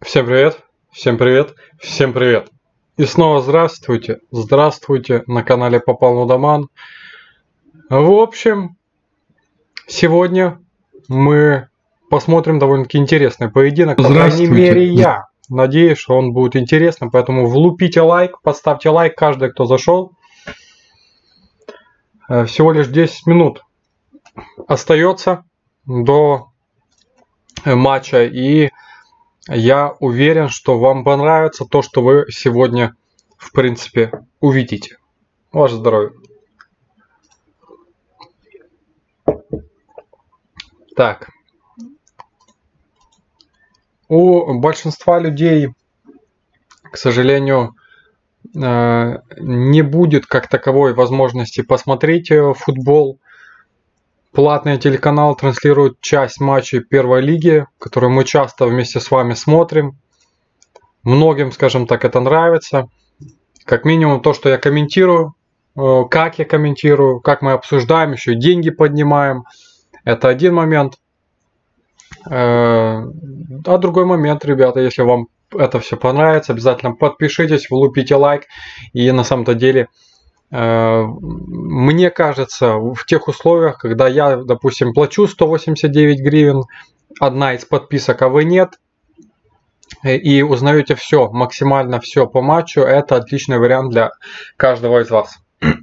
Всем привет, всем привет, всем привет. И снова здравствуйте, здравствуйте на канале Попал на Доман. В общем, сегодня мы посмотрим довольно-таки интересный поединок. По крайней мере, я надеюсь, что он будет интересным. Поэтому влупите лайк, поставьте лайк, каждый, кто зашел. Всего лишь 10 минут остается до матча. И я уверен, что вам понравится то, что вы сегодня, в принципе, увидите. Ваше здоровье. Так. У большинства людей, к сожалению, не будет как таковой возможности посмотреть футбол. Платный телеканал транслирует часть матчей первой лиги, которую мы часто вместе с вами смотрим. Многим, скажем так, это нравится. Как минимум то, что я комментирую, как я комментирую, как мы обсуждаем, еще и деньги поднимаем. Это один момент. А другой момент, ребята, если вам это все понравится, обязательно подпишитесь, влупите лайк. И на самом-то деле, мне кажется, в тех условиях, когда я, допустим, плачу 189 гривен, одна из подписок, а вы нет, и узнаете все, максимально все по матчу, это отличный вариант для каждого из вас.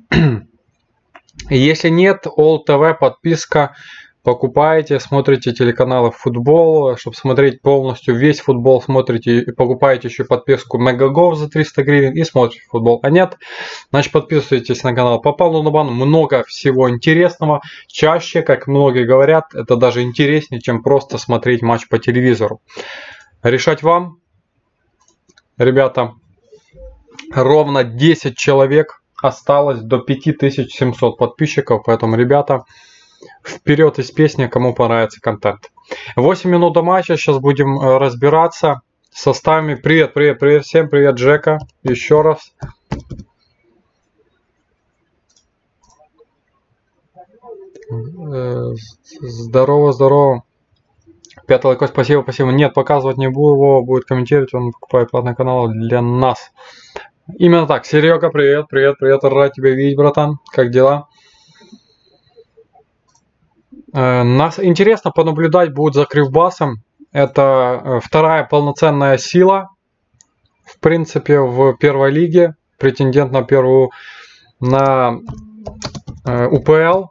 Если нет, All TV подписка, покупаете, смотрите телеканалы футбол, чтобы смотреть полностью весь футбол, смотрите и покупаете еще подписку Мегагов за 300 гривен и смотрите футбол. А нет, значит подписывайтесь на канал Попал на Доман, много всего интересного. Чаще, как многие говорят, это даже интереснее, чем просто смотреть матч по телевизору. Решать вам, ребята, ровно 10 человек осталось до 5700 подписчиков, поэтому, ребята, вперед из песни, кому понравится контент. 8 минут до матча, сейчас будем разбираться с составами. Привет, привет, привет, всем привет, Джека, еще раз. Здорово, здорово. Пятый лайк, спасибо, спасибо. Нет, показывать не буду, его будет комментировать, он покупает платный канал для нас. Именно так. Серега, привет, привет, привет, рад тебя видеть, братан. Как дела? Нас интересно понаблюдать будет за Кривбасом. Это вторая полноценная сила, в принципе, в первой лиге. Претендент на первую, на УПЛ.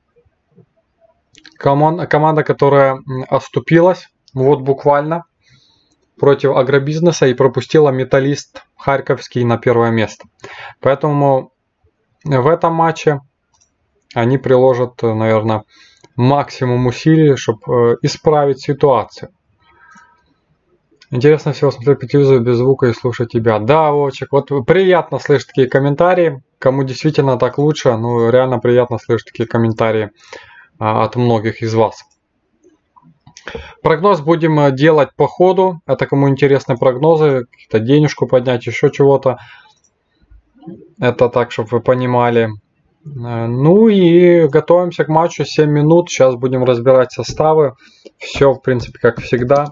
Команда, которая оступилась, вот буквально, против агробизнеса и пропустила Металлист Харьковский на первое место. Поэтому в этом матче они приложат, наверное, максимум усилий, чтобы исправить ситуацию. Интересно всего смотреть по телевизору без звука и слушать тебя. Да, Вовчик, вот приятно слышать такие комментарии. Кому действительно так лучше, ну реально приятно слышать такие комментарии от многих из вас. Прогноз будем делать по ходу. Это кому интересны прогнозы, какие-то денежку поднять, еще чего-то. Это так, чтобы вы понимали. Ну и готовимся к матчу. 7 минут. Сейчас будем разбирать составы. Все, в принципе, как всегда.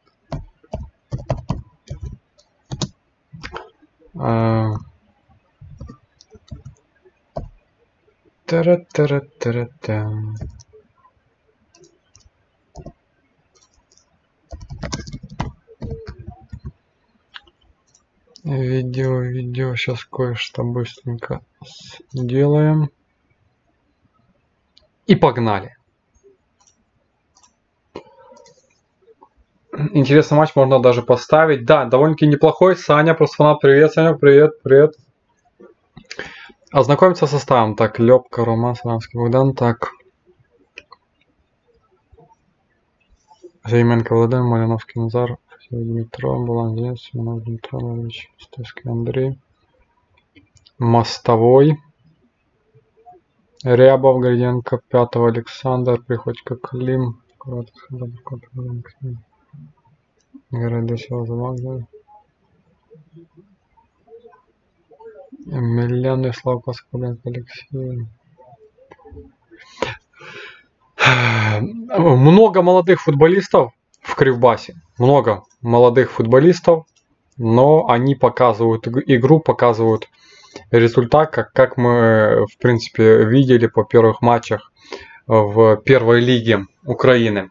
Видео, сейчас кое-что быстренько сделаем. И погнали. Интересный матч, можно даже поставить. Да, довольно-таки неплохой. Саня, просто фанат, привет, Саня, привет, привет. Ознакомиться с составом. Так, Лёпка, Роман, Сарамский, Богдан, так. Займенко, Владимир, Малиновский, Назар, Дмитро, Баландин, Семенов, Дмитро, Владимирович, Стойский, Андрей, Мостовой, Рябов, Горденко, Пятого, Александр, Приходько, Клим, Городесова, Замагда, Емельян, Славка, Скобленко, Алексей. Много молодых футболистов. В в Кривбасе. Много молодых футболистов, но они показывают игру, показывают результат, как мы, в принципе, видели по первых матчах в первой лиге Украины.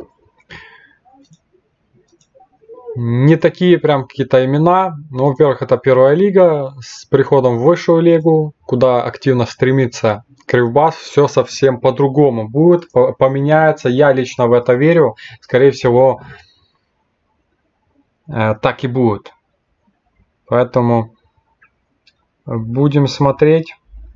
Не такие прям какие-то имена, но, во-первых, это первая лига с приходом в высшую лигу, куда активно стремится Кривбас, все совсем по-другому будет, поменяется. Я лично в это верю, скорее всего, так и будет. Поэтому будем смотреть.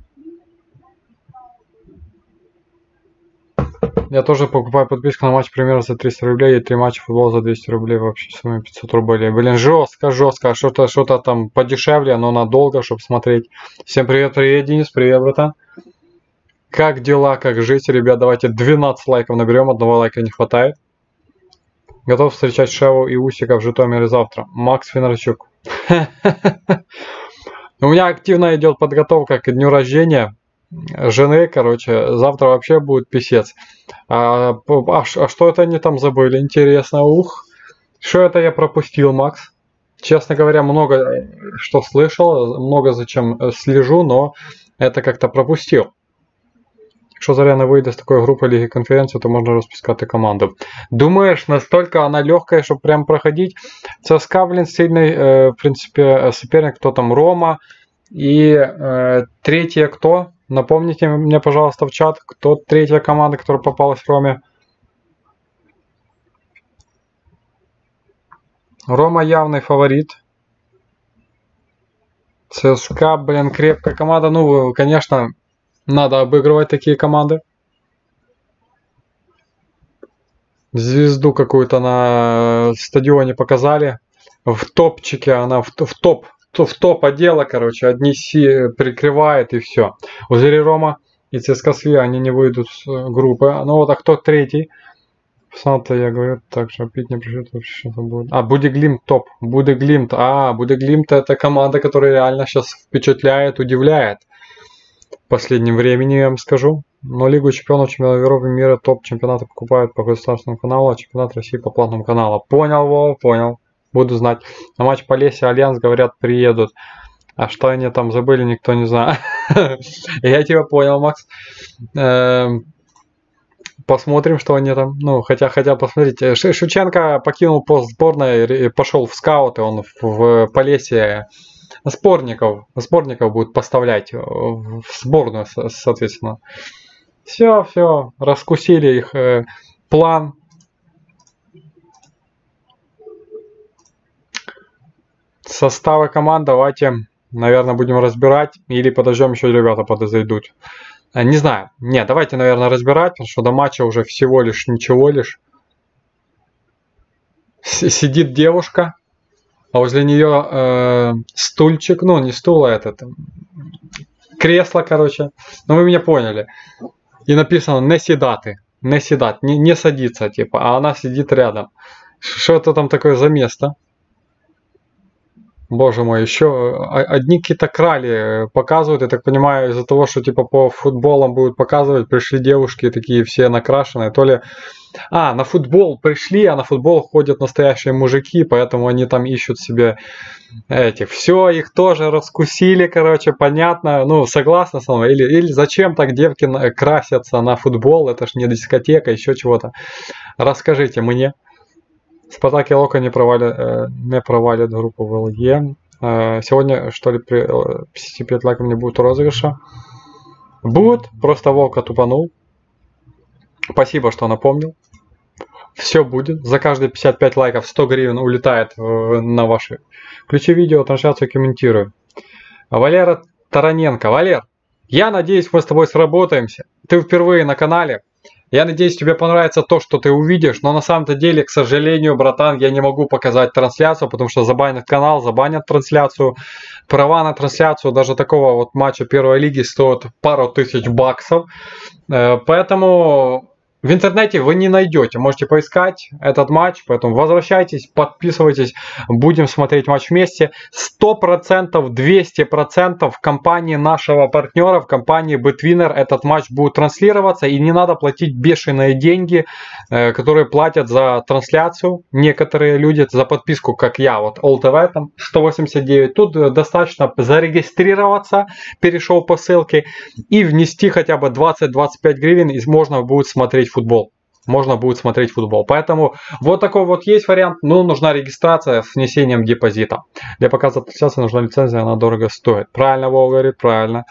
Я тоже покупаю подписку на матч примерно за 300 рублей и 3 матча футбола за 200 рублей, вообще сумме 500 рублей. Блин, жестко, что-то там подешевле, но надолго, чтобы смотреть. Всем привет, Денис, привет, братан. Как дела, как жить, ребят, давайте 12 лайков наберем, одного лайка не хватает. Готов встречать Шеву и Усика в Житомире завтра. Макс Финарчук. У меня активно идет подготовка к дню рождения жены, короче, завтра вообще будет писец. А что это они там забыли? Интересно, что это я пропустил, Макс? Честно говоря, много что слышал, много зачем слежу, но это как-то пропустил. Якщо Заряна вийде з такої групи Ліги Конференції, то можна розпускати команду. Думаєш, настолько она легкая, чтобы прям проходить? ЦСКА, блин, сильный, в принципе, соперник, кто там, Рома. И третья кто? Напомните мне, пожалуйста, в чат, кто третья команда, которая попалась в Роме. Рома явный фаворит. ЦСКА, блин, крепкая команда. Ну, конечно, надо обыгрывать такие команды. Звезду какую-то на стадионе показали. В топчике она, в топ отдела, короче, одни прикрывает и все. Узери Рома и ЦСКА Свия, они не выйдут с группы. Ну вот, а кто третий? Санта, я говорю, так что пить не пришлет, вообще что-то будет. А, Будеглимт топ. Будеглимт. Будеглимт это команда, которая реально сейчас впечатляет, удивляет. В последнем времени, я вам скажу. Но Лигу чемпионов, чемпионат Европы, мира, топ-чемпионаты покупают по государственному каналу, а чемпионат России по платному каналу. Понял, Вов, понял. Буду знать. На матч Полесье, Альянс, говорят, приедут. А что они там забыли, никто не знает. Я тебя понял, Макс. Посмотрим, что они там. Ну, хотя посмотрите. Шевченко покинул пост сборной и пошел в скауты. Он в Полесье сборников будет поставлять в сборную, соответственно. Все, раскусили их план. Составы команд давайте, наверное, будем разбирать. Или подождем, еще ребята подойдут. Не знаю. Нет, давайте, наверное, разбирать, потому что до матча уже всего лишь, ничего лишь. Сидит девушка, а возле нее стульчик, ну, не стул, а этот, кресло, короче. Ну, вы меня поняли. И написано «не седаты», «не седать», не садиться, типа, а она сидит рядом. Что это там такое за место? Боже мой, еще одни какие-то крали показывают, я так понимаю, из-за того, что типа по футболам будут показывать, пришли девушки такие все накрашенные, то ли... на футбол пришли, а на футбол ходят настоящие мужики, поэтому они там ищут себе этих. Все, их тоже раскусили, короче, понятно, ну, согласна со мной, или зачем так девки красятся на футбол, это ж не дискотека, еще чего-то. Расскажите мне. Спартак и Лока не провалят группу в ЛЕ. Сегодня, что ли, при 55 лайков не будет розыгрыша? Будет, просто Волка тупанул. Спасибо, что напомнил. Все будет. За каждые 55 лайков 100 гривен улетает на ваши ключи видео, трансляцию комментирую. Валера Тараненко. Валер, я надеюсь, мы с тобой сработаемся. Ты впервые на канале. Я надеюсь, тебе понравится то, что ты увидишь, но на самом-то деле, к сожалению, братан, я не могу показать трансляцию, потому что забанят канал, забанят трансляцию. Права на трансляцию даже такого вот матча первой лиги стоят пару тысяч баксов. Поэтому в интернете вы не найдете. Можете поискать этот матч, поэтому возвращайтесь, подписывайтесь, будем смотреть матч вместе. 100%, 200% в компании нашего партнера, в компании BetWinner этот матч будет транслироваться, и не надо платить бешеные деньги, которые платят за трансляцию некоторые люди, за подписку, как я, вот ОЛТВ там 189. Тут достаточно зарегистрироваться, перешел по ссылке, и внести хотя бы 20-25 гривен, и можно будет смотреть футбол. Можно будет смотреть футбол. Поэтому вот такой вот есть вариант. Но нужна регистрация с внесением депозита. Для показа трансляции нужна лицензия, она дорого стоит. Правильно Вова говорит, правильно.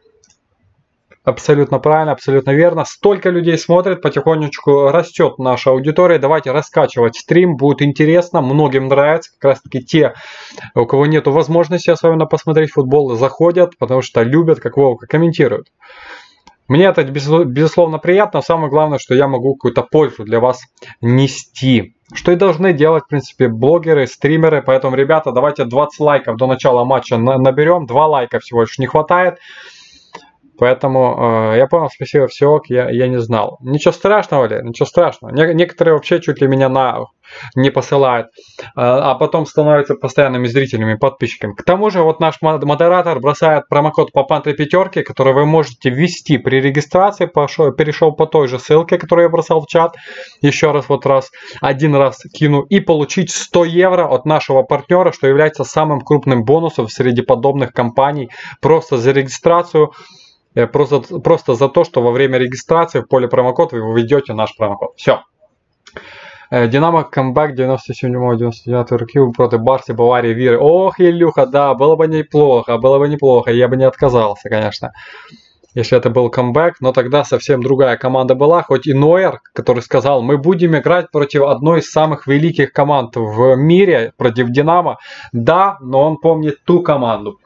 Абсолютно правильно, абсолютно верно. Столько людей смотрит, потихонечку растет наша аудитория. Давайте раскачивать стрим, будет интересно. Многим нравится. Как раз таки те, у кого нет возможности особенно посмотреть футбол, заходят, потому что любят, как Вовка комментирует. Мне это безусловно приятно. Самое главное, что я могу какую-то пользу для вас нести. Что и должны делать, в принципе, блогеры, стримеры. Поэтому, ребята, давайте 20 лайков до начала матча наберем. 2 лайка всего лишь не хватает. Поэтому я понял, спасибо, все ок, я не знал. Ничего страшного, Валерий, ничего страшного. Некоторые вообще чуть ли меня не посылают, а потом становятся постоянными зрителями, подписчиками. К тому же, вот наш модератор бросает промокод по Пантре пятерки, который вы можете ввести при регистрации. Перешел по той же ссылке, которую я бросал в чат. Еще раз, один раз кину. И получить 100 евро от нашего партнера, что является самым крупным бонусом среди подобных компаний. Просто за регистрацию. Просто за то, что во время регистрации в поле промокод вы введете наш промокод. Все. Динамо камбэк 97-99 роки проти Барсі, Баварии, Виры. Ох, Илюха, да, было бы неплохо. Я бы не отказался, конечно, если это был камбэк. Но тогда совсем другая команда была. Хоть и Нойер, который сказал, мы будем играть против одной из самых великих команд в мире, против Динамо. Да, но он помнит ту команду.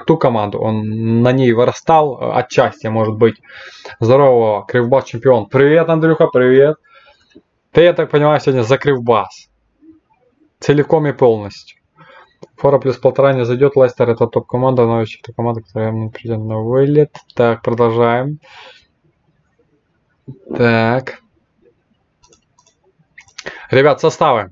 Он на ней вырастал отчасти, может быть. Здорово, Кривбас чемпион. Привет, Андрюха, привет. Ты, я так понимаю, сегодня за Кривбас. Целиком и полностью. Фора плюс 1,5 не зайдет. Лестер это топ-команда, но еще команда, которая не придет на вылет. Так, продолжаем. Так. Ребят, составы.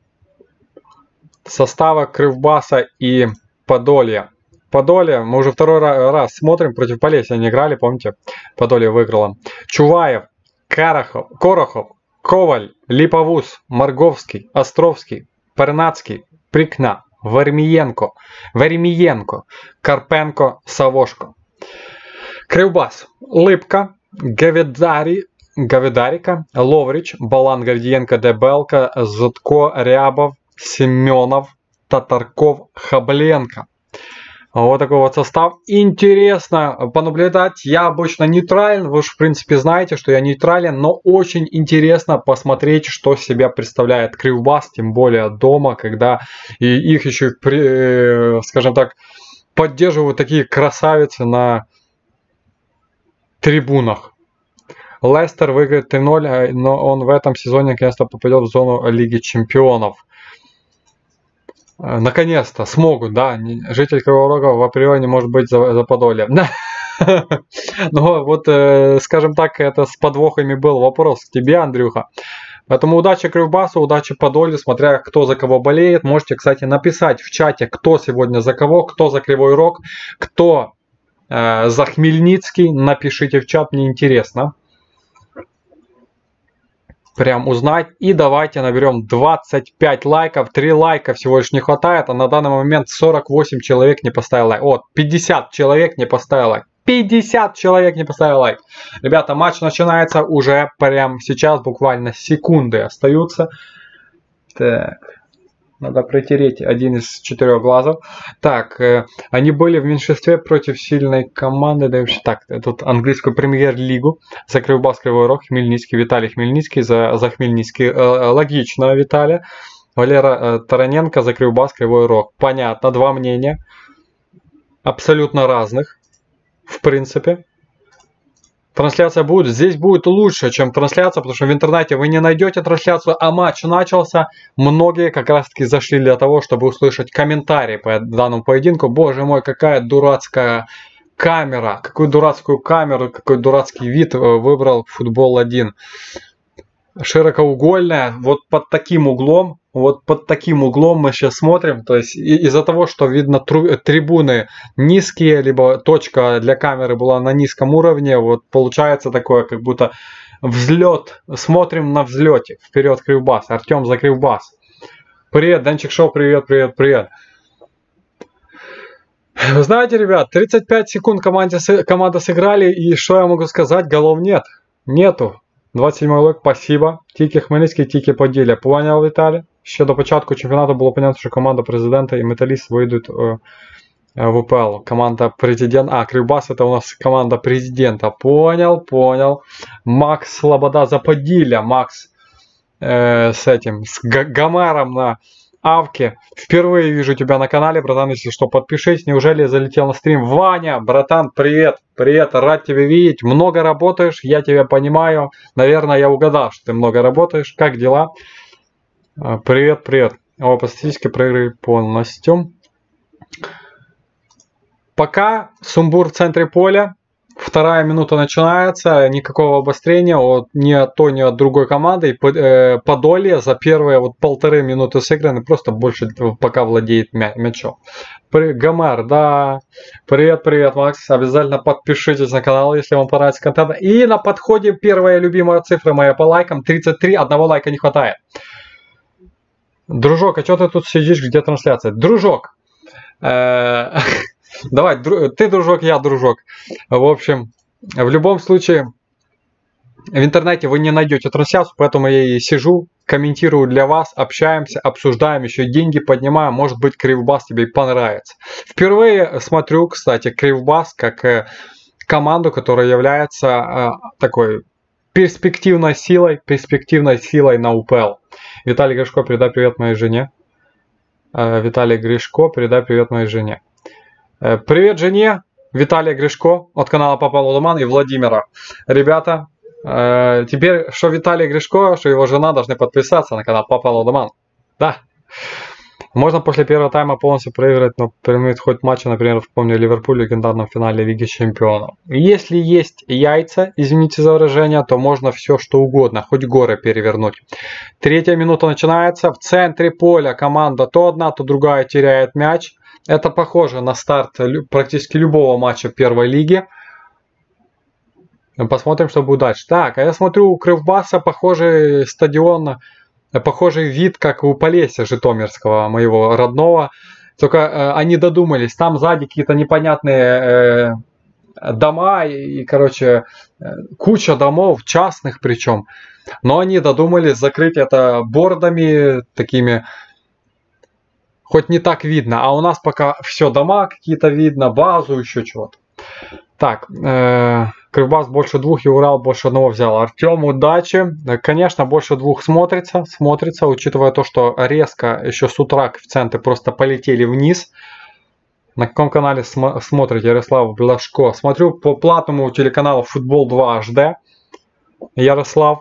Составы Кривбаса и Подолья. Подолье, мы уже второй раз смотрим, против Полесья не играли, помните? Подолье выиграло. Чуваев, Корохов, Коваль, Липовус, Марговский, Островский, Пернацкий, Прикна, Веремієнко, Карпенко, Савошко. Кривбас, Липка, Гавидарика, Ловрич, Балан, Гордієнко, Дебелка, Зотко, Рябов, Семенов, Татарков, Хабленко. Вот такой вот состав. Интересно понаблюдать. Я обычно нейтрален. Вы же, в принципе, знаете, что я нейтрален. Но очень интересно посмотреть, что себя представляет Кривбас. Тем более дома, когда и их еще, скажем так, поддерживают такие красавицы на трибунах. Лестер выиграет 3-0, но он в этом сезоне наконец-то попадет в зону Лиги Чемпионов. Наконец-то смогут, да, житель Кривого Рога в априори не может быть за Подолье. Но вот, скажем так, это с подвохами был вопрос к тебе, Андрюха. Поэтому удачи Кривбасу, удачи Подолью, смотря кто за кого болеет. Можете, кстати, написать в чате, кто сегодня за кого, кто за Кривой Рог, кто за Хмельницкий. Напишите в чат, мне интересно. Прям узнать. И давайте наберем 25 лайков. 3 лайка всего лишь не хватает. А на данный момент 48 человек не поставил лайк. Вот, 50 человек не поставил лайк. 50 человек не поставил лайк. Ребята, матч начинается уже прямо сейчас. Буквально секунды остаются. Так. Надо протереть один из 4 глазов. Так, они были в меньшинстве против сильной команды. Да, вообще так, тут английскую премьер-лигу. За Кривбас, Кривой Рог, Хмельницкий, Виталий Хмельницкий. За Хмельницкий. Логично, Виталий. Валера Тараненко за Кривбас, Кривой Рог. Понятно, два мнения. Абсолютно разных. В принципе. Трансляция будет. Здесь будет лучше, чем трансляция, потому что в интернете вы не найдете трансляцию, а матч начался. Многие как раз таки зашли для того, чтобы услышать комментарии по данному поединку. Боже мой, какая дурацкая камера. Какую дурацкую камеру, какой дурацкий вид выбрал Футбол 1. широкоугольная, вот под таким углом мы сейчас смотрим, то есть из-за того, что видно трибуны низкие, либо точка для камеры была на низком уровне, вот получается такое, как будто взлет, смотрим на взлете, вперед Кривбас, Артем за Кривбас. Привет, Денчик Шоу, привет. Вы знаете, ребят, 35 секунд команда сыграли, и что я могу сказать, голов нету. 27-й лайк, спасибо. Тільки Хмельницький, тільки Поділля. Понял, Віталій? Ще до початку чемпіонату було понятно, що команда президента і Металіст вийдуть в УПЛ. Команда президента. Кривбас это у нас команда президента. Понял. Макс Слобода за Поділля. Макс с Гомером на Авке. Впервые вижу тебя на канале, братан, если что, подпишись. Неужели залетел на стрим? Ваня, братан, привет, рад тебя видеть. Много работаешь, я тебя понимаю. Наверное, я угадал, что ты много работаешь. Как дела? Привет. По статистике проигрывай полностью. Пока сумбур в центре поля. Вторая минута начинается, никакого обострения ни от той, ни от другой команды. И Подолье за первые полторы минуты сыграны просто больше пока владеет мячом. Гомер, да. Привет, Макс. Обязательно подпишитесь на канал, если вам понравится контент. И на подходе первая любимая цифра моя по лайкам. 33, одного лайка не хватает. Дружок, а что ты тут сидишь, где трансляция? Дружок. Давай, ты дружок, я дружок. В общем, в любом случае, в интернете вы не найдете трансляцию, поэтому я и сижу, комментирую для вас, общаемся, обсуждаем, еще деньги поднимаем. Может быть, Кривбас тебе и понравится. Впервые смотрю, кстати, Кривбас как команду, которая является такой перспективной силой на УПЛ. Виталий Гришко, передай привет моей жене. Привет жене, Виталия Гришко от канала Папа Лудоман и Владимира. Ребята, теперь что Виталий Гришко, что его жена должны подписаться на канал Папа Лудоман. Да. Можно после первого тайма полностью проиграть, но принимать хоть матчи, например, вспомню Ливерпуль в легендарном финале Лиги Чемпионов. Если есть яйца, извините за выражение, то можно все что угодно, хоть горы перевернуть. Третья минута начинается. В центре поля команда то одна, то другая теряет мяч. Это похоже на старт практически любого матча первой лиги. Посмотрим, что будет дальше. Так, а я смотрю, у Кривбаса похожий стадион, похожий вид, как у Полесья Житомирского, моего родного. Только они додумались. Там сзади какие-то непонятные дома и, короче, куча домов, частных причем. Но они додумались закрыть это бордами такими. Хоть не так видно, а у нас пока все дома какие-то видно, базу, еще чего-то. Так, Кривбас больше двух и Урал больше одного взял. Артем, удачи. Конечно, больше двух смотрится, учитывая то, что резко еще с утра коэффициенты просто полетели вниз. На каком канале смотрите, Ярослав Блашко? Смотрю по платному телеканалу Футбол 2 HD. Ярослав.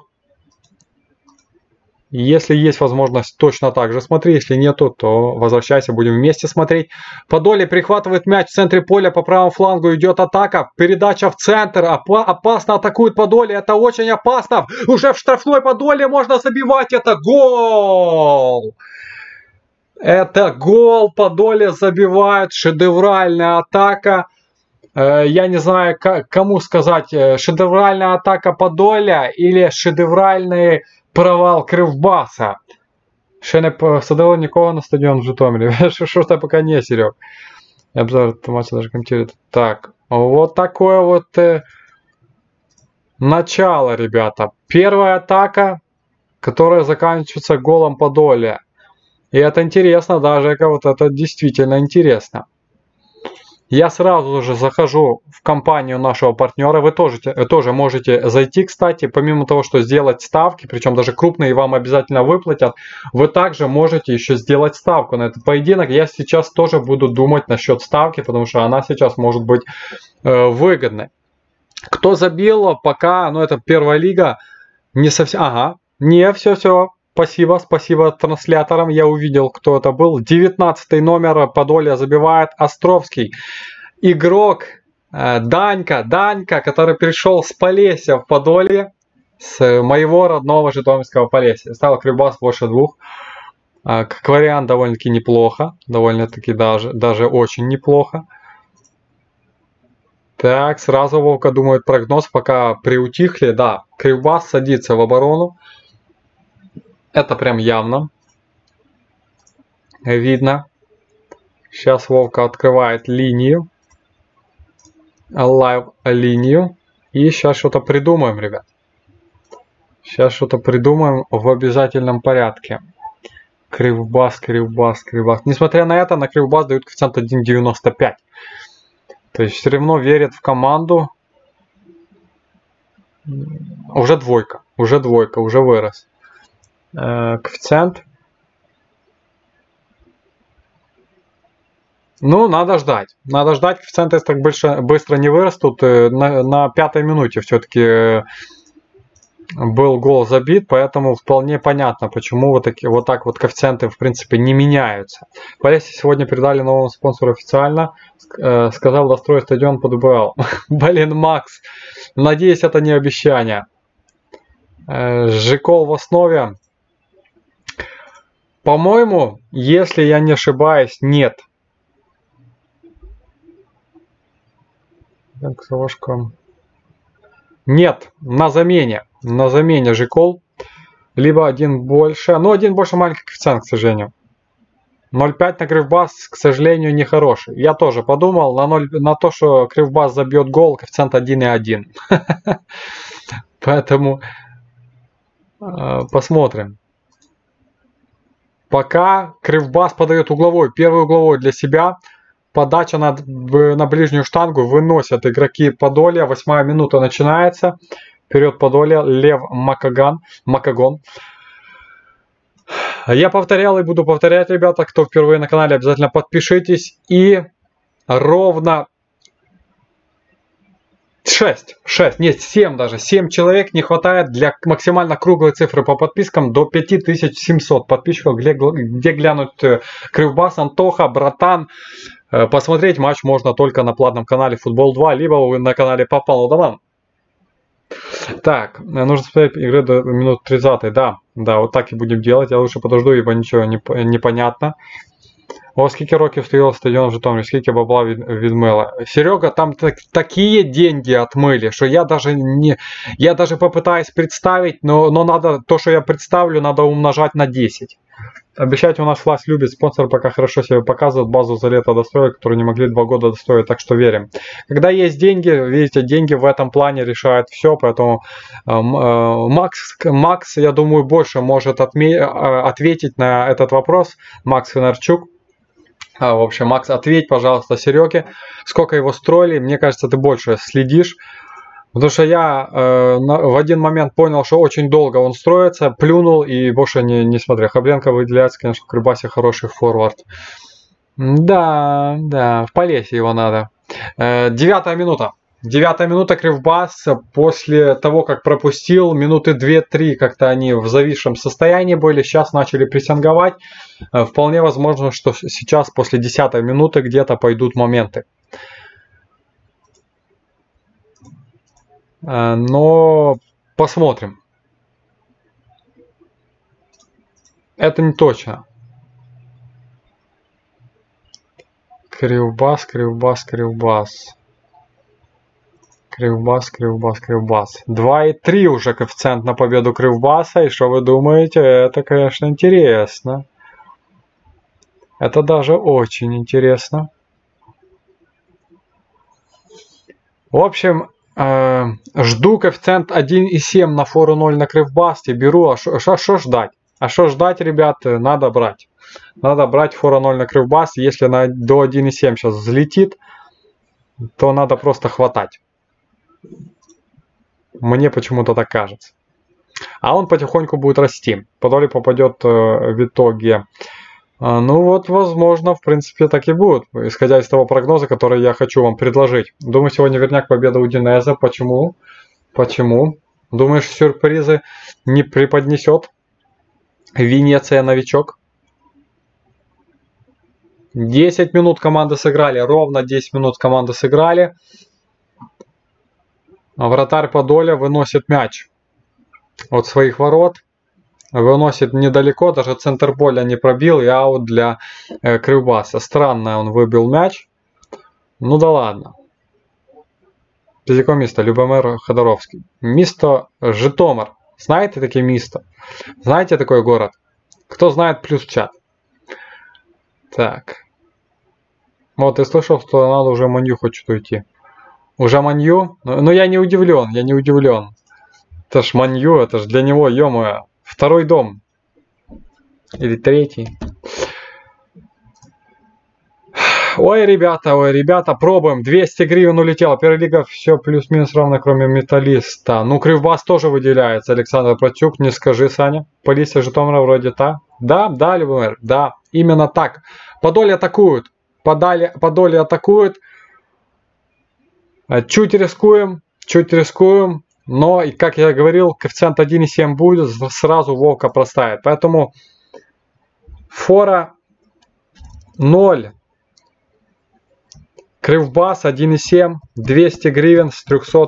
Если есть возможность, точно так же смотри. Если нету, то возвращайся, будем вместе смотреть. Подолье перехватывает мяч в центре поля, по правому флангу идет атака. Передача в центр. Опасно атакует Подолье. Это очень опасно. Уже в штрафной Подолье можно забивать. Это гол! Это гол. Подолье забивает. Шедевральная атака. Я не знаю, кому сказать. Шедевральная атака Подолья или шедевральный провал Кривбаса. Ще не посадили нікого на стадіон в Житомирі. Що ж пока не, Серег. Обзор этого матча даже комментирует. Так, вот такое вот начало, ребята. Первая атака, которая заканчивается голом Подолья. И это интересно, даже вот это действительно интересно. Я сразу же захожу в компанию нашего партнера. Вы тоже можете зайти, кстати. Помимо того, что сделать ставки, причем даже крупные вам обязательно выплатят, вы также можете еще сделать ставку на этот поединок. Я сейчас тоже буду думать насчет ставки, потому что она сейчас может быть выгодной. Кто забил, пока, ну это первая лига, не совсем... Ага, не, все. Спасибо трансляторам. Я увидел, кто это был. 19 номер Подолья забивает Островский. Игрок Данька, который пришел с Полесья в Подолье. с моего родного житомирского Полесья. Ставил Кривбас больше 2. Как вариант довольно-таки неплохо. Довольно-таки даже очень неплохо. Так, сразу Вовка думает прогноз, пока приутихли. Да, Кривбас садится в оборону. Это прям явно. Видно. Сейчас Вовка открывает линию. Лайв-линию. И сейчас что-то придумаем, ребят. Сейчас что-то придумаем в обязательном порядке. Кривбас. Несмотря на это, на Кривбас дают коэффициент 1,95. То есть все равно верят в команду. Уже двойка, уже вырос. Коэффициент. Ну, надо ждать. Коэффициенты так быстро не вырастут. На 5-й минуте все-таки был гол забит, поэтому вполне понятно, почему вот так вот коэффициенты в принципе не меняются. Полесье сегодня передали новому спонсору официально. Сказал достроить стадион под УБЛ. Блин, Макс. Надеюсь, это не обещание. Жикол в основе. По-моему, если я не ошибаюсь, нет. Нет, на замене. На замене Жикол. Либо один больше. Ну, один больше маленький коэффициент, к сожалению. 0,5 на Кривбас, к сожалению, нехороший. Я тоже подумал на то, что Кривбас забьет гол, коэффициент 1,1. Поэтому посмотрим. Пока Кривбас подает угловой. Первый угловой для себя. Подача на ближнюю штангу. Выносят игроки Подолья. 8-я минута начинается. Вперед Подолья. Лев Макагон. Я повторял и буду повторять, ребята. Кто впервые на канале, обязательно подпишитесь. И ровно 7 человек не хватает для максимально круглой цифры по подпискам до 5700 подписчиков, где глянуть Кривбас, Антоха, братан. Посмотреть матч можно только на платном канале Футбол 2, либо на канале Попал Удалан. Так, нужно смотреть игры до минут 30. Да, вот так и будем делать. Я лучше подожду, ибо ничего не понятно. О, скільки років стоял стадион в Житомирі, скільки бабла відмила. Серега, там такие деньги отмыли, что я даже попытаюсь представить, но надо, то, что я представлю, надо умножать на 10. Обещать у нас власть любит, спонсор пока хорошо себя показывает, базу за лето достроили, которую не могли 2 года достроить, так что верим. Когда есть деньги, видите, деньги в этом плане решают все, поэтому Макс, я думаю, больше может ответить на этот вопрос, Макс Финарчук. В общем, Макс, ответь, пожалуйста, Сереге, сколько его строили, мне кажется, ты больше следишь. Потому что я в один момент понял, что очень долго он строится, плюнул и больше не смотрел. Хабленко выделяется, конечно, в Кривбасе хороший форвард. Да, в Полесье его надо. 9-я минута. 9-я минута Кривбас после того, как пропустил, минуты 2-3 как-то они в зависшем состоянии были. Сейчас начали прессинговать. Вполне возможно, что сейчас после 10-й минуты где-то пойдут моменты. Но посмотрим. Это не точно. Кривбас. 2,3 уже коэффициент на победу Кривбаса. И что вы думаете? Это, конечно, интересно. Это даже очень интересно. В общем, жду коэффициент 1,7 на фору 0 на Кривбасте. Беру. А что ждать? А что ждать, ребят? Надо брать. Надо брать фора 0 на Кривбас. Если до 1,7 сейчас взлетит, то надо просто хватать. Мне почему-то так кажется. А он потихоньку будет расти. Подолье попадет в итоге. Ну вот, возможно, в принципе, так и будет. Исходя из того прогноза, который я хочу вам предложить. Думаю, сегодня верняк победа Удинезе. Почему? Думаешь, сюрпризы не преподнесет Венеция новичок? 10 минут команды сыграли. Ровно 10 минут команды сыграли. Вратарь Подолья выносит мяч. от своих ворот. Выносит недалеко, даже центр поля не пробил, и аут для Кривбаса. Странно он выбил мяч. Ну да ладно. Яке місто? Любомир Ходоровский. Місто Житомир. Знаете такие места? Знаете такой город? Кто знает, плюс чат. Так. Вот, ты слышал, что надо уже Манью хочет уйти. Уже Манью? Но я не удивлен, я не удивлен. Это ж Манью, это ж для него, ё-моё, второй дом. Или третий. Ой, ребята, пробуем. 200 гривен улетело. Первая лига все плюс-минус равно, кроме Металлиста. Ну, Кривбас тоже выделяется. Александр Протюк, не скажи, Саня. Полиция Житомира вроде та. Да, Любомир, да. Именно так. Подолье атакуют. Подолье атакуют. Чуть рискуем. Но, как я говорил, коэффициент 1,7 будет. Сразу Волка проставит. Поэтому фора 0. Кривбас 1,7, 200 гривен с 300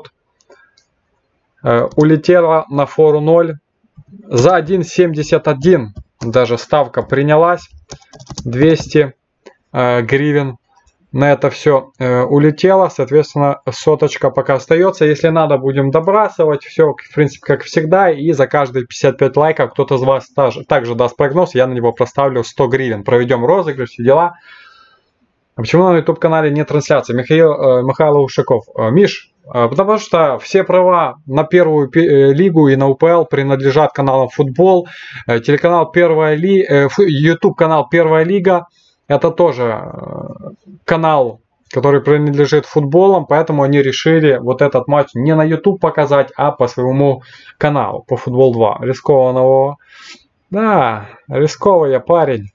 улетела на фору 0. За 1,71 даже ставка принялась. 200 гривен на это все улетело. Соответственно, соточка пока остается. Если надо, будем добрасывать. Все, в принципе, как всегда. И за каждые 55 лайков кто-то из вас также даст прогноз. Я на него проставлю 100 гривен. Проведем розыгрыш, все дела. А почему на YouTube-канале нет трансляции? Михаил Ушаков. Миш, потому что все права на первую лигу и на УПЛ принадлежат каналам Футбол. Телеканал YouTube-канал Первая Лига. Это тоже канал, который принадлежит футболам. Поэтому они решили вот этот матч не на YouTube показать, а по своему каналу, по Футбол 2. Рискованного. Да, рисковый парень.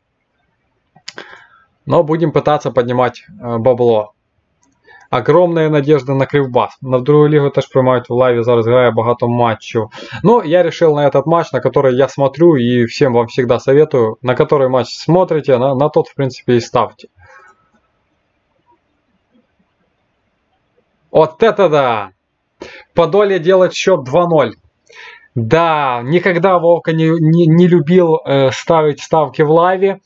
Но будем пытаться поднимать бабло. Огромные надежды на Кривбас. На другую лигу теж приймають в лайві, зараз грає багато матчів. Ну, я решил на этот матч, на который я смотрю и всем вам всегда советую, на который матч смотрите, на тот, в принципе, и ставьте. Вот это да! Подолье делает счет 2-0. Да, никогда Вовка не любил ставить ставки в лайве.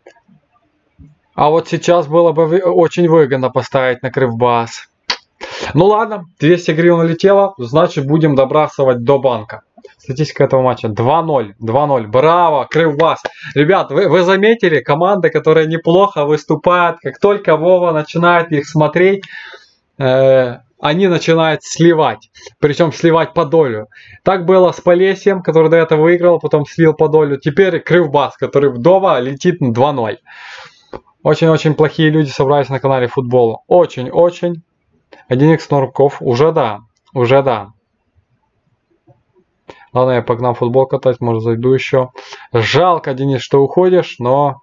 А вот сейчас было бы очень выгодно поставить на Кривбас. Ну ладно, 200 гривен улетело, значит будем добрасывать до банка. Статистика этого матча 2-0. 2-0. Браво, Кривбас. Ребят, вы заметили, команды, которые неплохо выступают, как только Вова начинает их смотреть, они начинают сливать. Причем сливать по долю. Так было с Полесьем, который до этого выиграл, потом слил по долю. Теперь Кривбас, который дома летит на 2-0. Очень-очень плохие люди собрались на канале Футбол. Очень-очень. 1х Норков. Уже да. Ладно, я погнал футбол катать. Может, зайду еще. Жалко, Денис, что уходишь, но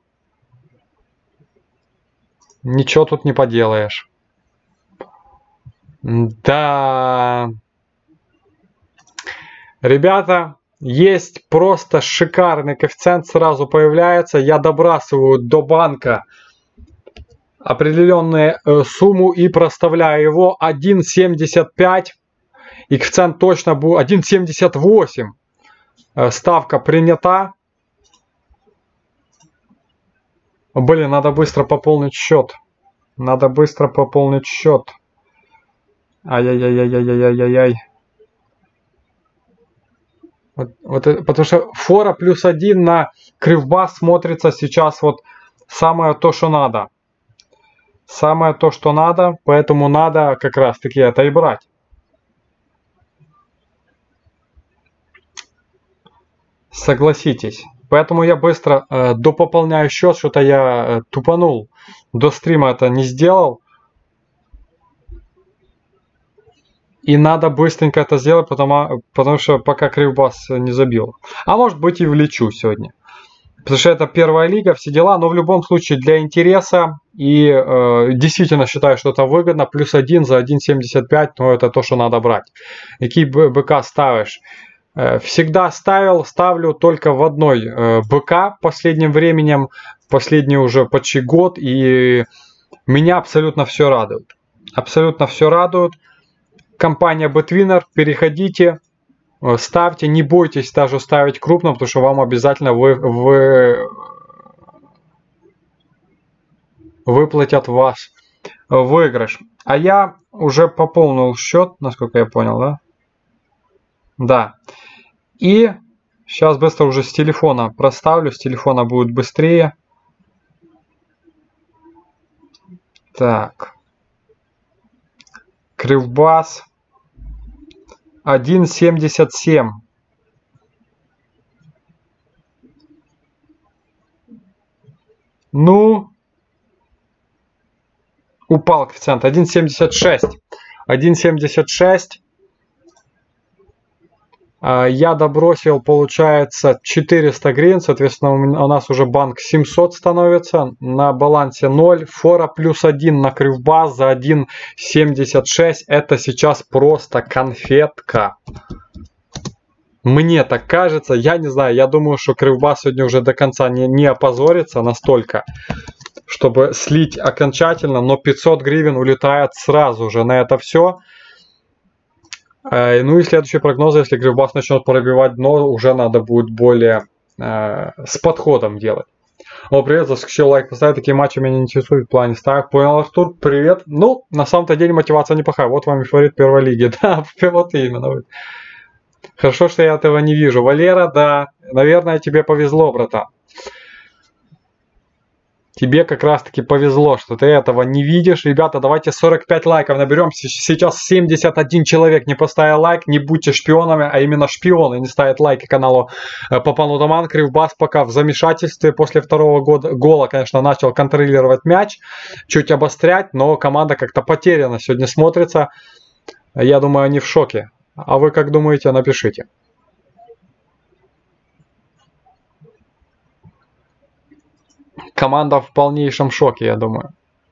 ничего тут не поделаешь. Да. Ребята, есть просто шикарный коэффициент. Сразу появляется. Я добрасываю до банка определенную сумму и проставляю его 1,75. И коэффициент точно будет 1,78. Ставка принята. Блин, надо быстро пополнить счет. Ай-яй-яй-яй-яй-яй-яй-яй. Потому что фора +1 на Кривбас смотрится сейчас вот самое то, что надо. Поэтому надо как раз таки это и брать. Согласитесь. Поэтому я быстро допополняю счет, что-то я тупанул. До стрима это не сделал. И надо быстренько это сделать, потому что пока Кривбас не забил. А может быть и влечу сегодня. Потому что это Первая Лига, все дела. Но в любом случае для интереса. И действительно считаю, что это выгодно. +1 за 1,75. Ну это то, что надо брать. Какие БК ставишь? Всегда ставлю только в одной БК последним временем. Последний уже почти год. И меня абсолютно все радует. Компания BetWinner, переходите, Ставьте, не бойтесь даже ставить крупно, потому что вам обязательно выплатят ваш выигрыш. А я уже пополнил счет, насколько я понял, да? Да. И сейчас быстро уже с телефона проставлю, с телефона будет быстрее. Так. Кривбас 1,77. Ну, упал коэффициент 1,76. 1,76. Я добросил, получается, 400 гривен. Соответственно, у нас уже банк 700 становится. На балансе 0. Фора плюс 1 на Кривбас за 1,76. Это сейчас просто конфетка. Мне так кажется. Я не знаю. Я думаю, что Кривбас сегодня уже до конца не опозорится настолько, чтобы слить окончательно. Но 500 гривен улетает сразу же на это все. Ну и следующий прогноз, если Кривбас начнет пробивать дно, уже надо будет более с подходом делать. О, привет, заскочил лайк поставить, такие матчи меня не интересуют в плане ставок. Понял, Артур, привет. Ну, на самом-то деле мотивация неплохая. Вот вам и фаворит первой лиги. Да, вот именно. Хорошо, что я этого не вижу. Валера, да, наверное, тебе повезло, братан. Тебе как раз таки повезло, что ты этого не видишь. Ребята, давайте 45 лайков наберем. Сейчас 71 человек не поставил лайк. Не будьте шпионами, а именно шпионы не ставят лайки каналу Папанутаман. Кривбас пока в замешательстве. После второго гола, конечно, начал контролировать мяч. Чуть обострять, но команда как-то потеряна сегодня смотрится. Я думаю, они в шоке. А вы как думаете, напишите. Команда в полнейшем шоке, я думаю.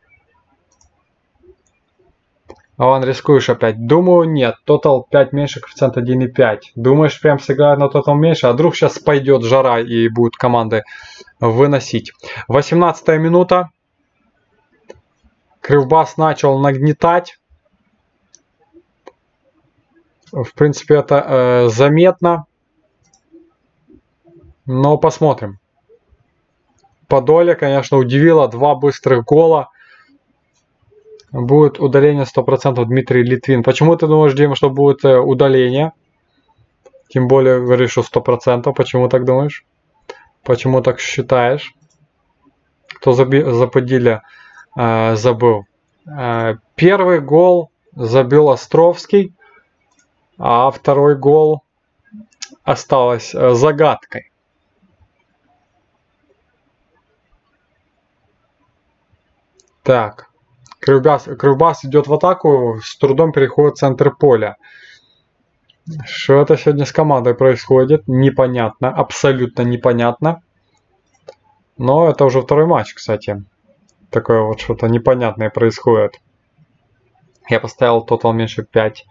Аван, рискуешь опять? Думаю, нет. Тотал 5 меньше, коэффициент 1,5. Думаешь, прям сыграют на тотал меньше? А вдруг сейчас пойдет жара и будут команды выносить? 18-я минута. Кривбас начал нагнетать. В принципе, это заметно. Но посмотрим. Подолье, конечно, удивило. 2 быстрых гола. Будет удаление 100%, Дмитрий Литвин. Почему ты думаешь, Дима, что будет удаление? Тем более, говоришь, что 100%. Почему так думаешь? Почему так считаешь? Кто за Подолье забыл? Первый гол забил Островский, а второй гол осталось загадкой. Так, Кривбас идет в атаку, с трудом переходит в центр поля. Что это сегодня с командой происходит? Непонятно, абсолютно непонятно. Но это уже второй матч, кстати. Такое вот что-то непонятное происходит. Я поставил тотал меньше 5.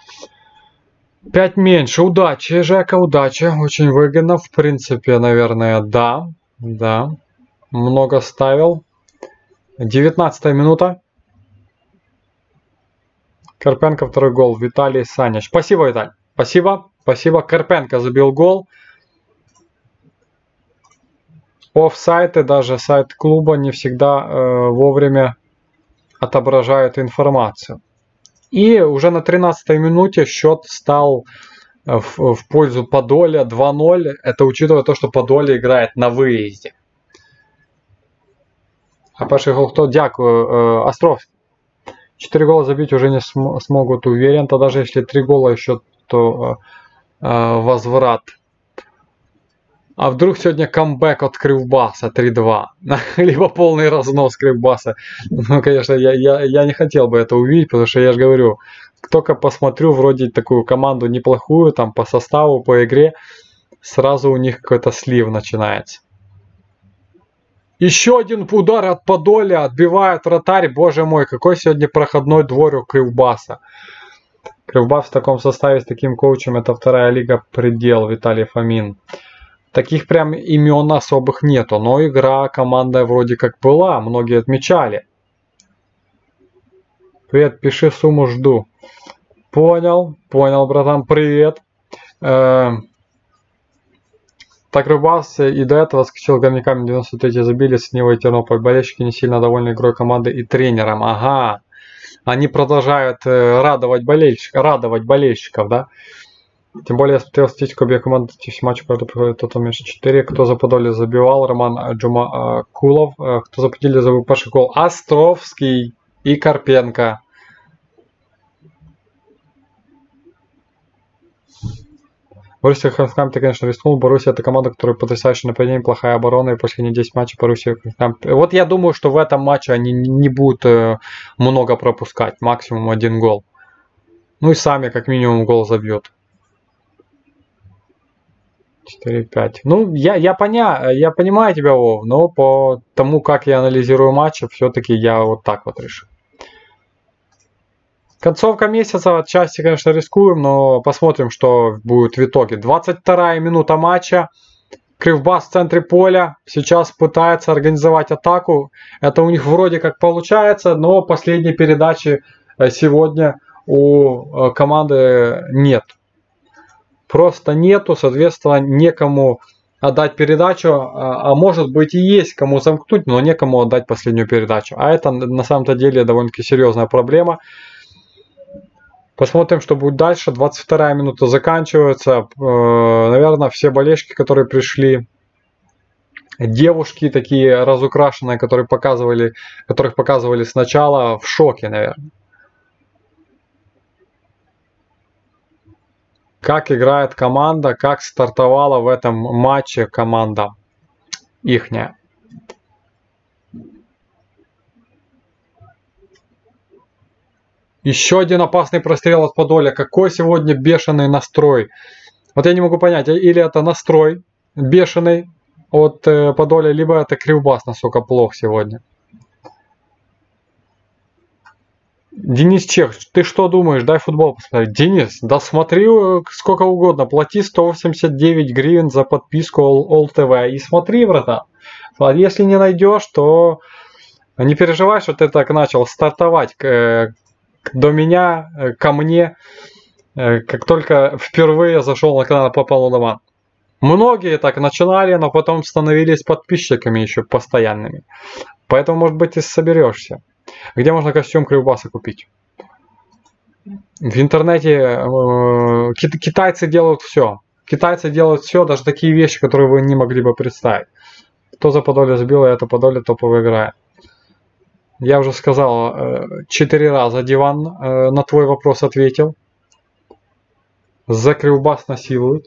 5 меньше. Удачи, Жека, удачи. Очень выгодно, в принципе, наверное, да. Да. Много ставил. 19-я минута. Карпенко второй гол. Виталий Санич. Спасибо, Виталий. Спасибо. Спасибо. Карпенко забил гол. Офсайты, даже сайт клуба не всегда вовремя отображают информацию. И уже на 13-й минуте счет стал в пользу Подолья 2-0. Это учитывая то, что Подолье играет на выезде. А перший гол кто? Дякую. Островский. 4 гола забить уже не смогут, уверен. То даже если 3 гола еще, то возврат. А вдруг сегодня камбэк от Кривбаса 3-2? Либо полный разнос Кривбаса. Ну, конечно, я не хотел бы это увидеть, потому что я же говорю, только посмотрю вроде такую команду неплохую, там по составу, по игре, сразу у них какой-то слив начинается. Еще один удар от Подолья, отбивает вратарь. Боже мой, какой сегодня проходной двор у Кривбаса. Кривбас в таком составе с таким коучем, это вторая лига, предел, Виталий Фомин. Таких прям имен особых нету, но игра команда вроде как была, многие отмечали. Привет, пиши сумму, жду. Понял, братан, привет. Так Кривбас и до этого скачал горняками 93-й забили с Нивой Тернополь. Болельщики не сильно довольны игрой команды и тренером. Ага. Они продолжают радовать болельщиков, да? Тем более я смотрел статистику обеих команд в матче, когда проходит Тоталмеш 4. Кто за Подолье забивал? Роман Джумакулов. Кто за Подолье забил первый гол? Островский и Карпенко. Боруссия Ханкам, ты, конечно, рискнул. Боруссия — это команда, которая потрясающее нападение, плохая оборона, и последние 10 матчей Боруссия Ханкам. Вот я думаю, что в этом матче они не будут много пропускать, максимум 1 гол. Ну и сами как минимум гол забьют. 4-5. Ну, я понимаю тебя, Вов, но по тому, как я анализирую матчи, все-таки я вот так вот решил. Концовка месяца, отчасти, конечно, рискуем, но посмотрим, что будет в итоге. 22-я минута матча. Кривбас в центре поля. Сейчас пытается организовать атаку. Это у них вроде как получается, но последней передачи сегодня у команды нет. Просто нету, соответственно, некому отдать передачу. А может быть и есть кому замкнуть, но некому отдать последнюю передачу. А это на самом-то деле довольно-таки серьезная проблема. Посмотрим, что будет дальше. 22-я минута заканчивается. Наверное, все болельщики, которые пришли, девушки такие разукрашенные, которых показывали сначала, в шоке, наверное. Как играет команда, как стартовала в этом матче команда ихняя. Еще один опасный прострел от Подоля. Какой сегодня бешеный настрой. Вот я не могу понять, или это настрой бешеный от Подоля, либо это Кривбас насколько плох сегодня. Денис Чех, ты что думаешь? Дай футбол посмотреть. Денис, да смотри сколько угодно. Плати 189 гривен за подписку All TV и смотри, братан. А если не найдешь, то не переживай, что ты так начал стартовать до меня, ко мне, как только впервые зашел на канал Попал Доман. Многие так начинали, но потом становились подписчиками еще постоянными. Поэтому, может быть, ты соберешься. Где можно костюм Кривбаса купить? В интернете китайцы делают все. Китайцы делают все, даже такие вещи, которые вы не могли бы представить. Кто за Подолье забил, это Подолье топово играет. Я уже сказал 4 раза, Диван, на твой вопрос ответил. За Кривбас насилуют.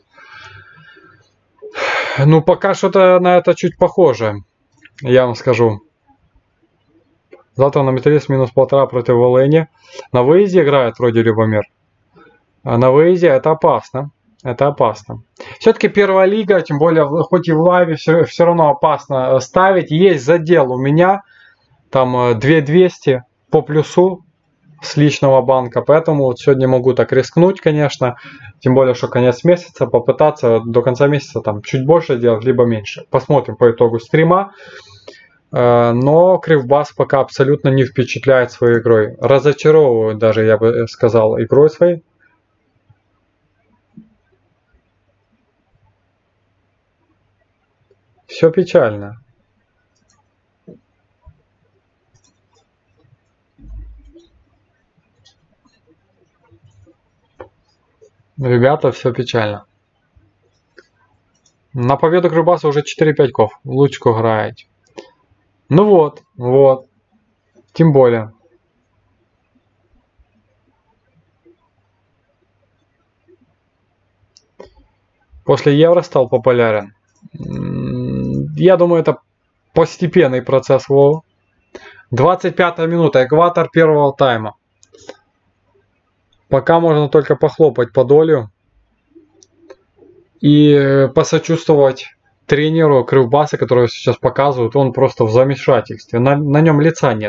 Ну, пока что-то на это чуть похоже, я вам скажу. Завтра на Металлист минус 1,5 против Волыни. На выезде играет вроде Любомир. А на выезде это опасно. Это опасно. Все-таки первая лига, тем более, хоть и в лайве, все равно опасно ставить. Есть задел у меня. Там 2200 по плюсу с личного банка. Поэтому вот сегодня могу так рискнуть, конечно. Тем более, что конец месяца. Попытаться до конца месяца там чуть больше делать, либо меньше. Посмотрим по итогу стрима. Но Кривбас пока абсолютно не впечатляет своей игрой. Разочаровывает даже, я бы сказал, игрой своей. Все печально. Ребята, все печально. На победу Кривбаса уже 4-5 ков. Лучку играете. Ну вот. Тем более. После Евро стал популярен. Я думаю, это постепенный процесс. 25-я минута. Экватор первого тайма. Пока можно только похлопать по долю. И посочувствовать тренеру Кривбаса, который сейчас показывают. Он просто в замешательстве. На нем лица нет.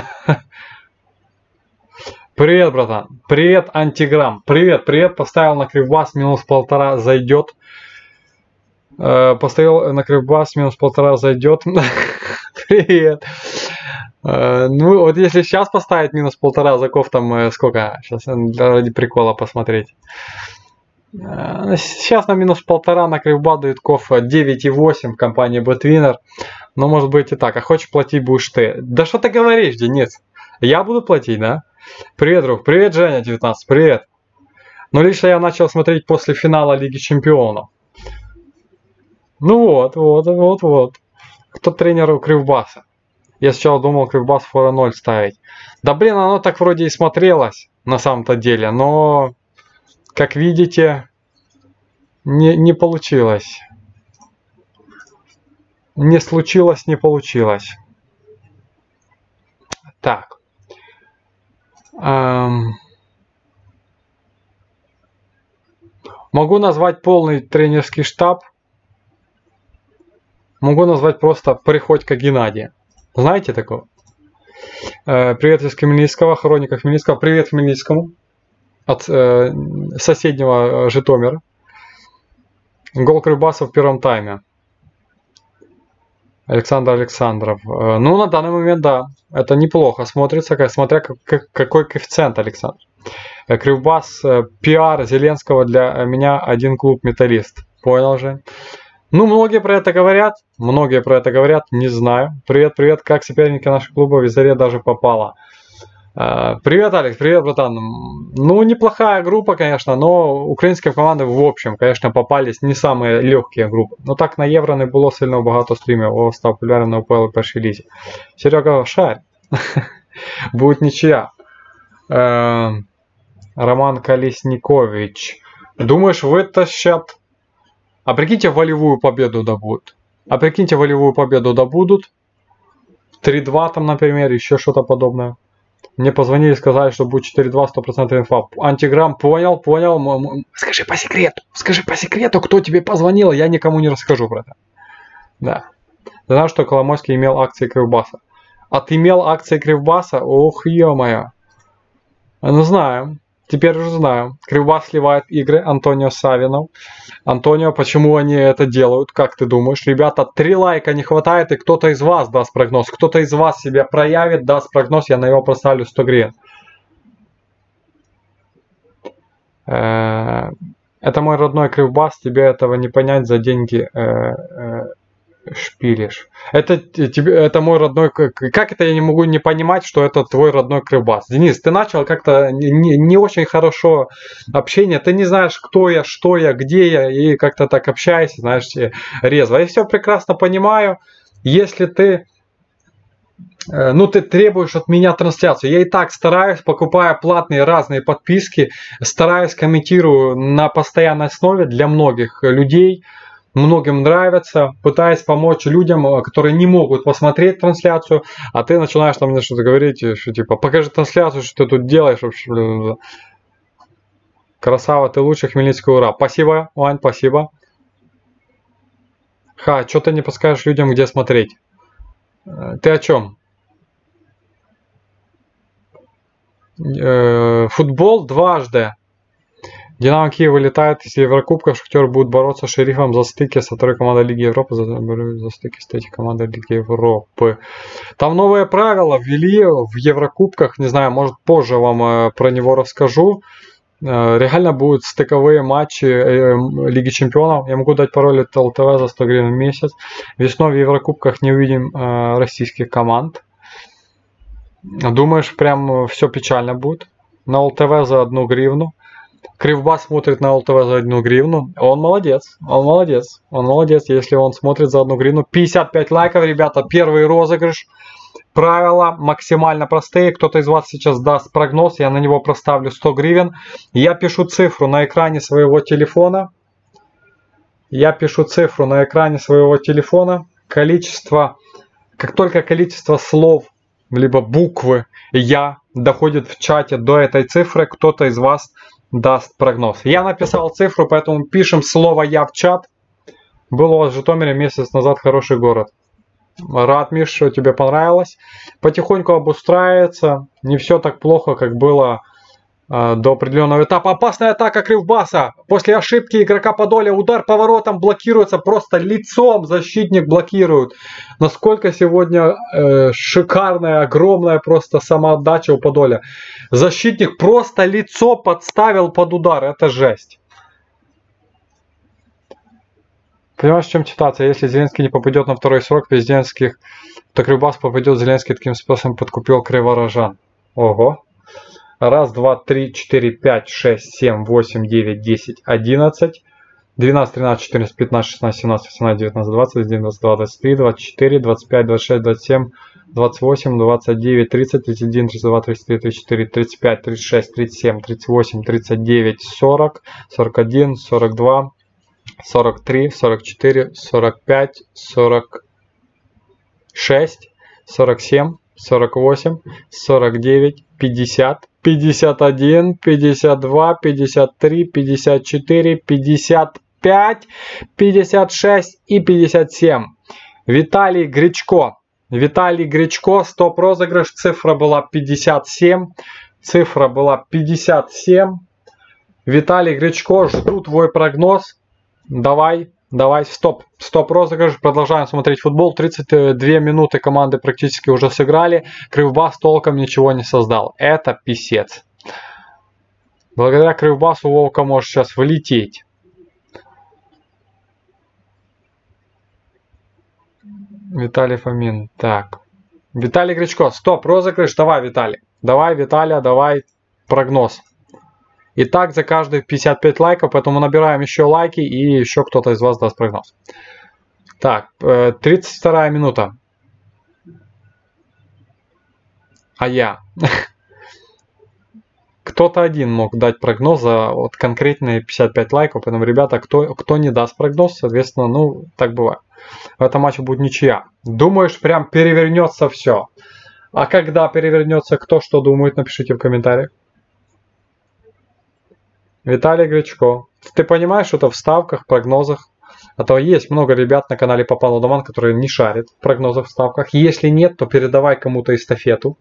Привет, братан. Привет, Антиграмм. Привет. Поставил на Кривбас минус 1,5 зайдет. Поставил на Кривбас минус 1,5 зайдет. Привет. Ну, вот если сейчас поставить минус 1,5 заков, там сколько? Сейчас ради прикола посмотреть. Сейчас на минус 1,5 на Кривбас Давидков 9,8 в компании BetWinner. Но может быть и так. А хочешь платить будешь ты. Да что ты говоришь, Денис? Я буду платить, да? Привет, друг. Привет, Женя, 19. Привет. Но лично я начал смотреть после финала Лиги Чемпионов. Ну вот. Кто тренер у Кривбаса? Я сначала думал Кривбас 4-0 ставить. Да блин, оно так вроде и смотрелось на самом-то деле. Но, как видите, не получилось. Не случилось, не получилось. Так. Могу назвать полный тренерский штаб. Могу назвать просто Приходько Геннадия. Знаете такого? Привет из Хмельницкого, Хроника Хмельницкого. Привет Хмельницкому от соседнего Житомира. Гол Кривбаса в первом тайме. Александр Александров. Ну, на данный момент, да, это неплохо смотрится, смотря какой коэффициент, Александр. Кривбас, пиар Зеленского для меня один клуб Металлист. Понял же? Ну, многие про это говорят, не знаю. Привет, как соперники наших клубов, Визаре даже попало. Привет, Алекс, привет, братан. Ну, неплохая группа, конечно, но украинские команды в общем, конечно, попались не самые легкие группы. Но так на Євро не було сильно багато стрімів, о, став популярним на УПЛ в першій лізі. Серега, шарь. Будет ничья. Роман Колесникович. Думаешь, вытащат? А прикиньте, волевую победу добудут. 3-2 там, например, еще что-то подобное. Мне позвонили, сказали, что будет 4-2, 100% инфа. Антиграмм, понял. Скажи по секрету, кто тебе позвонил, я никому не расскажу про это. Да. Ты знаешь, что Коломойский имел акции Кривбаса? А ты имел акции Кривбаса? Ох, ё-моё. Ну, знаем. Теперь уже знаю. Кривбас сливает игры. Антонио Савинов. Антонио, почему они это делают? Как ты думаешь? Ребята, 3 лайка не хватает, и кто-то из вас даст прогноз. Кто-то из вас себя проявит, даст прогноз, я на него проставлю 100 гривен. Это мой родной Кривбас, тебе этого не понять, за деньги шпилишь. Это мой родной... Как это я не могу не понимать, что это твой родной Кривбас? Денис, ты начал как-то не очень хорошо общение. Ты не знаешь, кто я, что я, где я. И как-то так общаешься, знаешь, резво. Я все прекрасно понимаю. Если ты... Ну, ты требуешь от меня трансляцию. Я и так стараюсь, покупая платные разные подписки. Стараюсь, комментирую на постоянной основе для многих людей. Многим нравится, пытаясь помочь людям, которые не могут посмотреть трансляцию, а ты начинаешь там мне что-то говорить, что типа, покажи трансляцию, что ты тут делаешь вообще. Красава, ты лучше, Хмельницкий, ура. Спасибо, Вань, спасибо. Что ты не подскажешь людям, где смотреть? Ты о чем? Футбол дважды. Динамо Киев вылетает из Еврокубков, Шахтер будет бороться с Шерифом за стыки со второй командой Лиги Европы, за стыки с третьей командой Лиги Европы. Там новые правила ввели в Еврокубках, не знаю, может позже вам про него расскажу. Реально будут стыковые матчи Лиги Чемпионов. Я могу дать пароль от ЛТВ за 100 гривен в месяц. Весной в Еврокубках не увидим российских команд. Думаешь, прям все печально будет? На ЛТВ за 1 гривну. Кривбас смотрит на ЛТВ за 1 гривну. Он молодец, если он смотрит за 1 гривну. 55 лайков, ребята, первый розыгрыш. Правила максимально простые. Кто-то из вас сейчас даст прогноз, я на него проставлю 100 гривен. Я пишу цифру на экране своего телефона. Количество, как только количество слов, либо буквы «Я» доходит в чате до этой цифры, кто-то из вас даст прогноз. Я написал цифру, поэтому пишем слово «Я» в чат. Был у вас в Житомире месяц назад хороший город. Рад, Миш, что тебе понравилось. Потихоньку обустраивается. Не все так плохо, как было до определенного этапа. Опасная атака Кривбаса. После ошибки игрока Подоля удар поворотом блокируется. Просто лицом защитник блокирует. Насколько сегодня шикарная, огромная просто самоотдача у Подоля. Защитник просто лицо подставил под удар. Это жесть. Понимаешь, в чем ситуация? Если Зеленский не попадет на второй срок президентских, то Кривбас попадет. Зеленский таким способом подкупил криворожан. Ого. Раз, два, три, 4, 5, 6, 7, 8, 9, 10, 11, 12, 13, 14, 15, 16, 17, 18, 19, 20, 21, 22, 23, 24, 25, 26, 27, 28, 29, 30, 31, 32, 33, 34, 35, 36, 37, 38, 39, 40, 41, 42, 43, 44, 45, 46, 47, 48, 49, 50, 51, 52, 53, 54, 55, 56 и 57. Виталий Гречко. Виталий Гречко, стоп-розыгрыш. Цифра была 57. Цифра была 57. Виталий Гречко, жду твой прогноз. Давай, стоп розыгрыш, продолжаем смотреть футбол. 32 минуты команды практически уже сыграли. Кривбас толком ничего не создал. Это писец. Благодаря Кривбасу Вовка может сейчас вылететь. Виталий Фомин. Так. Виталий Гречко, стоп, розыгрыш. Давай, Виталий. Давай, Виталия, давай прогноз. Итак, за каждые 55 лайков, поэтому набираем еще лайки, и еще кто-то из вас даст прогноз. Так, 32 минута. А я. Кто-то один мог дать прогноз за вот конкретные 55 лайков, поэтому, ребята, кто не даст прогноз, соответственно, ну, так бывает. В этом матче будет ничья. Думаешь, прям перевернется все. А когда перевернется, кто что думает, напишите в комментариях. Виталий Гречко. Ты понимаешь, что это в ставках, прогнозах? А то есть много ребят на канале Попал Удоман, которые не шарят в прогнозах, в ставках. Если нет, то передавай кому-то эстафету.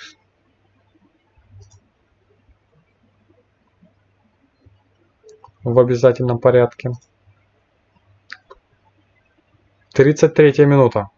В обязательном порядке. 33 минута.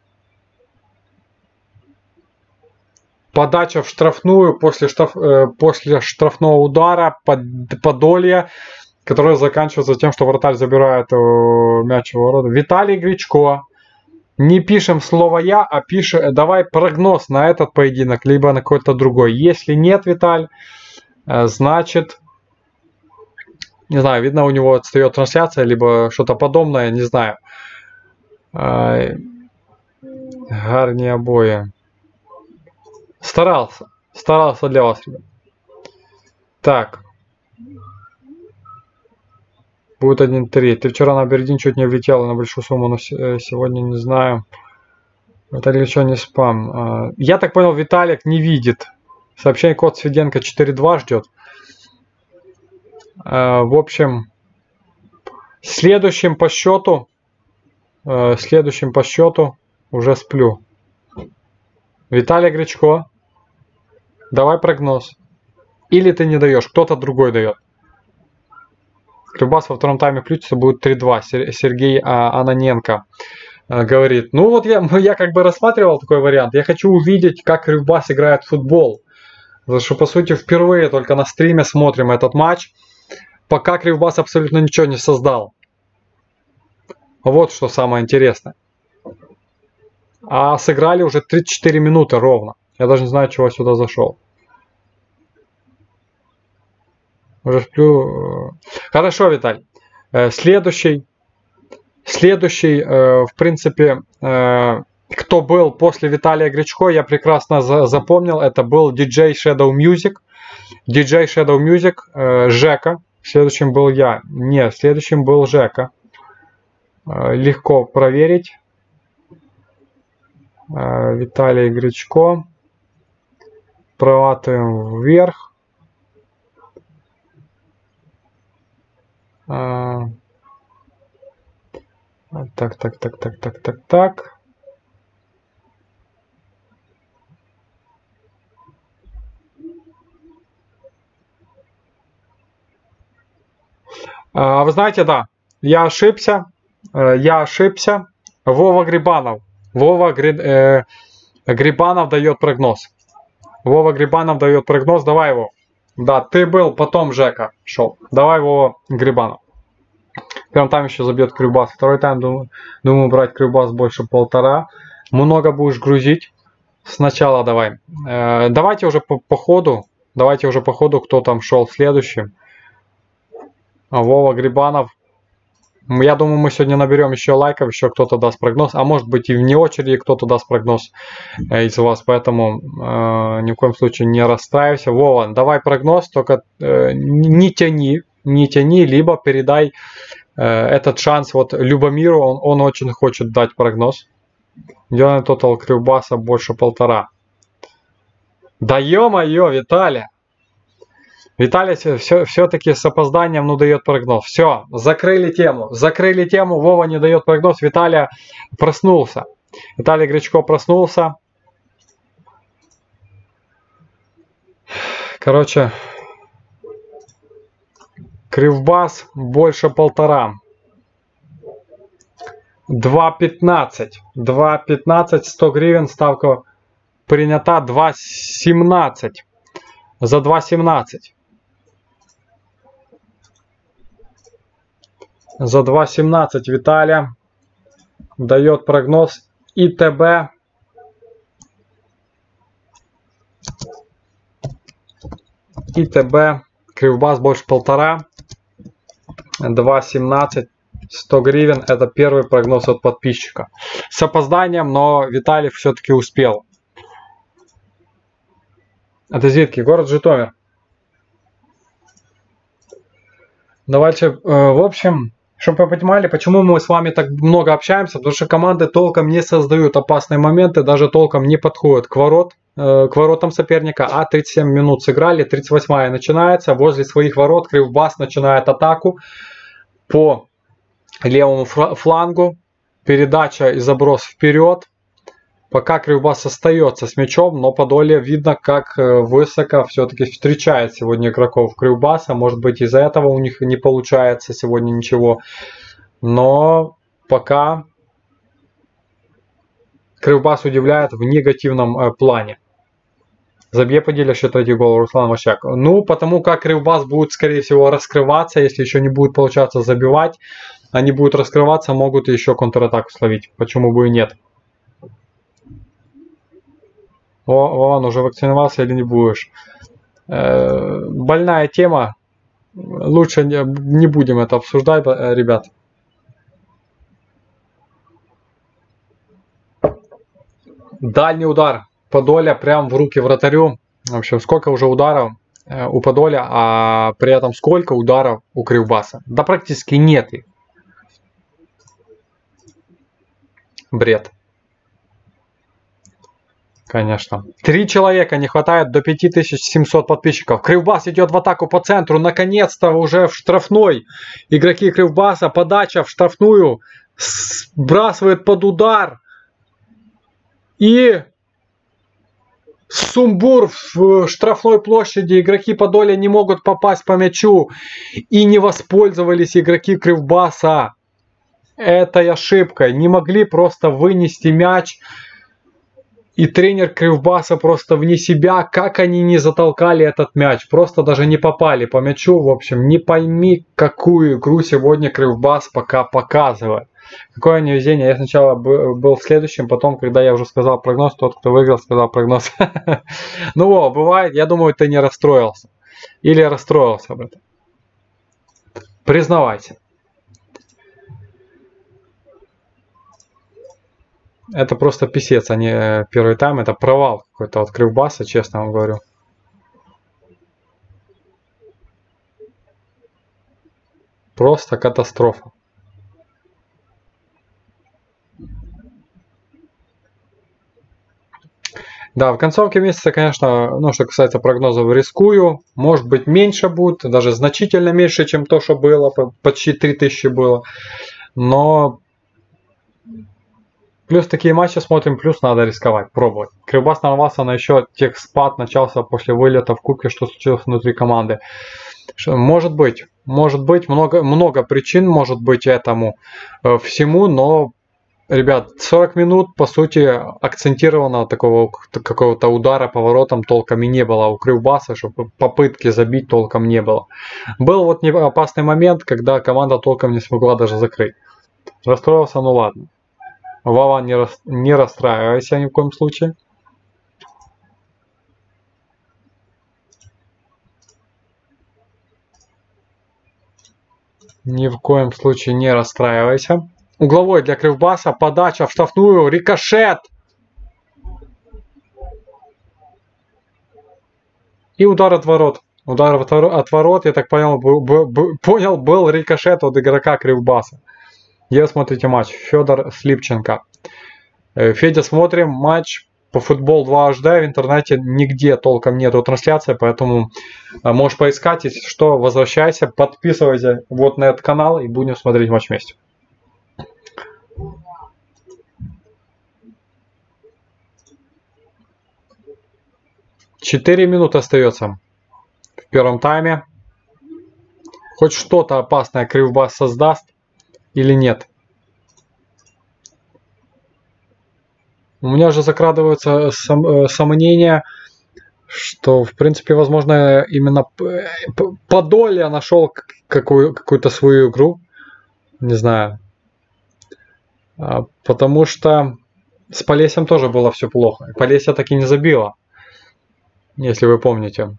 Подача в штрафную после штрафного удара Подолье, которая заканчивается тем, что вратарь забирает мяч в ворота. Виталий Гречко. Не пишем слово «я», а пишем давай прогноз на этот поединок, либо на какой-то другой. Если нет, Виталь, значит, не знаю, видно, у него отстает трансляция, либо что-то подобное, не знаю. Гарни обои. Старался для вас, ребят. Так. Будет 1-3. Ты вчера на Абердин чуть не влетел на большую сумму, но сегодня не знаю. Это ли что не спам? Я так понял, Виталик не видит. Сообщение код Свиденко 4.2 ждет. В общем, следующим по счету уже сплю. Виталий Гречко, давай прогноз. Или ты не даешь, кто-то другой дает. Кривбас во втором тайме включится, будет 3-2. Сергей Ананенко говорит. Ну вот я как бы рассматривал такой вариант. Я хочу увидеть, как Кривбас играет в футбол. Потому что, по сути, впервые только на стриме смотрим этот матч. Пока Кривбас абсолютно ничего не создал. Вот что самое интересное. А сыграли уже 34 минуты ровно. Я даже не знаю, чего я сюда зашел. Уже сплю. Хорошо, Виталь. Следующий, в принципе, кто был после Виталия Гречко, я прекрасно запомнил. Это был DJ Shadow Music. DJ Shadow Music, Жека. Следующим был я. Нет, следующим был Жека. Легко проверить. Виталий Гречко. Проватываем вверх. Так. Вы знаете, да, я ошибся. Вова Грибанов. Грибанов дает прогноз. Давай его. Да, ты был, потом Жека шел. Давай, Вова Грибанов. В первом тайме еще забьет Кривбас. Второй тайм, думаю брать Кривбас больше 1,5. Много будешь грузить. Сначала давай. Давайте уже по ходу. Давайте уже по ходу, кто там шел следующим. Вова Грибанов. Я думаю, мы сегодня наберем еще лайков, еще кто-то даст прогноз. А может быть и вне очереди кто-то даст прогноз из вас. Поэтому ни в коем случае не расстраивайся. Вова, давай прогноз, только не тяни, либо передай этот шанс вот Любомиру. Он очень хочет дать прогноз. Делаем тотал Кривбаса больше 1,5. Да ё-моё, Виталий! Виталий все-таки с опозданием, ну, дает прогноз. Все, закрыли тему. Закрыли тему. Вова не дает прогноз. Виталий проснулся. Виталий Гречко проснулся. Короче, Кривбас больше 1,5. 2,15. 2,15, 100 гривен. Ставка принята. 2,17. За 2,17. За 2,17 Виталия дает прогноз ИТБ. ИТБ. Кривбас больше 1,5. 2,17. 100 гривен. Это первый прогноз от подписчика. С опозданием, но Виталий все-таки успел. Это звідки? Город Житомир. Давайте, в общем, чтобы вы понимали, почему мы с вами так много общаемся, потому что команды толком не создают опасные моменты, даже толком не подходят к воротам соперника, а 37 минут сыграли, 38-я начинается, возле своих ворот Кривбас начинает атаку по левому флангу, передача и заброс вперед. Пока Кривбас остается с мячом, но Подолье видно, как высоко все-таки встречает сегодня игроков Кривбаса. Может быть, из-за этого у них не получается сегодня ничего. Но пока Кривбас удивляет в негативном плане. Забье Подолье еще третий гол, Руслан Ващак. Ну, потому как Кривбас будет, скорее всего, раскрываться, если еще не будет получаться забивать. Они будут раскрываться, могут еще контратаку словить. Почему бы и нет? Вован, уже вакциновался или не будешь? Больная тема. Лучше не будем это обсуждать, ребят. Дальний удар Подолья прям в руки вратарю. В общем, сколько уже ударов у Подолья, а при этом сколько ударов у Кривбаса? Да практически нет их. Бред. Конечно. 3 человека не хватает до 5700 подписчиков. Кривбас идет в атаку по центру. Наконец-то уже в штрафной. Игроки Кривбаса. Подача в штрафную. Сбрасывает под удар. И сумбур в штрафной площади. Игроки Подолья не могут попасть по мячу. И не воспользовались игроки Кривбаса этой ошибкой. Не могли просто вынести мяч. И тренер Кривбаса просто вне себя, как они не затолкали этот мяч. Просто даже не попали по мячу. В общем, не пойми, какую игру сегодня Кривбас пока показывает. Какое невезение. Я сначала был следующим, потом, когда я уже сказал прогноз, тот, кто выиграл, сказал прогноз. Ну, бывает, я думаю, ты не расстроился. Или расстроился об этом. Признавайся. Это просто писец, а не первый тайм. Это провал какой-то от Кривбаса, честно вам говорю. Просто катастрофа. Да, в концовке месяца, конечно, ну, что касается прогнозов, рискую. Может быть, меньше будет, даже значительно меньше, чем то, что было. Почти 3000 было. Но плюс такие матчи смотрим, плюс надо рисковать, пробовать. Кривбас нарвался на еще техспад, начался после вылета в кубке, что случилось внутри команды. Может быть, много причин может быть этому всему, но Ребят, 40 минут, по сути, акцентированного такого какого-то удара поворотом толком и не было. У Кривбаса, чтобы попытки забить толком не было. Был вот опасный момент, когда команда толком не смогла даже закрыть. Расстроился, ну ладно. Вова, не расстраивайся ни в коем случае. Ни в коем случае не расстраивайся. Угловой для Кривбаса. Подача в штрафную. Рикошет. И удар от ворот. Удар от ворот, я так понял, был рикошет от игрока Кривбаса. Где вы смотрите матч? Федор Слипченко. Федя, смотрим матч по футбол 2 HD. В интернете нигде толком нету трансляции, поэтому можешь поискать. Если что, возвращайся, подписывайся вот на этот канал и будем смотреть матч вместе. Четыре минуты остается в первом тайме. Хоть что-то опасное Кривбас создаст или нет? У меня же закрадываются сомнения, что, в принципе, возможно, именно Подолье нашел какую-то свою игру. Не знаю. Потому что с Полесьем тоже было все плохо. Полесье так и не забила, если вы помните.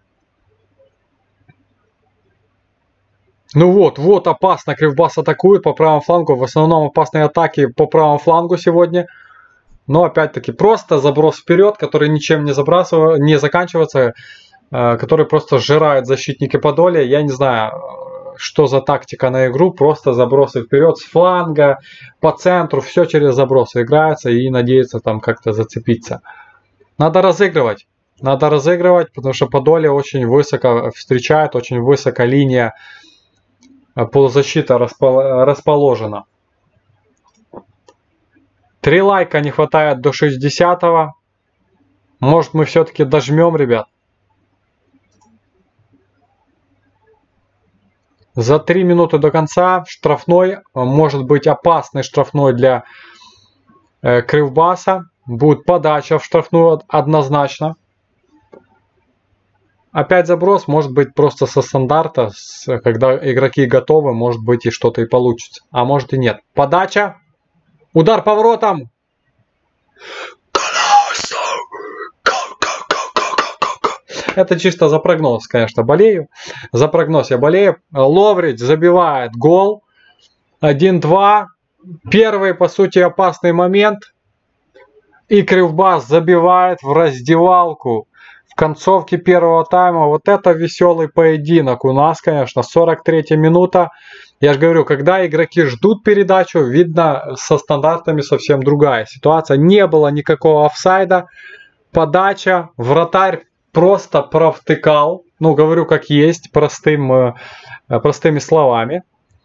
Ну вот опасно. Кривбас атакует по правому флангу. В основном опасные атаки по правому флангу сегодня. Но опять-таки просто заброс вперед, который ничем не заканчивается, который просто сжирает защитники Подолья. Я не знаю, что за тактика на игру. Просто забросы вперед с фланга, по центру. Все через забросы играется и надеется там как-то зацепиться. Надо разыгрывать. Надо разыгрывать, потому что Подолье очень высоко встречает, очень высоко линия полузащиты расположена. 3 лайка не хватает до 60-го. Может, мы все-таки дожмем, ребят. За 3 минуты до конца штрафной. Может быть опасный штрафной для Кривбаса. Будет подача в штрафную однозначно. Опять заброс. Может быть просто со стандарта. Когда игроки готовы, может быть и что-то и получится. А может и нет. Подача. Удар поворотом. Это чисто за прогноз, конечно, болею. За прогноз я болею. Ловрич забивает гол. 1-2. Первый, по сути, опасный момент. И Кривбас забивает в раздевалку. В концовке первого тайма. Вот это веселый поединок у нас, конечно. 43-я минута. Я же говорю, когда игроки ждут передачу, видно, со стандартами совсем другая ситуация. Не было никакого офсайда. Подача. Вратарь просто провтыкал. Ну, говорю как есть, простыми словами.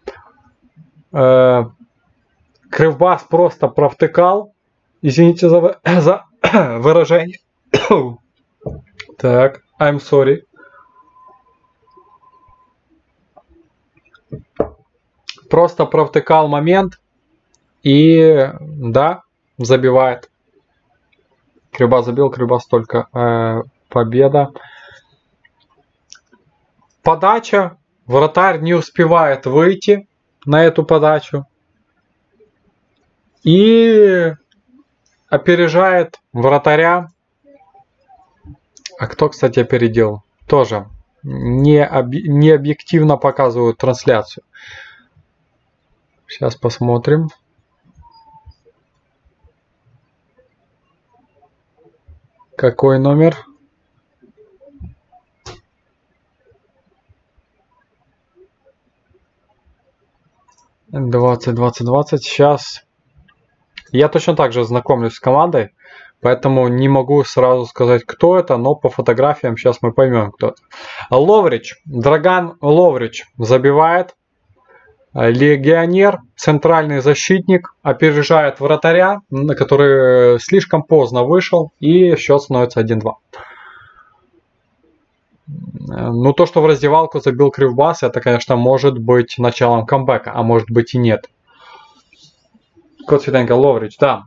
Кривбас просто провтыкал. Извините за выражение. Так, I'm sorry. Просто провтыкал момент и, да, забивает. Кривбас забил, Кривбас только победа. Подача. Вратарь не успевает выйти на эту подачу. И опережает вратаря. А кто, кстати, опередил? Тоже не объективно показывают трансляцию. Сейчас посмотрим. Какой номер? «20. Сейчас я точно так же знакомлюсь с командой, поэтому не могу сразу сказать, кто это, но по фотографиям сейчас мы поймем, кто это. Ловрич, Драган Ловрич забивает. Легионер, центральный защитник, опережает вратаря, который слишком поздно вышел, и счет становится 1-2. Ну, то, что в раздевалку забил Кривбас, это, конечно, может быть началом камбэка, а может быть и нет. Кот Светенко, Ловрич, да.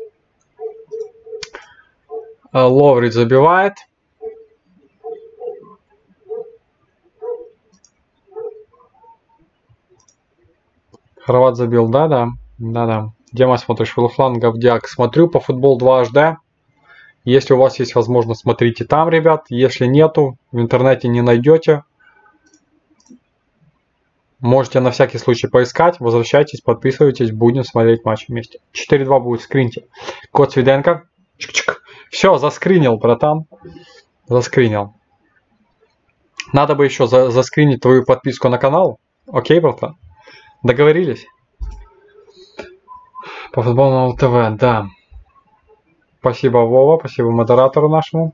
Ловрич забивает. Хорват забил, да-да. Да-да. Дима, смотришь фланг, Гавдяк. Смотрю по футбол 2 HD. Если у вас есть возможность, смотрите там, ребят. Если нету, в интернете не найдете. Можете на всякий случай поискать. Возвращайтесь, подписывайтесь. Будем смотреть матч вместе. 4-2 будет, скриньте. Кот Свиденко. Чик-чик. Все, заскринил, братан. Заскринил. Надо бы еще заскринить твою подписку на канал. Окей, братан? Договорились? По футбольному ТВ, да. Спасибо, Вова. Спасибо модератору нашему.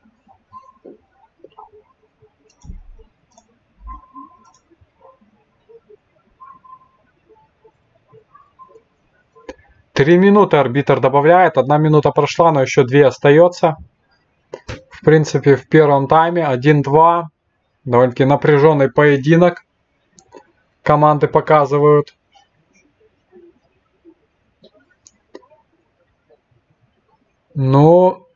Три минуты арбитр добавляет. 1 минута прошла, но еще 2 остается. В принципе, в первом тайме 1-2. Довольно-таки напряженный поединок. Команды показывают. Ну,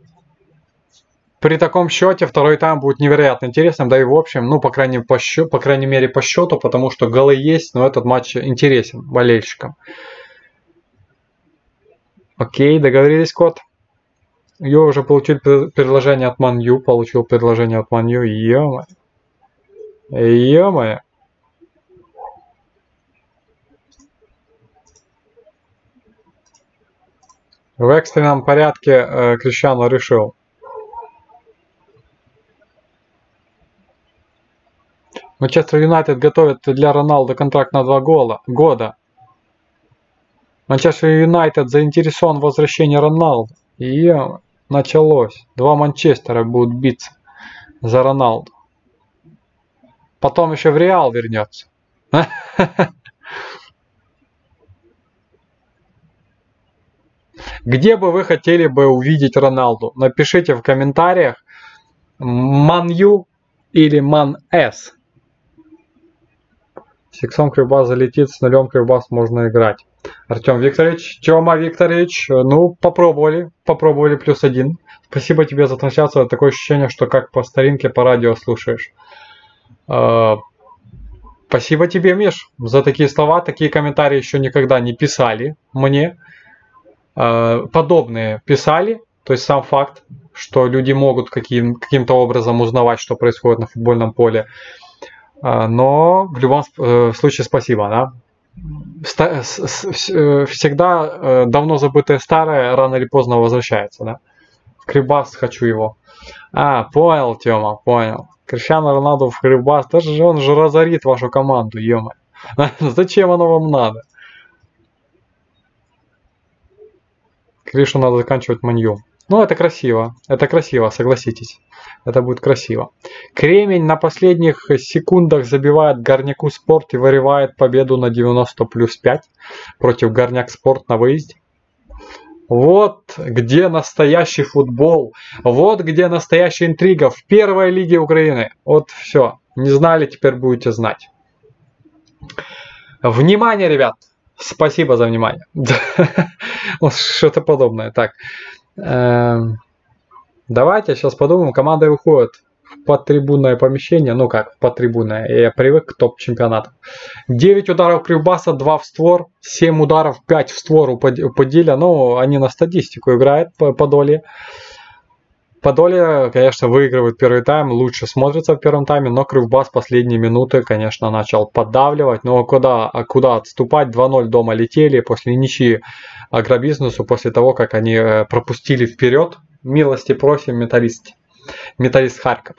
при таком счете второй тайм будет невероятно интересным. Да и в общем, ну, по крайней мере по счету, потому что голы есть, но этот матч интересен болельщикам. Окей, договорились, кот. Я уже получил предложение от Манью. Получил предложение от Манью. Ё-моё. Ё-моё. В экстренном порядке Криштиану решил. Манчестер Юнайтед готовит для Роналду контракт на 2 года. Манчестер Юнайтед заинтересован в возвращении Роналду. И началось. 2 Манчестера будут биться за Роналду. Потом еще в Реал вернется. Где бы вы хотели бы увидеть Роналду? Напишите в комментариях. Маню или Ман-С. С иксом Кривбас залетит, с нулем Кривбас можно играть. Артем Викторович, Тёма Викторович, ну попробовали +1. Спасибо тебе за трансляцию. Такое ощущение, что как по старинке по радио слушаешь. Спасибо тебе, Миш, за такие слова. Такие комментарии еще никогда не писали мне. Подобные писали. То есть сам факт, что люди могут каким-то образом узнавать, что происходит на футбольном поле. Но в любом случае спасибо, да? Всегда давно забытое старое рано или поздно возвращается, да? В Кривбас хочу его. Понял, Тёма, понял. Криштиану Роналду в Кривбас, даже он же разорит вашу команду, ё-моё. Зачем оно вам надо? Кришу надо заканчивать Манью. Ну, это красиво, согласитесь. Это будет красиво. Кремень на последних секундах забивает Горняку Спорт и вырывает победу на 90+5 против Горняк Спорт на выезде. Вот где настоящий футбол. Вот где настоящая интрига в первой лиге Украины. Вот все. Не знали, теперь будете знать. Внимание, ребят. Спасибо за внимание. Что-то подобное. Так. Давайте сейчас подумаем. Команда уходит в подтрибунное помещение. Ну как, в подтрибунное. Я привык к топ-чемпионату. 9 ударов Кривбаса, 2 в створ. 7 ударов, 5 в створ у Подиля. Ну, они на статистику играют, Подолье. Подолье, конечно, выигрывает первый тайм. Лучше смотрится в первом тайме. Но Кривбас последние минуты, конечно, начал поддавливать. Но куда отступать? 2-0 дома летели. После ничьи агробизнесу. После того, как они пропустили вперед. Милости просим, Металлист Харьков.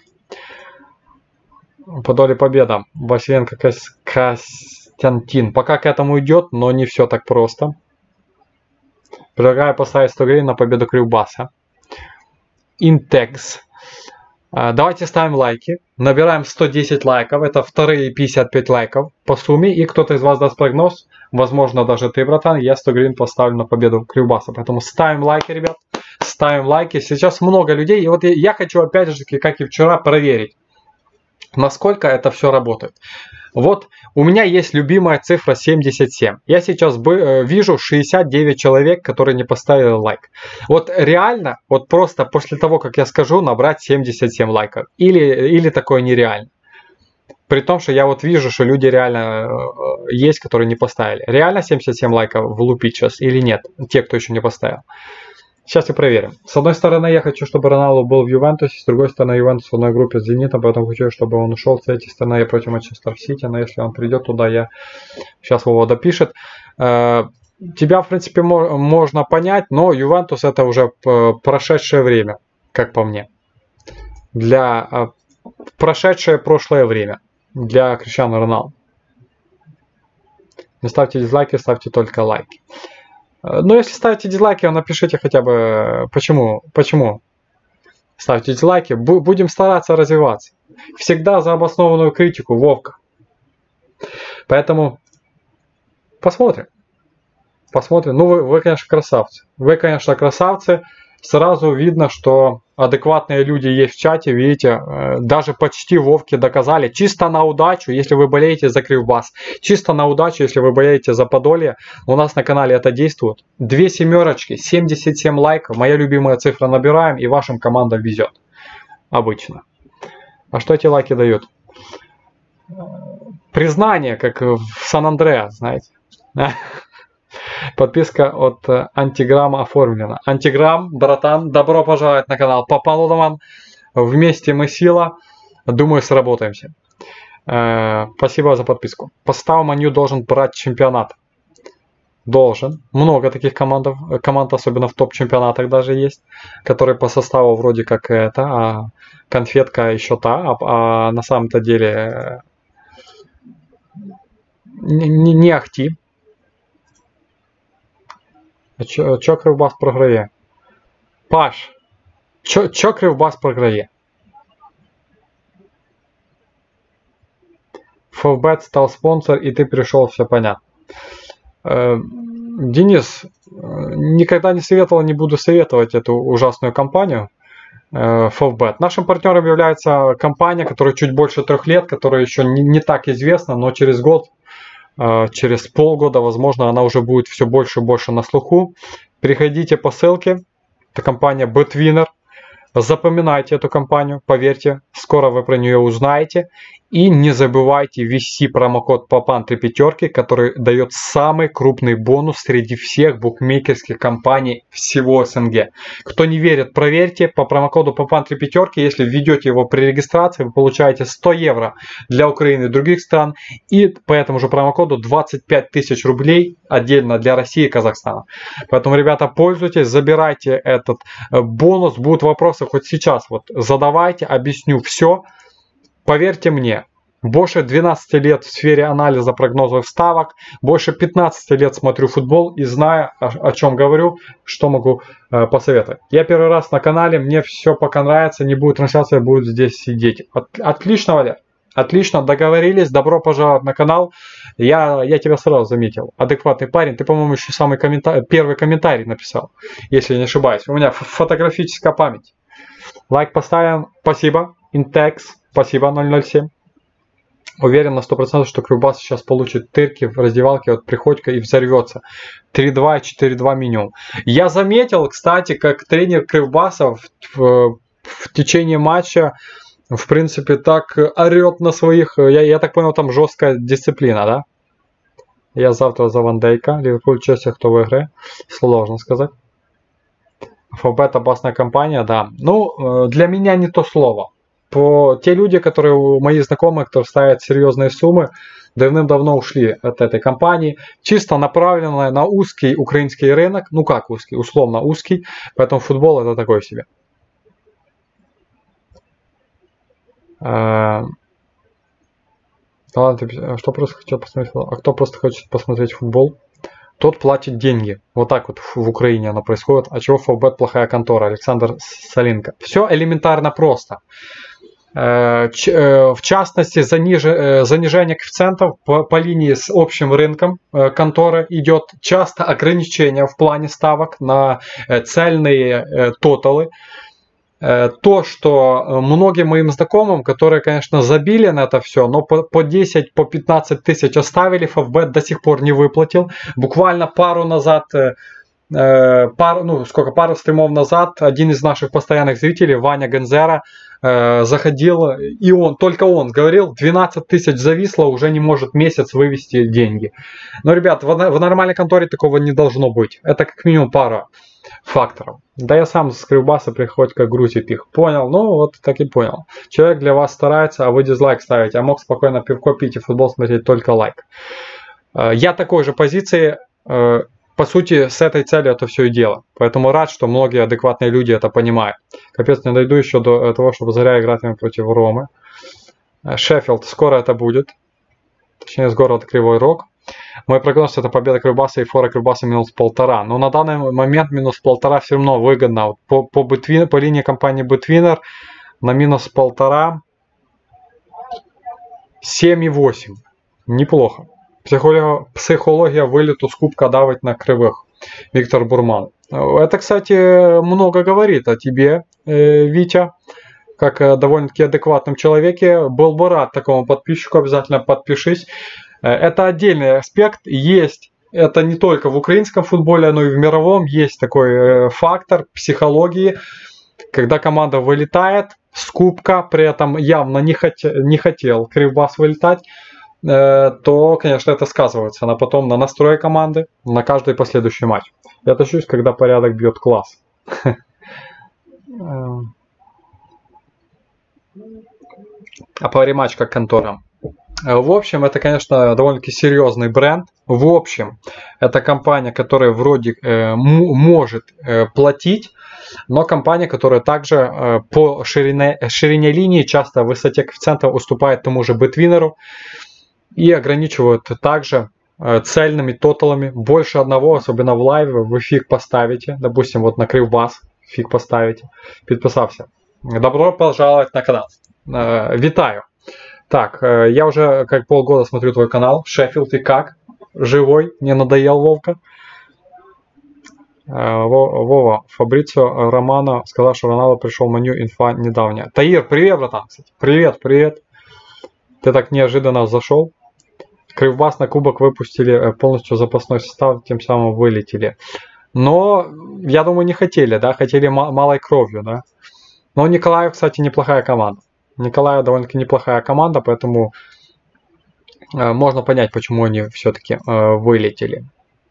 Подолье победа. Василенко Костянтин. Пока к этому идет, но не все так просто. Предлагаю поставить 100 гривен на победу Кривбаса. Интекс. Давайте ставим лайки. Набираем 110 лайков. Это вторые 55 лайков по сумме. И кто-то из вас даст прогноз. Возможно, даже ты, братан. Я 100 гривен поставлю на победу Кривбаса. Поэтому ставим лайки, ребят. Ставим лайки. Сейчас много людей. И вот я хочу опять же, как и вчера, проверить, насколько это все работает. Вот у меня есть любимая цифра 77. Я сейчас вижу 69 человек, которые не поставили лайк. Вот реально, вот просто после того, как я скажу, набрать 77 лайков. Или такое нереально. При том, что я вот вижу, что люди реально есть, которые не поставили. Реально 77 лайков влупить сейчас или нет? Те, кто еще не поставил. Сейчас и проверим. С одной стороны, я хочу, чтобы Роналду был в Ювентусе, с другой стороны, Ювентус в одной группе с Зенитом, поэтому хочу, чтобы он ушел. С третьей стороны, я против Манчестер Сити, но если он придет туда, я сейчас его допишет. Тебя, в принципе, можно понять, но Ювентус это уже прошедшее время, как по мне. Для прошедшее прошлое время для Криштиану Роналду. Не ставьте дизлайки, ставьте только лайки. Но если ставите дизлайки, напишите хотя бы почему ставьте дизлайки. Будем стараться развиваться. Всегда за обоснованную критику, Вовка. Поэтому посмотрим. Ну, вы, конечно, красавцы. Вы, конечно, красавцы. Сразу видно, что адекватные люди есть в чате. Видите, даже почти Вовки доказали. Чисто на удачу, если вы болеете за Кривбас. Чисто на удачу, если вы болеете за Подолье. У нас на канале это действует. 2 семерочки, 77 лайков. Моя любимая цифра набираем, и вашим командам везет. Обычно. А что эти лайки дают? Признание, как в Сан-Андреас, знаете. Подписка от Антиграмма оформлена. Антиграмм, братан, добро пожаловать на канал Папа Лудоман. Вместе мы сила. Думаю, сработаемся. Спасибо за подписку. По составу Манью должен брать чемпионат. Должен. Много таких команд, особенно в топ-чемпионатах даже есть, которые по составу вроде как это, а конфетка еще та, а на самом-то деле не ахти. Чо Кривбас програє? Паш, чо Кривбас програє? Фовбет стал спонсор, и ты пришел, все понятно. Денис, никогда не советовал, не буду советовать эту ужасную компанию Фовбет. Нашим партнером является компания, которая чуть больше 3 лет, которая еще не так известна, но через год, через полгода, возможно, она уже будет все больше и больше на слуху. Переходите по ссылке. Это компания BetWinner. Запоминайте эту компанию, поверьте, скоро вы про нее узнаете. И не забывайте ввести промокод Папан 3 пятерки, который дает самый крупный бонус среди всех букмекерских компаний всего СНГ. Кто не верит, проверьте по промокоду Папан 3 пятерки. Если введете его при регистрации, вы получаете 100 евро для Украины и других стран. И по этому же промокоду 25 тысяч рублей отдельно для России и Казахстана. Поэтому, ребята, пользуйтесь, забирайте этот бонус. Будут вопросы хоть сейчас, вот задавайте, объясню все. Поверьте мне, больше 12 лет в сфере анализа прогнозов ставок, больше 15 лет смотрю футбол и знаю, о чем говорю, что могу посоветовать. Я первый раз на канале, мне все пока нравится, не будет трансляции, будет здесь сидеть. Отлично, Валер, отлично, договорились, добро пожаловать на канал. Я тебя сразу заметил, адекватный парень, ты, по-моему, еще первый комментарий написал, если не ошибаюсь. У меня фотографическая память. Лайк поставим, спасибо, Intex. Спасибо, 007. Уверен на 100%, что Кривбас сейчас получит тырки в раздевалке от Приходько и взорвется. 3-2 и 4-2 минимум. Я заметил, кстати, как тренер Кривбаса в течение матча, в принципе, так орет на своих... Я так понял, там жесткая дисциплина, да? Я завтра за Ван Дейка. Ливерпуль, Челси, кто выиграет? Сложно сказать. Фовбет опасная компания, да. Ну, для меня не то слово. Те люди, которые мои знакомые, кто ставят серьезные суммы, давным-давно ушли от этой компании. Чисто направленная на узкий украинский рынок. Ну как узкий? Условно узкий. Поэтому футбол это такой себе. Ладно, что просто хотел посмотреть? А кто просто хочет посмотреть футбол, тот платит деньги. Вот так вот в Украине оно происходит. А чего Фовбет плохая контора? Александр Солинко. Все элементарно просто. В частности, занижение коэффициентов по линии с общим рынком конторы идет. Часто ограничения в плане ставок на цельные тоталы. то, что многим моим знакомым, которые, конечно, забили на это все, но по 10, по 15 тысяч оставили, Фавбет до сих пор не выплатил. Буквально пару назад, пару стримов назад, один из наших постоянных зрителей, Ваня Гензера, заходил, и только он говорил, 12 тысяч зависло, уже не может месяц вывести деньги. Но, ребят, в нормальной конторе такого не должно быть. Это как минимум пара факторов. Да я сам с Кривбаса Приходько грузит их. Понял? Ну вот так и понял. Человек для вас старается, а вы дизлайк ставите. А мог спокойно пивко пить и футбол смотреть только лайк. Я такой же позиции, по сути, с этой целью это все и дело. Поэтому рад, что многие адекватные люди это понимают. Капец, не дойду еще до того, чтобы зря играть против Ромы. Шеффилд, скоро это будет. Точнее, с города Кривой Рог. Мой прогноз это победа Кривбаса и фора Кривбаса минус 1,5. Но на данный момент минус 1,5 все равно выгодно. По линии компании Bitwinner на минус 1,5 7,8. Неплохо. Психология вылету с кубка давить на кривых. Виктор Бурман. Это, кстати, много говорит о тебе, Витя, как довольно-таки адекватном человеке. Был бы рад такому подписчику, обязательно подпишись. Это отдельный аспект. Есть, это не только в украинском футболе, но и в мировом есть такой фактор психологии, когда команда вылетает с кубка, при этом явно не хотел Кривбас вылетать, то, конечно, это сказывается потом на настрое команды, на каждый последующий матч. Я тащусь, когда порядок бьет класс. А париматч как контора. В общем, это, конечно, довольно-таки серьезный бренд. В общем, это компания, которая вроде может платить, но компания, которая также по ширине линии, часто в высоте коэффициента уступает тому же Bitwinner и ограничивают также цельными тоталами. Больше одного, особенно в лайве, вы фиг поставите. Допустим, вот на Кривбас фиг поставите. Подписался. Добро пожаловать на канал. Витаю. Так, я уже как полгода смотрю твой канал. Шеффилд, и как? Живой? Не надоел Вовка? Вова, Фабрицио Романо сказал, что Роналдо пришел в меню, инфа недавняя. Таир, привет, братан, кстати. Привет, привет. Ты так неожиданно зашел. Кривбас на кубок выпустили полностью запасной состав, тем самым вылетели. Но, я думаю, не хотели, да? Хотели малой кровью, да? Но Николаев, кстати, неплохая команда. Николаев довольно-таки неплохая команда, поэтому можно понять, почему они все-таки вылетели.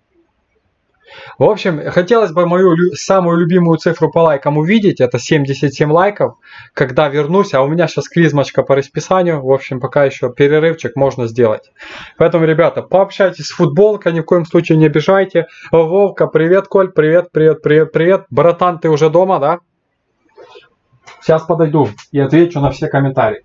В общем, хотелось бы мою самую любимую цифру по лайкам увидеть. Это 77 лайков. Когда вернусь, а у меня сейчас клизмочка по расписанию. В общем, пока еще перерывчик можно сделать. Поэтому, ребята, пообщайтесь с футболкой, ни в коем случае не обижайте. Вовка, привет, Коль, привет, привет, привет, привет. Братан, ты уже дома, да? Сейчас подойду и отвечу на все комментарии.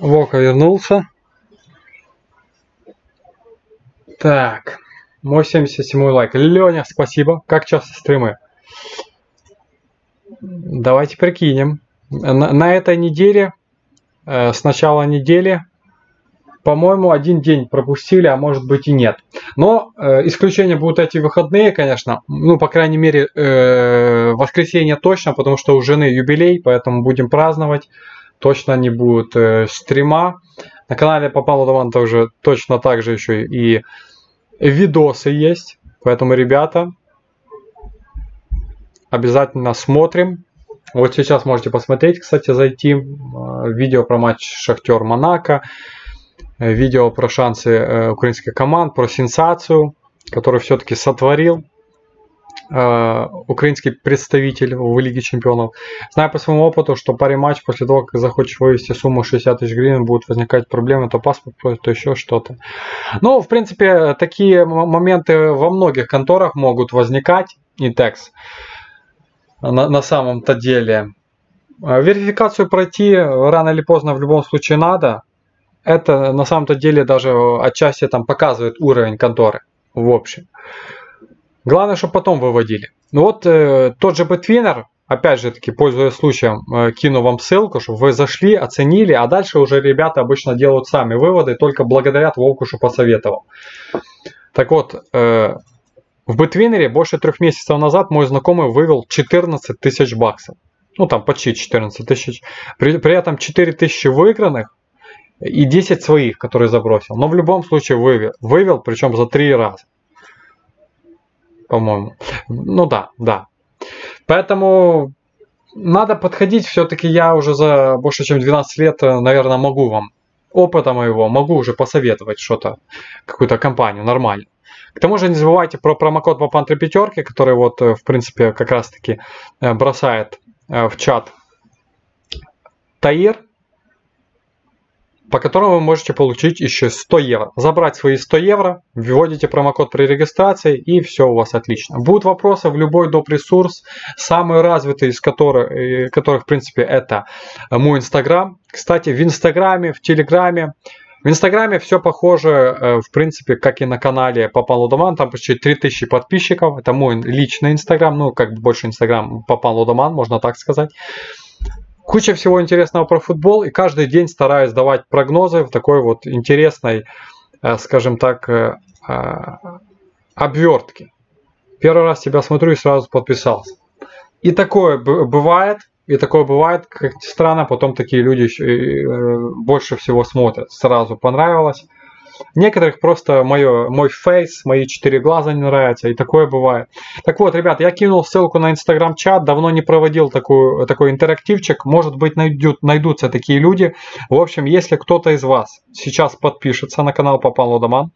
Вока вернулся. Так, мой 77-й лайк. Леня, спасибо. Как часто стримы? Давайте прикинем. На этой неделе, с начала недели, по-моему, один день пропустили, а может быть и нет. Но исключение будут эти выходные, конечно. Ну, по крайней мере, воскресенье точно, потому что у жены юбилей, поэтому будем праздновать. Точно не будет стрима. На канале Попало Доман тоже точно так же еще и видосы есть. Поэтому, ребята, обязательно смотрим. Вот сейчас можете посмотреть, кстати, зайти. Видео про матч Шахтер Монако. Видео про шансы украинских команд, про сенсацию, которую все-таки сотворил украинский представитель в Лиге Чемпионов. Знаю по своему опыту, что паре матч после того, как захочешь вывести сумму 60 тысяч гривен, будут возникать проблемы, то паспорт, то еще что-то. Ну, в принципе, такие моменты во многих конторах могут возникать, и текс на самом-то деле. Верификацию пройти рано или поздно в любом случае надо. Это на самом-то деле даже отчасти там показывает уровень конторы в общем. Главное, чтобы потом выводили. Ну вот тот же Betwinner, опять же таки, пользуясь случаем, кину вам ссылку, чтобы вы зашли, оценили, а дальше уже ребята обычно делают сами выводы, только благодарят Вовку, что посоветовал. Так вот, в Betwinner больше 3 месяцев назад мой знакомый вывел 14 тысяч баксов. Ну там почти 14 тысяч. При этом 4 тысячи выигранных и 10 своих, которые забросил. Но в любом случае вывел, причем за 3 раза. По-моему. Ну да. Поэтому надо подходить. Все-таки я уже за больше чем 12 лет, наверное, могу вам, опыта моего, могу уже посоветовать что-то, какую-то компанию нормальную. К тому же не забывайте про промокод Папантри Пятерки, который вот, в принципе, как раз-таки бросает в чат Таир, по которому вы можете получить еще 100 евро. Забрать свои 100 евро, вводите промокод при регистрации, и все у вас отлично. Будут вопросы в любой доп. Ресурс, самый развитый из которых, в принципе, это мой Инстаграм. Кстати, в Инстаграме, в Телеграме. В Инстаграме все похоже, в принципе, как и на канале Попало Доман. Там почти 3000 подписчиков. Это мой личный Инстаграм, ну, как бы больше Инстаграм Попало Доман, можно так сказать. Куча всего интересного про футбол, и каждый день стараюсь давать прогнозы в такой вот интересной, скажем так, обвертке. Первый раз тебя смотрю и сразу подписался. И такое бывает, как ни странно, потом такие люди больше всего смотрят. Сразу понравилось. Некоторых просто мой фейс, мои 4 глаза не нравятся, и такое бывает. Так вот, ребят, я кинул ссылку на инстаграм-чат, давно не проводил такой интерактивчик, может быть найдутся такие люди. В общем, если кто-то из вас сейчас подпишется на канал Попало Доман,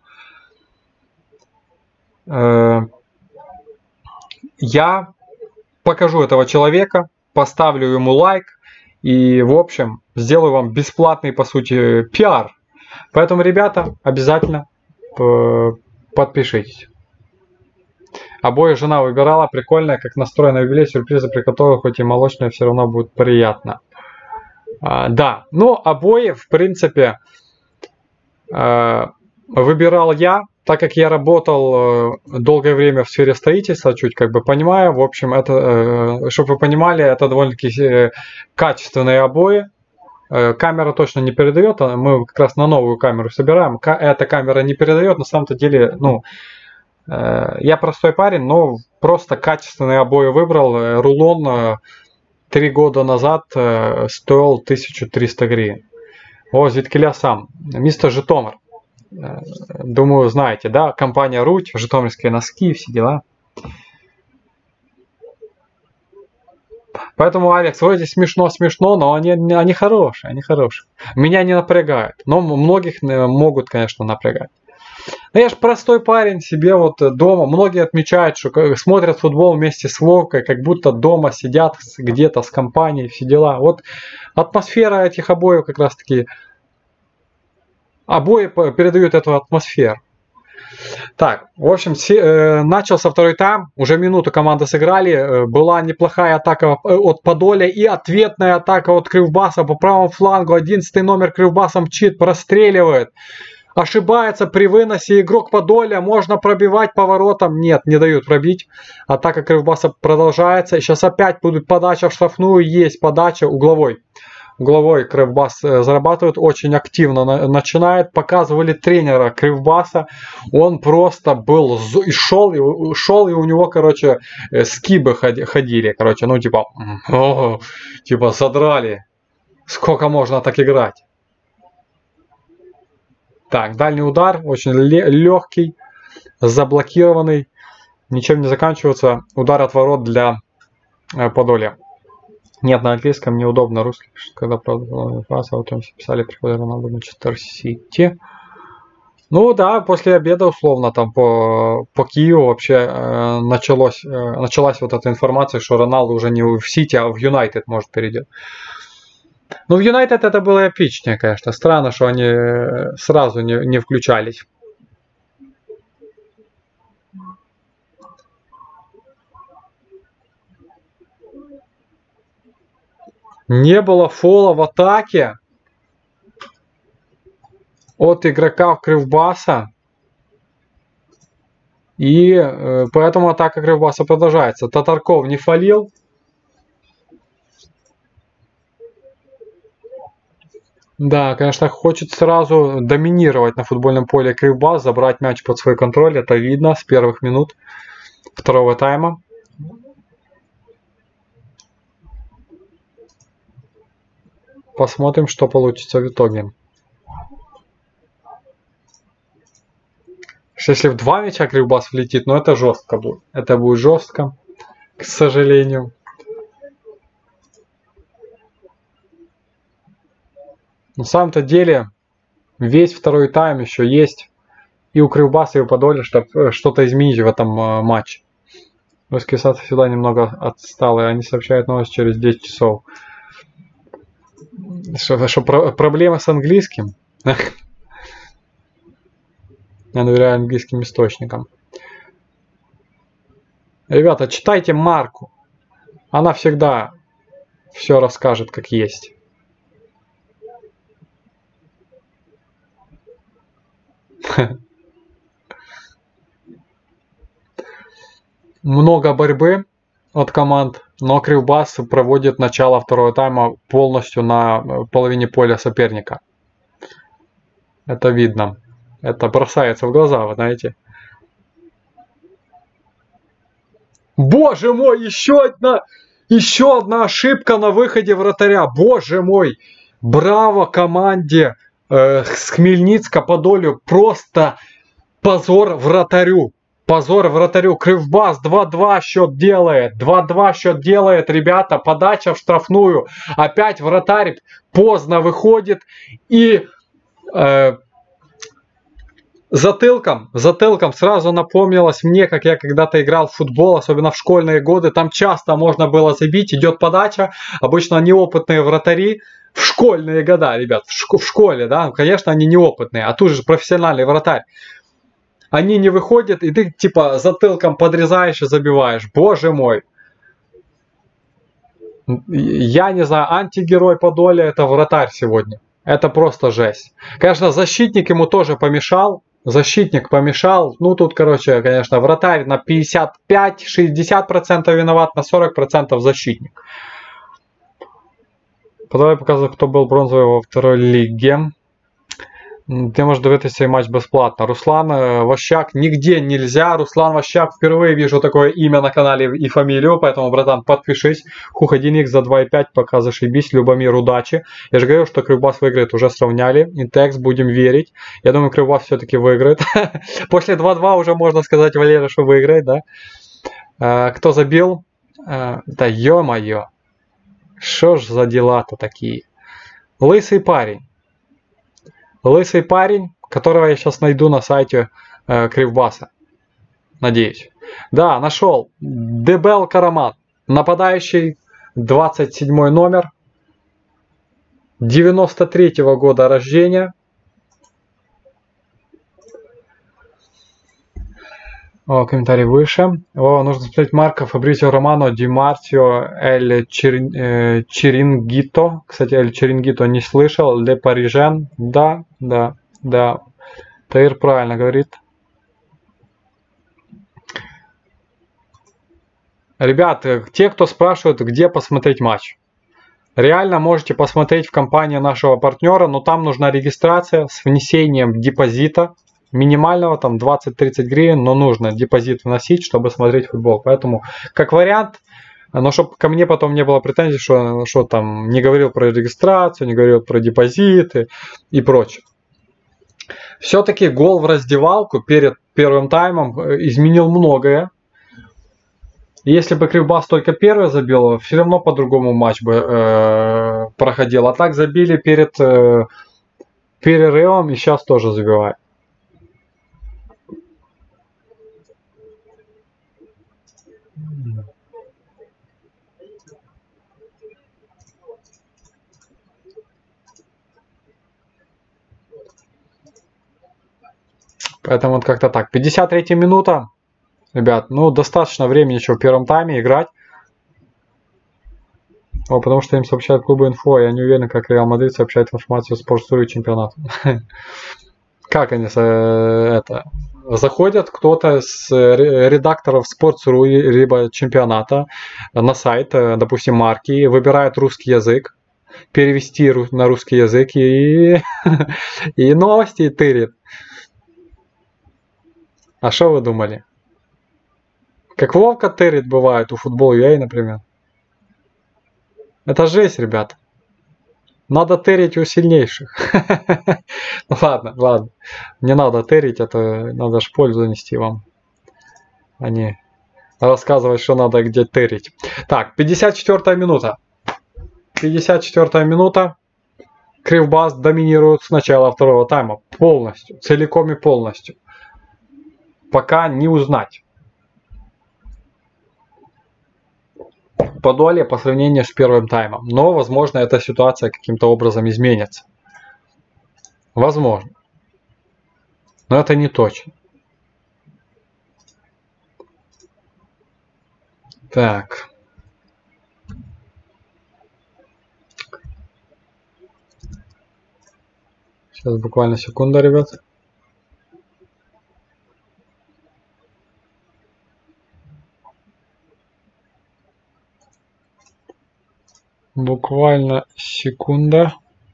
я покажу этого человека, поставлю ему лайк и, в общем, сделаю вам бесплатный, по сути, пиар. Поэтому, ребята, обязательно подпишитесь. Обои жена выбирала, прикольная, как настроена юбилей, сюрпризы, при которых хоть и молочные, все равно будет приятно. Да, ну обои, в принципе, выбирал я, так как я работал долгое время в сфере строительства, чуть как бы понимаю. В общем, это, чтобы вы понимали, это довольно-таки качественные обои. Камера точно не передает, мы как раз на новую камеру собираем. Эта камера не передает, на самом-то деле, ну, я простой парень, но просто качественные обои выбрал. Рулон 3 года назад стоил 1300 гривен. О, звідкиля сам. Місто Житомир. Думаю, знаете, да? Компания Руть, житомирские носки, все дела. Поэтому, Алекс, вроде смешно, но они хорошие, Меня не напрягают, но многих могут, конечно, напрягать. Но я же простой парень, себе вот дома. Многие отмечают, что смотрят футбол вместе с Вовкой, как будто дома сидят где-то с компанией, все дела. Вот атмосфера этих обоев как раз таки... Обои передают эту атмосферу. Так, в общем, начался второй тайм, уже минуту команды сыграли, была неплохая атака от Подоля и ответная атака от Кривбаса по правому флангу, 11 номер Кривбаса мчит, простреливает, ошибается при выносе игрок Подоля, можно пробивать поворотом, нет, не дают пробить, атака Кривбаса продолжается, сейчас опять будет подача в штрафную, есть подача угловой. Угловой Кривбас зарабатывает, очень активно начинает. Показывали тренера Кривбаса. Он просто был и шел, и у него, короче, скибы ходили. Короче, ну типа, типа задрали. Сколько можно так играть? Так, дальний удар, очень легкий, заблокированный. Ничем не заканчивается. Удар от ворот для Подолья. Нет, на английском неудобно, русский, когда, правда, фраза, вот писали приходы Роналду Манчестер Сити. Ну да, после обеда, условно, там по Киеву вообще началась вот эта информация, что Роналду уже не в Сити, а в Юнайтед, может, перейдет. Ну, в Юнайтед это было эпичнее, конечно. Странно, что они сразу не включались. Не было фола в атаке от игрока Кривбаса. И поэтому атака Кривбаса продолжается. Татарков не фолил. Да, конечно, хочет сразу доминировать на футбольном поле Кривбас, забрать мяч под свой контроль. Это видно с первых минут второго тайма. Посмотрим, что получится в итоге. Если в 2 мяча Кривбас влетит, но это жестко будет. Это будет жестко, к сожалению. На самом-то деле, весь второй тайм еще есть и у Кривбаса, и у Подоля, чтобы что-то изменить в этом матче. Русский сад всегда немного отстал, и они сообщают новость через 10 часов. Что проблема с английским? Я доверяю английским источникам. Ребята, читайте Марку. Она всегда все расскажет, как есть. Много борьбы от команд, но Кривбас проводит начало второго тайма полностью на половине поля соперника. Это видно. Это бросается в глаза, вы знаете. Боже мой, еще одна ошибка на выходе вратаря. Боже мой, браво команде с Хмельницка Подолю. Просто позор вратарю. Позор вратарю. Кривбас 2-2 счет делает. 2-2 счет делает, ребята. Подача в штрафную. Опять вратарь поздно выходит. И затылком сразу напомнилось мне, как я когда-то играл в футбол, особенно в школьные годы. Там часто можно было забить. Идет подача. Обычно неопытные вратари. В школьные года, ребят. В школе, да. Конечно, они неопытные. А тут же профессиональный вратарь. Они не выходят, и ты типа затылком подрезаешь и забиваешь. Боже мой. Я не знаю, антигерой Подоля — это вратарь сегодня. Это просто жесть. Конечно, защитник ему тоже помешал. Защитник помешал. Ну, тут, короче, конечно, вратарь на 55-60% виноват, на 40% защитник. Давай показываю, кто был бронзовый во второй лиге. Ти можеш дивитися матч бесплатно. Руслан Ващак нигде нельзя. Руслан Ващак, впервые вижу такое имя на канале и фамилию, поэтому, братан, подпишись. Хух1х за 2.5, пока зашибись. Любомир, удачи. Я же говорил, что Кривбас выиграет, уже сравняли. Интекс, будем верить. Я думаю, Кривбас все-таки выиграет. После 2-2 уже можно сказать, Валера, что выиграет, да? Кто забил? Да ё-моё. Что ж за дела-то такие? Лысый парень. Лысый парень, которого я сейчас найду на сайте Кривбаса. Надеюсь. Да, нашел. Дебел Караман. Нападающий, 27 номер. 93-го года рождения. О, комментарий выше. О, нужно смотреть Марко, Фабризио Романо, Ди Мартио, Эль Черингито. Кстати, Эль Черингито не слышал. Ле Парижен. Да. Таир правильно говорит. Ребят, те, кто спрашивает, где посмотреть матч. Реально можете посмотреть в компании нашего партнера, но там нужна регистрация с внесением депозита. Минимального, там 20-30 гривен, но нужно депозит вносить, чтобы смотреть футбол. Поэтому, как вариант, но чтобы ко мне потом не было претензий, что там не говорил про регистрацию, не говорил про депозиты и прочее. Все-таки гол в раздевалку перед первым таймом изменил многое. Если бы Кривбас только первый забил, все равно по-другому матч бы проходил. А так забили перед перерывом и сейчас тоже забивают. Поэтому вот как-то так. 53 минута. Ребят, ну достаточно времени еще в первом тайме играть. Потому что им сообщают клубы инфо. Я не уверен, как Реал Мадрид сообщает информацию с Sports.ru и чемпионата. Как они это... Заходят кто-то с редакторов Sports.ru либо чемпионата на сайт, допустим, марки, выбирает русский язык, перевести на русский язык и новости тырит. А что вы думали? Как Вовка тырит бывает у Football.ua, например. Это жесть, ребята. Надо тырить у сильнейших. Ладно. Не надо тырить, это надо ж пользу нести вам. А не рассказывать, что надо где тырить. Так, 54 минута. 54 минута. Кривбас доминирует с начала второго тайма. Полностью. Целиком и полностью. Пока не узнать. Подолье по сравнению с первым таймом. Но, возможно, эта ситуация каким-то образом изменится. Возможно. Но это не точно. Так. Сейчас буквально секунда, ребят. Буквально секунда.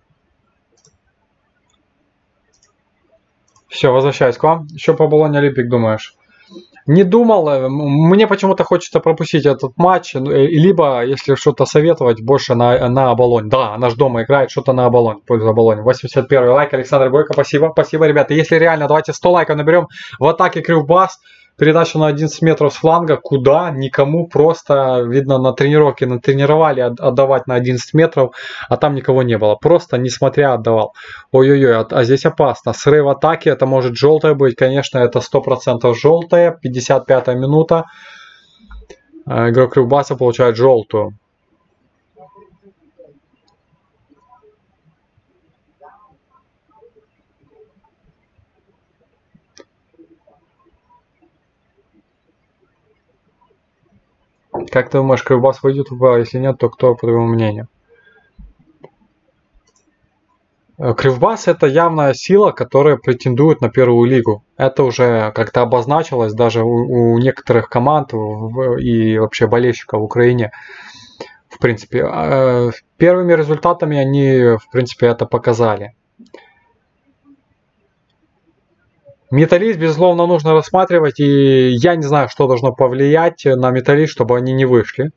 Все, возвращаюсь к вам. Еще по Болонье Олимпик думаешь? Не думал. Мне почему-то хочется пропустить этот матч. Либо, если что-то советовать, больше на Болонь. Да, наш дома играет, что-то на Болонь. Пользу Болонь. 81 лайк. Александр Бойко, спасибо. Спасибо, ребята. Если реально, давайте 100 лайков наберем. В атаке Кривбас. Передача на 11 метров с фланга. Куда? Никому. Просто, видно, на тренировке натренировали отдавать на 11 метров, а там никого не было. Просто, несмотря, отдавал. Ой-ой-ой, а здесь опасно. Срыв атаки, это может желтая быть. Конечно, это 100% желтая. 55-я минута. Игрок Кривбаса получает желтую. Как ты думаешь, Кривбас выйдет в ВПЛ? Если нет, то кто, по твоему мнению? Кривбас — это явная сила, которая претендует на первую лигу. Это уже как-то обозначилось даже у некоторых команд и вообще болельщиков в Украине. В принципе, первыми результатами они, в принципе, это показали. Металлист, безусловно, нужно рассматривать, и я не знаю, что должно повлиять на Металлист, чтобы они не вышли.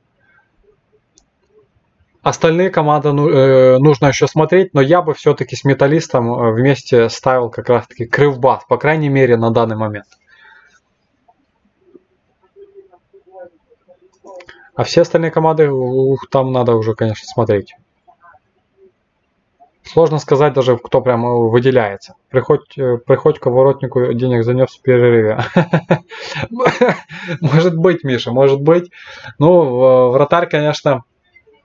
Остальные команды нужно еще смотреть, но я бы все-таки с Металлистом вместе ставил как раз-таки Кривбас, по крайней мере, на данный момент. А все остальные команды, там надо уже, конечно, смотреть. Сложно сказать даже, кто прям выделяется. Приходько воротнику денег занес в перерыве. Может быть, Миша, может быть. Ну, вратарь, конечно,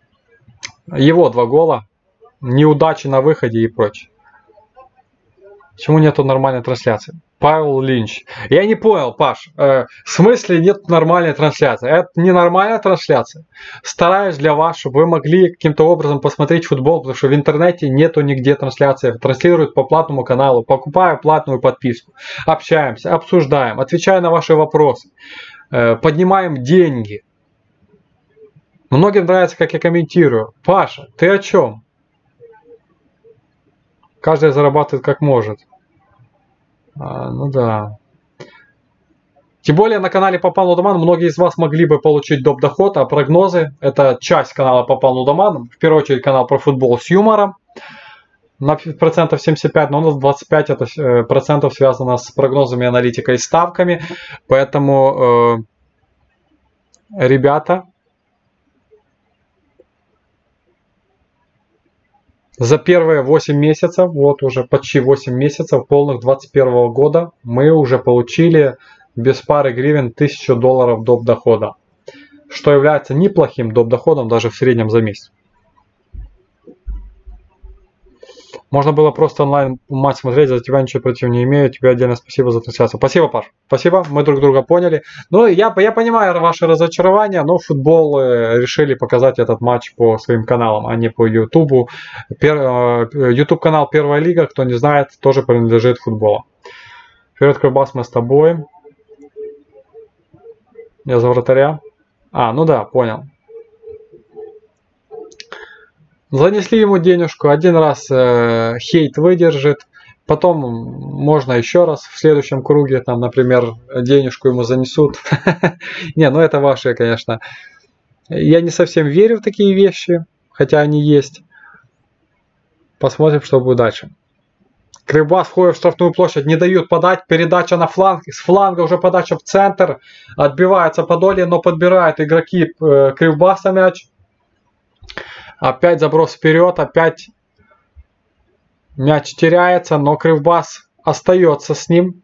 его 2 гола. Неудачи на выходе и прочее. Почему нету нормальной трансляции? Павел Линч. Я не понял, Паш. В смысле нет нормальной трансляции? Это не нормальная трансляция. Стараюсь для вас, чтобы вы могли каким-то образом посмотреть футбол, потому что в интернете нету нигде трансляции. Транслируют по платному каналу. Покупаю платную подписку. Общаемся, обсуждаем, отвечаю на ваши вопросы. Поднимаем деньги. Многим нравится, как я комментирую. Паша, ты о чем? Каждый зарабатывает как может. Ну да. Тем более на канале Попал Лудоман многие из вас могли бы получить доп. Доход, а прогнозы — это часть канала Попал Лудоман. В первую очередь канал про футбол с юмором. На процентов 75, но у нас 25 это процентов связано с прогнозами, аналитикой и ставками. Поэтому, ребята, за первые 8 месяцев, вот уже почти 8 месяцев полных 2021 года, мы уже получили без пары гривен $1000 доп. Дохода, что является неплохим доп. Доходом даже в среднем за месяц. Можно было просто онлайн матч смотреть, за тебя ничего против не имею. Тебе отдельно спасибо за трансляцию. Спасибо, Паш. Спасибо, мы друг друга поняли. Ну, я понимаю ваше разочарование, но футбол решили показать этот матч по своим каналам, а не по Ютубу. Ютуб канал Первая Лига, кто не знает, тоже принадлежит футболу. Вперед, Кривбас, мы с тобой. Я за вратаря. Ну да, понял. Занесли ему денежку, один раз хейт выдержит, потом можно еще раз в следующем круге, там, например, денежку ему занесут. Не, ну это ваши, конечно. Я не совсем верю в такие вещи, хотя они есть. Посмотрим, что будет дальше. Кривбас входит в штрафную площадь, не дают подать, передача на фланг, с фланга уже подача в центр, отбивается Подолье, но подбирают игроки Кривбаса мяч. Опять заброс вперед, опять мяч теряется, но Кривбас остается с ним.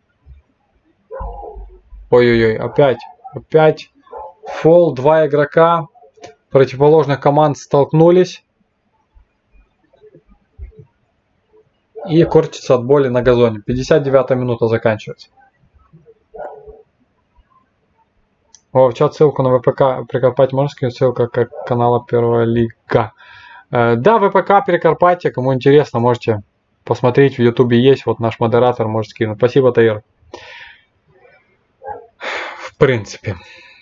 Ой-ой-ой, опять фол, два игрока противоположных команд столкнулись. И корчится от боли на газоне. 59-я минута заканчивается. В чат ссылку на ВПК Прикарпатье можно скинуть? Ссылка как канала Первая Лига. Да, ВПК Прикарпатье, кому интересно, можете посмотреть, в Ютубе есть, вот наш модератор может скинуть. Спасибо, Таир. В принципе.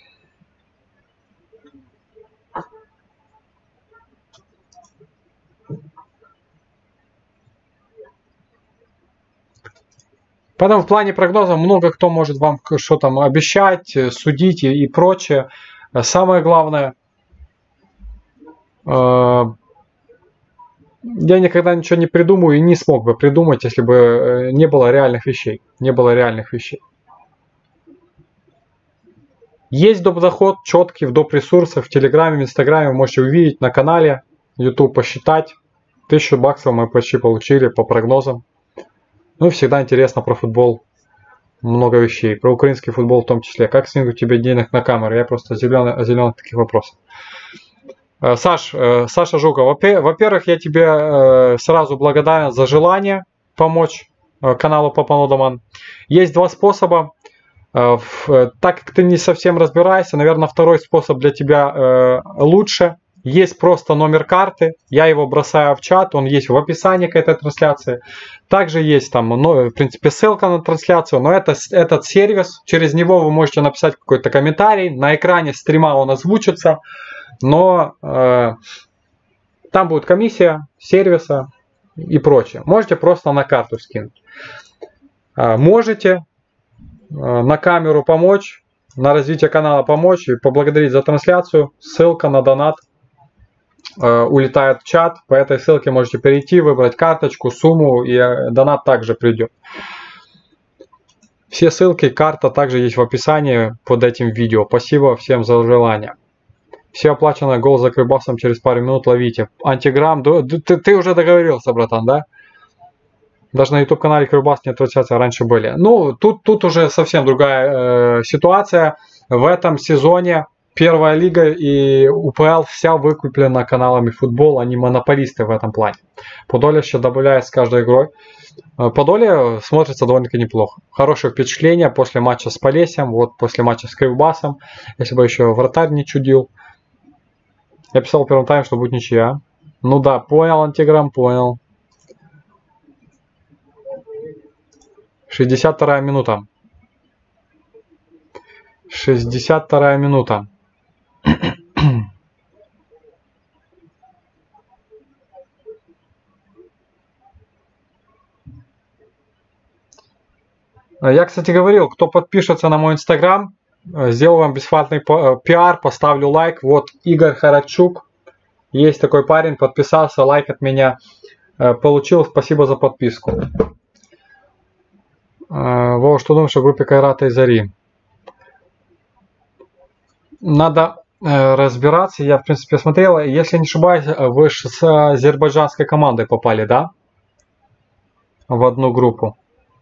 Потом в плане прогнозов много кто может вам что там обещать, судить и прочее. Самое главное, я никогда ничего не придумаю и не смог бы придумать, если бы не было реальных вещей. Есть доп. Доход четкий в доп. Ресурсах, в Телеграме, в Инстаграме, вы можете увидеть на канале, YouTube посчитать. $1000 мы почти получили по прогнозам. Ну, всегда интересно про футбол. Много вещей. Про украинский футбол в том числе. Как снизу тебе денег на камеру? Я просто зеленых таких вопросов. Саша Жуков. Во-первых, я тебе сразу благодарен за желание помочь каналу Попал Лудоман. Есть два способа. Так как ты не совсем разбираешься, наверное, второй способ для тебя лучше. Есть просто номер карты, я его бросаю в чат, он есть в описании к этой трансляции. Также есть там, в принципе, ссылка на трансляцию, но это этот сервис, через него вы можете написать какой-то комментарий, на экране стрима он озвучится, но там будет комиссия сервиса и прочее. Можете просто на карту скинуть. Можете на камеру помочь, на развитие канала помочь и поблагодарить за трансляцию. Ссылка на донат улетает в чат. По этой ссылке можете перейти, выбрать карточку, сумму, и донат также придет. Все ссылки, карта также есть в описании под этим видео. Спасибо всем за желание. Все оплаченное, гол за Кривбасом через пару минут ловите. Антиграмм, ты уже договорился, братан, да? Даже на YouTube канале Кривбас нет трансляции, раньше были. Ну, тут уже совсем другая ситуация. В этом сезоне первая лига и УПЛ вся выкуплена каналами футбол, они монополисты в этом плане. Подолье добавляет с каждой игрой. Подолье смотрится довольно-таки неплохо. Хорошее впечатление после матча с Полесьем, вот после матча с Кривбасом, если бы еще вратарь не чудил. Я писал в первом тайме, что будет ничья. Ну да, понял, Антиграм, понял. 62-я минута. 62-я минута. Я, кстати, говорил, кто подпишется на мой инстаграм, сделаю вам бесплатный пиар, поставлю лайк. Вот Игорь Харачук, есть такой парень, подписался, лайк от меня получил, спасибо за подписку. Вова, что думаешь о группе Кайрата и Зари? Надо разбираться, я в принципе смотрел, если не ошибаюсь, вы же с азербайджанской командой попали, да? В одну группу.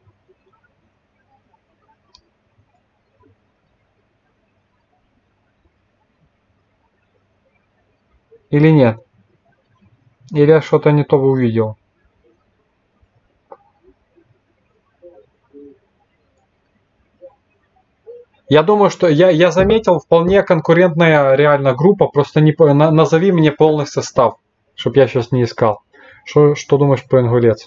Или нет? Или я что-то не то увидел? Я думаю, что я заметил вполне конкурентная реально группа, просто не назови мне полный состав, чтобы я сейчас не искал. Что думаешь про Ингулец?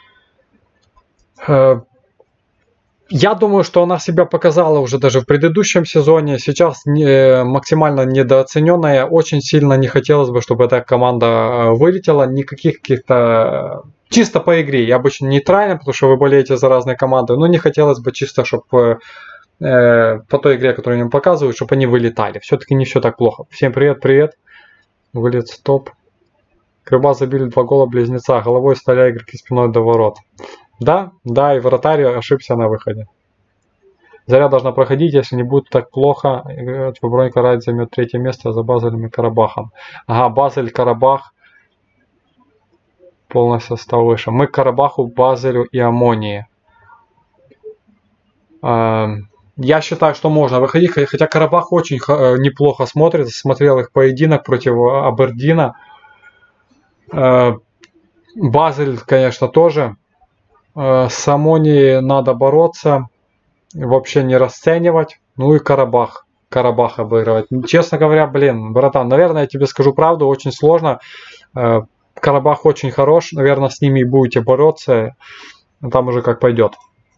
Я думаю, что она себя показала уже даже в предыдущем сезоне. Сейчас максимально недооцененная. Очень сильно не хотелось бы, чтобы эта команда вылетела. Никаких каких-то... Чисто по игре. Я обычно нейтрально, потому что вы болеете за разные команды. Но не хотелось бы чисто, чтобы по той игре, которую им показывают, чтобы они вылетали. Все-таки не все так плохо. Всем привет. Вылет стоп. Кривбас забили 2 гола близнеца. Головой стали игроки спиной до ворот. Да, и вратарь ошибся на выходе. Заря должна проходить, если не будет так плохо. Бронька Райт займет 3-е место за Базелем и Карабахом. Ага, Базель, Карабах. Полный состав выше. Мы к Карабаху, Базелю и Амонии. Я считаю, что можно выходить, хотя Карабах очень неплохо смотрится. Смотрел их поединок против Абердина. Базель, конечно, тоже. С Амонией надо бороться, вообще не расценивать. Ну и Карабах обыгрывать. Честно говоря, блин, братан, наверное, я тебе скажу правду, очень сложно. Карабах очень хорош, наверное, с ними будете бороться. Там уже как пойдет.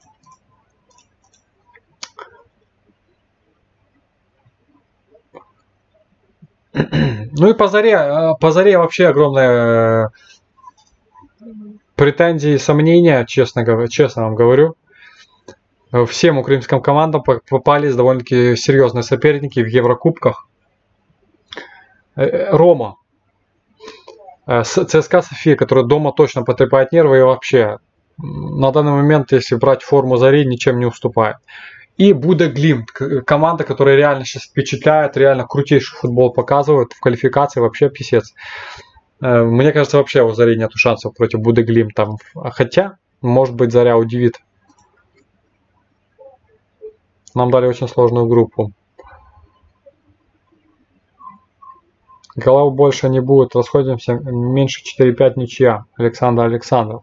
Ну и по Заре вообще огромное претензии и сомнения, честно вам говорю. Всем украинским командам попались довольно-таки серьезные соперники в Еврокубках. Рома. ЦСКА София, которая дома точно потрепает нервы и вообще на данный момент, если брать форму Зари, ничем не уступает. И Будеглимт, команда, которая реально сейчас впечатляет, реально крутейший футбол показывает, в квалификации вообще писец. Мне кажется, вообще у Зари нету шансов против Будеглимта. Хотя, может быть, Заря удивит. Нам дали очень сложную группу. Голов больше не будет. Расходимся. Меньше 4-5 ничья. Александр Александров.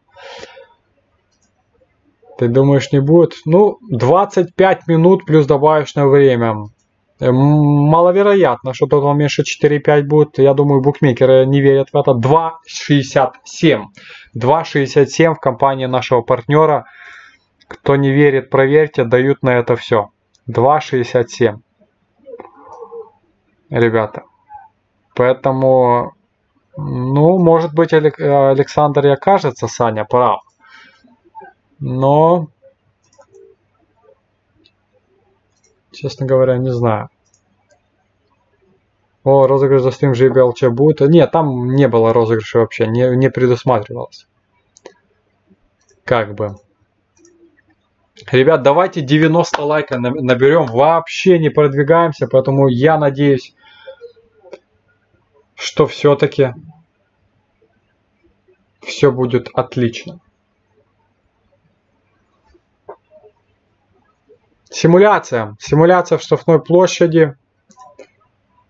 Ты думаешь, не будет? Ну, 25 минут плюс добавочное время. Маловероятно, что тоtal меньше 4,5 будет. Я думаю, букмекеры не верят в это. 2,67. 2,67 в компании нашего партнера. Кто не верит, проверьте, дают на это все. 2,67. Ребята. Поэтому, ну, может быть, Александр и окажется, Саня, прав. Но, честно говоря, не знаю. О, розыгрыш за стрим JBLC будет. Нет, там не было розыгрыша вообще, не предусматривалось. Как бы. Ребят, давайте 90 лайков наберем. Вообще не продвигаемся, поэтому я надеюсь, что все-таки все будет отлично. Симуляция в штрафной площади.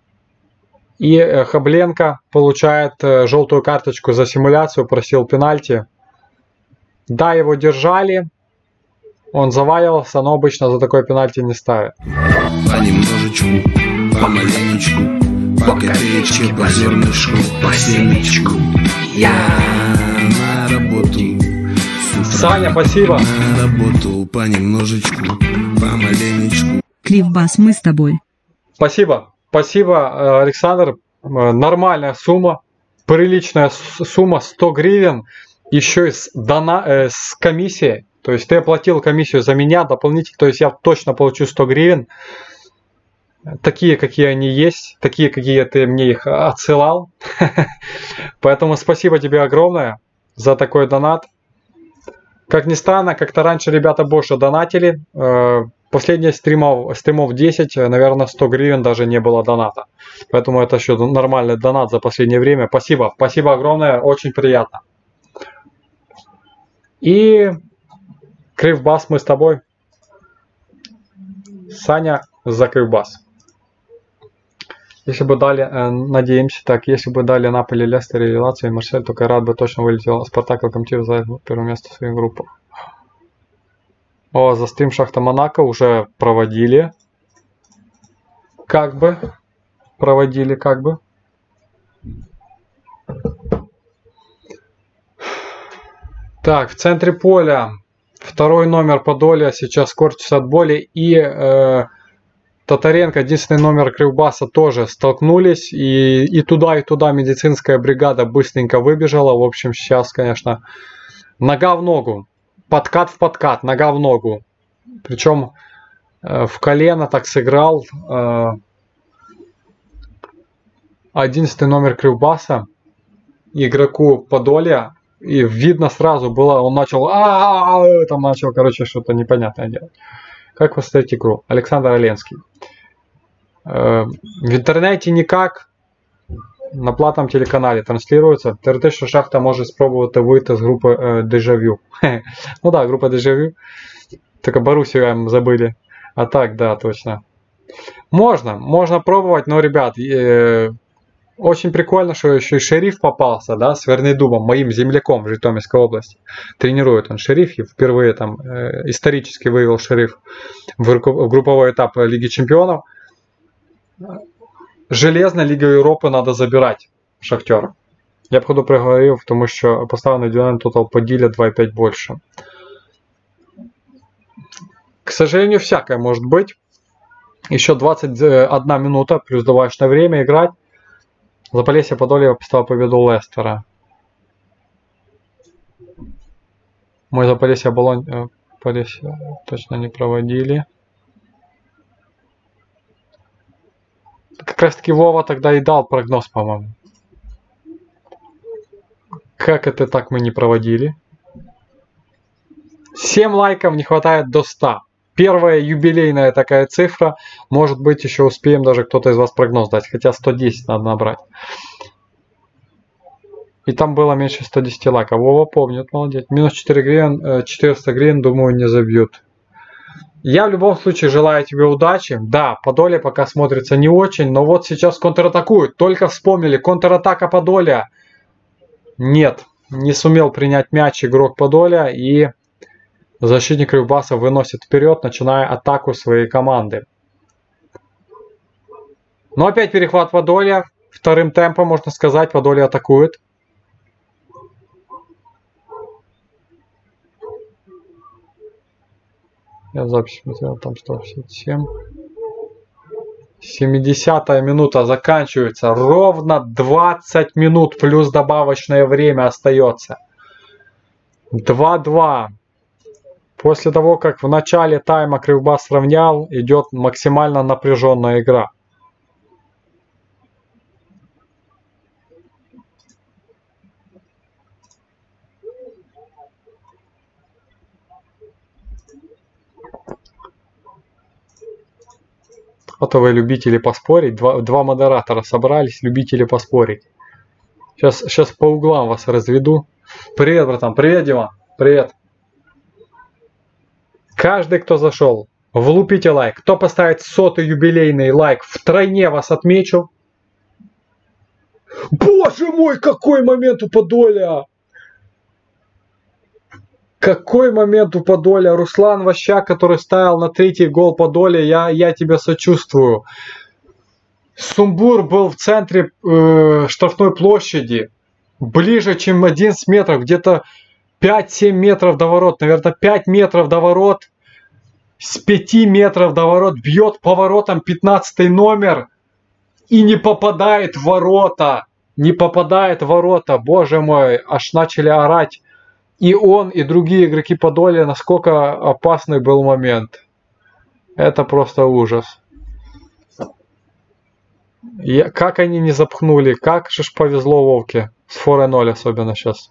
И Хабленко получает желтую карточку за симуляцию, просил пенальти. Да, его держали. Он заваливался, но обычно за такой пенальти не ставят. Понемножечку, помаленечку, по копеечке, по зернышку, по семечку. Я на работу. Саня, спасибо. На работу, понемножечку, помаленечку. Кривбас, мы с тобой. Спасибо. Спасибо, Александр. Нормальная сумма. Приличная сумма, 100 гривен. Еще и с комиссией. То есть ты оплатил комиссию за меня дополнительно. То есть я точно получу 100 гривен. Такие, какие они есть. Такие, какие ты мне их отсылал. Поэтому спасибо тебе огромное за такой донат. Как ни странно, как-то раньше ребята больше донатили. Последние стримов 10, наверное, 100 гривен даже не было доната. Поэтому это еще нормальный донат за последнее время. Спасибо. Спасибо огромное. Очень приятно. И Кривбас, мы с тобой. Саня за Кривбас. Если бы дали, надеемся, так, если бы дали Наполи, Лестер или Лацио и Марсель, то Кайрат бы точно вылетел. Спартак и Локомотив за первое место в своих группах. О, за стрим Шахта Монако уже проводили. Как бы. Проводили, как бы. Так, в центре поля второй номер Подолья сейчас корчится от боли. И Татаренко, единственный номер Кривбаса, тоже столкнулись. И туда медицинская бригада быстренько выбежала. В общем, сейчас, конечно, нога в ногу. Подкат в подкат, нога в ногу. Причем в колено так сыграл 11 номер Кривбаса игроку Подолья. И видно сразу было, он начал, там начал, короче, что-то непонятное делать. Как посмотреть игру? Александр Оленский. В интернете никак. На платном телеканале транслируется. Теоретично Шахта може спробувати вийти з групи Дежавю. Ну да, группа Дежавю. Только Боруссию забыли. А так, да, точно. Можно пробовать, но, ребят, очень прикольно, что еще и Шериф попался, да, с Вернейдубом, моим земляком в Житомирской области. Тренирует он Шериф, и впервые там исторически вывел Шериф в групповой этап Лиги Чемпионов. Железна Ліга Європи надо забирать Шахтера. Я б ходу приговорив, тому що поставлений індивідуальний тотал Поділля 2,5 больше. К сожалению, всякое может быть. Еще 21 минута, плюс добавочное время играть. Заполесье Подолье поставил победу Лестера. Мой Заполесье Болонь Полесье точно не проводили. Как раз таки Вова тогда и дал прогноз, по-моему. Как это так мы не проводили? 7 лайков, не хватает до 100. Первая юбилейная такая цифра. Может быть, еще успеем даже кто-то из вас прогноз дать. Хотя 110 надо набрать. И там было меньше 110 лайков. Вова помнит, молодец. Минус 4 гривен, 400 гривен, думаю, не забьют. Я в любом случае желаю тебе удачи. Да, Подолье пока смотрится не очень, но вот сейчас контратакуют. Только вспомнили, контратака Подолья. Нет, не сумел принять мяч игрок Подолья, и защитник Кривбаса выносит вперед, начиная атаку своей команды. Но опять перехват Подолья. Вторым темпом, можно сказать, Подолье атакует. Я запись смотрел, там 167. 70-я минута заканчивается. Ровно 20 минут плюс добавочное время остается. 2-2. После того, как в начале тайма Кривбас сравнял, идет максимально напряженная игра. Вот вы любители поспорить. Два модератора собрались, любители поспорить. Сейчас по углам вас разведу. Привет, братан. Привет, Дима. Привет. Каждый, кто зашел, влупите лайк. Кто поставит 100-й юбилейный лайк, втройне вас отмечу. Боже мой, какой момент у Подоля! Какой момент у Подоля! Руслан Ващак, который ставил на 3-й гол Подоля, я тебя сочувствую. Сумбур был в центре штрафной площади, ближе, чем 11 метров, где-то 5-7 метров до ворот, наверное, 5 метров до ворот. С 5 метров до ворот бьет поворотом 15 номер и не попадает в ворота. Не попадает в ворота. Боже мой, аж начали орать. И он, и другие игроки Подоля, насколько опасный был момент. Это просто ужас. Как они не запхнули, как же ж повезло Вовке. С 4-0 особенно сейчас.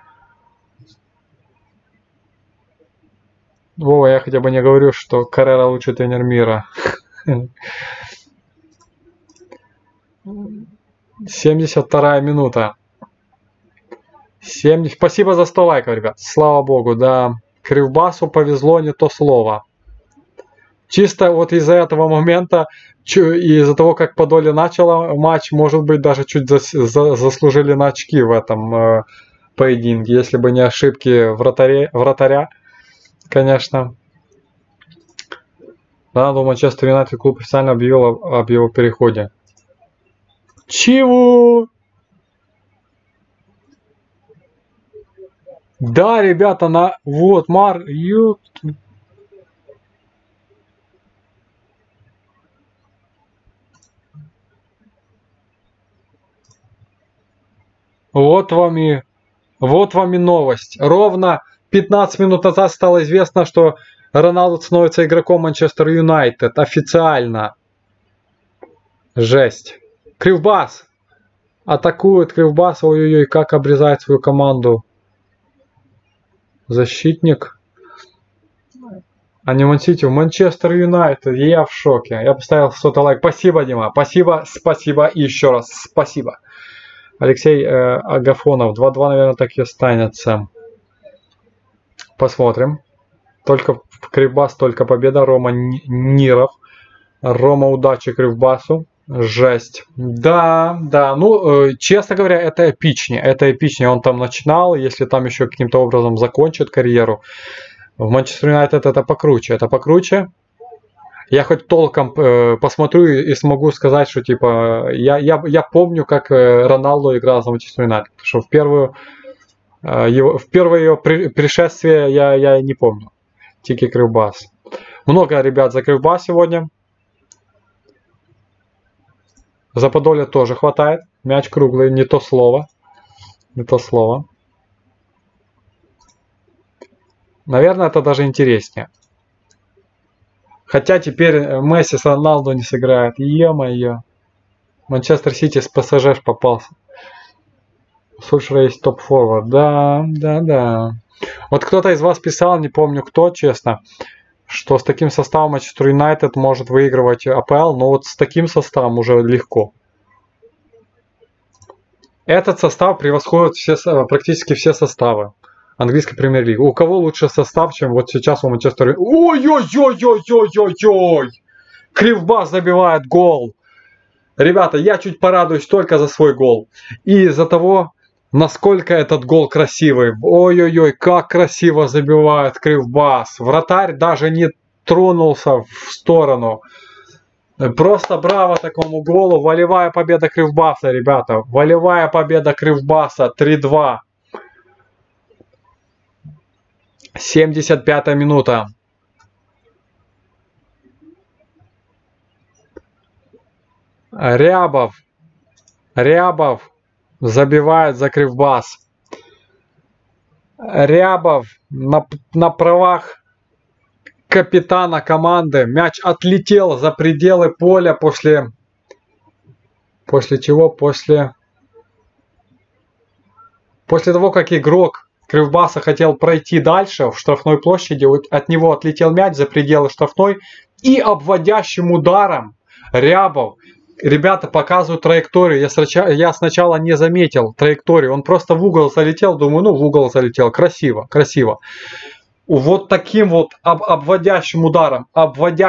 Вова, я хотя бы не говорю, что Каррера лучший тренер мира. 72-я минута. Спасибо за 100 лайков, ребят. Слава богу, да. Кривбасу повезло, не то слово. Чисто вот из-за этого момента, из-за того, как Подолье начало матч, может быть, даже чуть заслужили на очки в этом поединке, если бы не ошибки вратаря, конечно. Да, но Манчестер Юнайтед клуб официально объявил об его переходе. Чего? Да, ребята, вот, Вот вам и новость. Ровно 15 минут назад стало известно, что Роналду становится игроком Манчестер Юнайтед. Официально. Жесть. Кривбас. Атакует Кривбас. Ой-ой-ой, как обрезает свою команду. Защитник. А не Ман-Сити, в Манчестер Юнайтед. Я в шоке. Я поставил 100 лайк. Спасибо, Дима. Спасибо. И еще раз спасибо. Алексей Агафонов. 2-2, наверное, так и останется. Посмотрим. Только Кривбас, только победа. Рома Ниров. Рома, удачи Кривбасу. Жесть. Да. Ну, честно говоря, это эпичнее. Это эпичнее. Он там начинал. Если там еще каким-то образом закончит карьеру. В Манчестер Юнайтед это покруче. Я хоть толком посмотрю и смогу сказать, что типа я помню, как Роналду играл за Манчестер Юнайтед. Что в первое его пришествие я не помню. Тики Кривбас. Много ребят за Кривбас сегодня. За Подолье тоже хватает. Мяч круглый, не то слово. Наверное, это даже интереснее. Хотя теперь Месси с Роналду не сыграет. Е-мое. Манчестер Сити с ПСЖ попался. Сульшер есть топ-форвард. Да. Вот кто-то из вас писал, не помню кто, честно, что с таким составом Манчестер Юнайтед может выигрывать АПЛ, но вот с таким составом уже легко. Этот состав превосходит практически все составы английской премьер-лиги. У кого лучше состав, чем вот сейчас у Манчестер Юнайтед? Ой-ой-ой-ой-ой-ой-ой! Кривбас забивает гол. Ребята, я чуть порадуюсь только за свой гол. И из-за того, насколько этот гол красивый. Ой-ой-ой, как красиво забивает Кривбас. Вратарь даже не тронулся в сторону. Просто браво такому голу. Волевая победа Кривбаса, ребята. Волевая победа Кривбаса. 3-2. 75-я минута. Рябов забивает за Кривбас. Рябов на правах капитана команды. Мяч отлетел за пределы поля после чего? После того, как игрок Кривбаса хотел пройти дальше в штрафной площади, от него отлетел мяч за пределы штрафной и обводящим ударом Рябов. Ребята показывают траекторию. Я сначала не заметил траекторию. Он просто в угол залетел. Думаю, ну в угол залетел. Красиво. Вот таким вот обводящим ударом,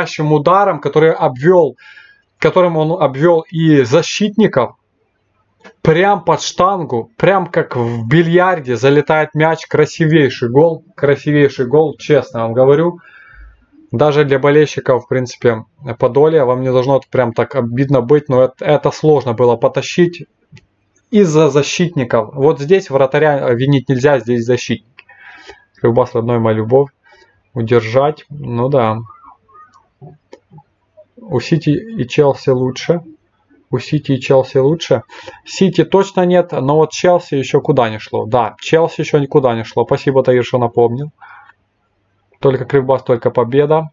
которым он обвел и защитников, Прям под штангу, прям как в бильярде залетает мяч. Красивейший гол, честно вам говорю. Даже для болельщиков, в принципе, Подолья вам не должно прям так обидно быть, но это сложно было потащить из-за защитников. Вот здесь вратаря винить нельзя, здесь защитники. Кривбас, родной моя любовь. Удержать, ну да. У Сити и Челси лучше. Сити точно нет, но вот Челси еще куда не шло. Да, Челси еще никуда не шло. Спасибо, Таир, что напомнил. Только Кривбас, только победа.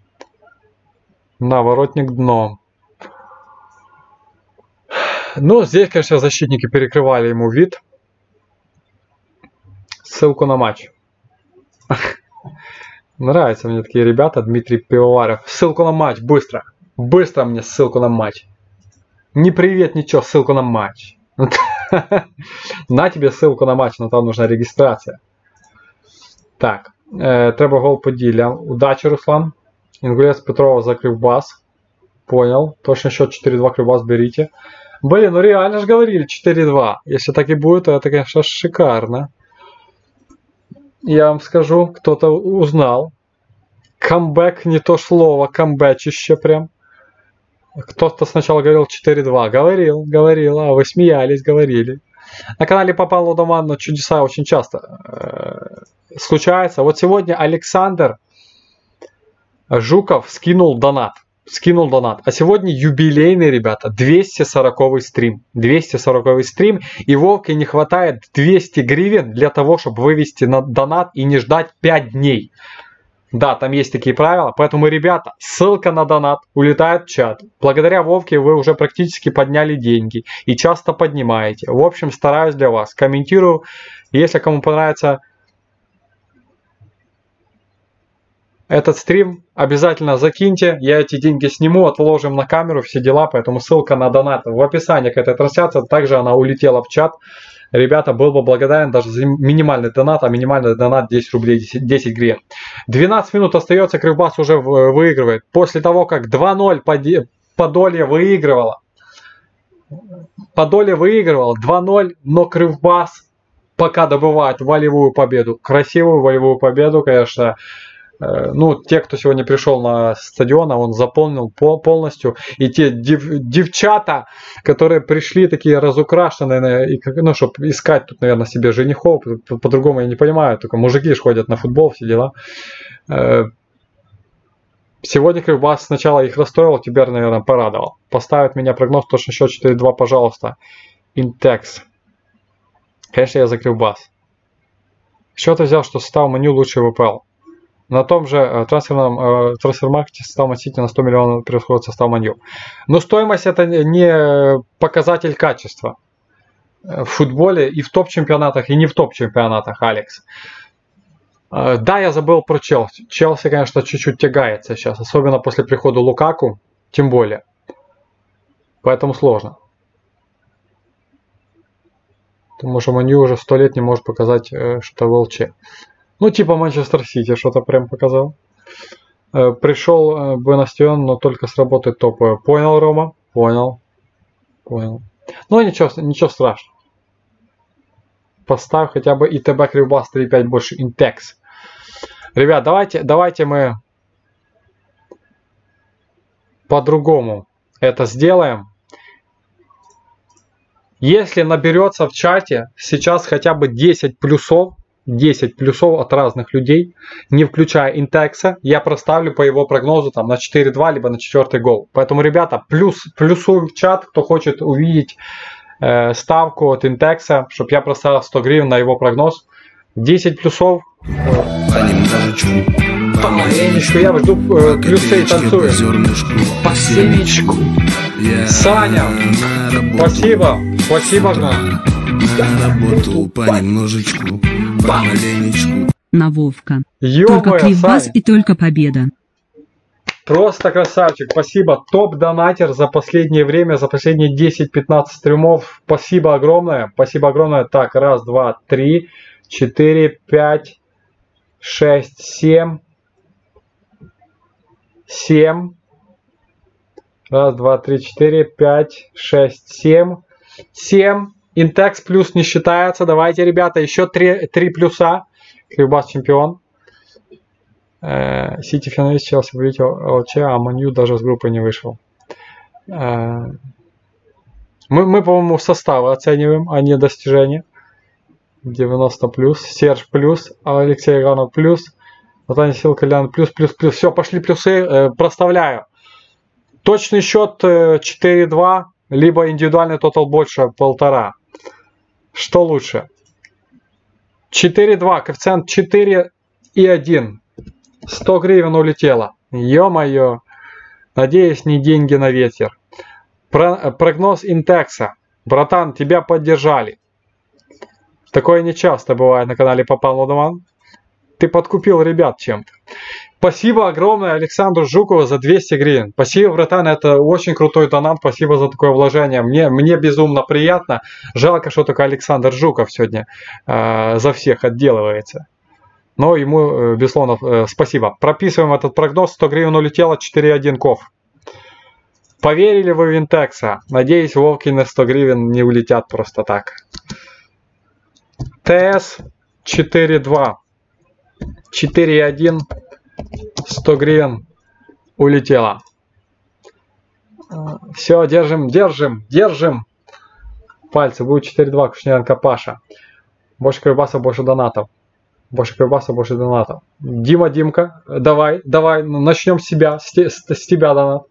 На, воротник дно. Ну, здесь, конечно, защитники перекрывали ему вид. Ссылку на матч. Нравятся мне такие ребята. Дмитрий Пивоваров. Ссылку на матч, быстро. Быстро мне ссылку на матч. Не привет, ничего, ссылку на матч. На тебе ссылку на матч, но там нужна регистрация. Так, треба гол Поділля. Удачи, Руслан. Ингулец Петрова за Кривбас. Понял. Точно счет 4-2, Кривбас берите. Блин, ну реально же говорили 4-2. Если так и будет, то это, конечно, шикарно. Я вам скажу, кто-то узнал. Камбэк, не то слово, камбэчище прям. Кто-то сначала говорил 4-2. Говорил, а вы смеялись, говорили. На канале Попал Лудоман, но чудеса очень часто случаются. Вот сегодня Александр Жуков скинул донат. А сегодня юбилейный, ребята, 240-й стрим. 240-й стрим. И Вовке не хватает 200 гривен для того, чтобы вывести на донат и не ждать 5 дней. Да, там есть такие правила. Поэтому, ребята, ссылка на донат улетает в чат. Благодаря Вовке вы уже практически подняли деньги. И часто поднимаете. В общем, стараюсь для вас. Комментирую. Если кому понравится этот стрим, обязательно закиньте. Я эти деньги сниму, отложим на камеру, все дела. Поэтому ссылка на донат в описании к этой трансляции. Также она улетела в чат. Ребята, был бы благодарен даже за минимальный донат, а минимальный донат 10 рублей, 10 гривен. 12 минут остается, Кривбас уже выигрывает. После того, как 2-0 Подолье выигрывало. 2-0, но Кривбас пока добывает волевую победу. Красивую волевую победу, конечно. Ну, те, кто сегодня пришел на стадион, он заполнил полностью. И те девчата, которые пришли такие разукрашенные, ну, чтобы искать тут, наверное, себе женихов, по-другому я не понимаю, только мужики ж ходят на футбол, все дела. Сегодня Кривбас сначала их расстроил, теперь, наверное, порадовал. Поставит меня прогноз, точно счет 4-2, пожалуйста. Интекс. Конечно, я за Кривбас. Счет взял, что состав меню лучше ВПЛ. На том же трансфер-маркете состав Ман-Сити на 100 миллионов превосходит состав Манью. Но стоимость это не показатель качества в футболе и в топ-чемпионатах, и не в топ-чемпионатах, Алекс. Да, я забыл про Челси. Челси, конечно, чуть-чуть тягается сейчас, особенно после прихода Лукаку, тем более. Поэтому сложно. Потому что Манью уже 100 лет не может показать, что ВЛЧ. Ну, типа Манчестер Сити что-то прям показал. Пришел Бенастион, но только сработает топовое. Понял, Рома? Понял. Ну, ничего страшного. Поставь хотя бы ИТБ Кривбас 3.5 больше Интекс. Ребят, давайте мы по-другому это сделаем. Если наберется в чате сейчас хотя бы 10 плюсов от разных людей, не включая Интекса, я проставлю по его прогнозу там на 4-2, либо на 4-й гол. Поэтому, ребята, плюсуем в чат, кто хочет увидеть ставку от Интекса, чтобы я проставил 100 гривен на его прогноз. 10 плюсов. Помаленечку, я жду плюсы и танцую. По семечку. Саня, спасибо. Спасибо, на работу понемножечку, помаленечку. На Вовка. Только Кривбас и только победа. Просто красавчик. Спасибо. Топ-донатер за последнее время, за последние 10-15 стримов. Спасибо огромное. Спасибо огромное. Так, 1, 2, 3, 4, 5, 6, 7. 7. 1, 2, 3, 4, 5, 6, 7. 7. Интекс плюс не считается. Давайте, ребята, еще 3 плюса. Кривбас чемпион. Сити финалист, Челси вылетел ЛЧ, а Манью даже с группы не вышел. Мы, по-моему, составы оцениваем, а не достижения. 90 плюс, Серж плюс, Алексей Иганов плюс, Наталья Силкалян плюс. Все, пошли плюсы, проставляю. Точный счет 4-2, либо индивидуальный тотал больше 1,5. Что лучше? 4-2, коэффициент 4,1. 100 гривен улетело. Ё-моё. Надеюсь, не деньги на ветер. Прогноз Интекса. Братан, тебя поддержали. Такое не часто бывает на канале Попал Лудоман. Ты подкупил ребят чем-то. Спасибо огромное Александру Жукову за 200 гривен. Спасибо, братан, это очень крутой донат. Спасибо за такое вложение. Мне безумно приятно. Жалко, что только Александр Жуков сегодня за всех отделывается. Но ему, безусловно, спасибо. Прописываем этот прогноз. 100 гривен улетело, 4,1 ков. Поверили вы в Интекса? Надеюсь, Вовкины 100 гривен не улетят просто так. ТС 4,2. 4,1. 100 гривен улетело. Все, держим. Пальцы. Будет 4,2, Кушнеренко Паша. Больше Кривбаса, больше донатов. Больше Кривбаса, больше донатов. Димка, давай, начнем с себя, с тебя донат.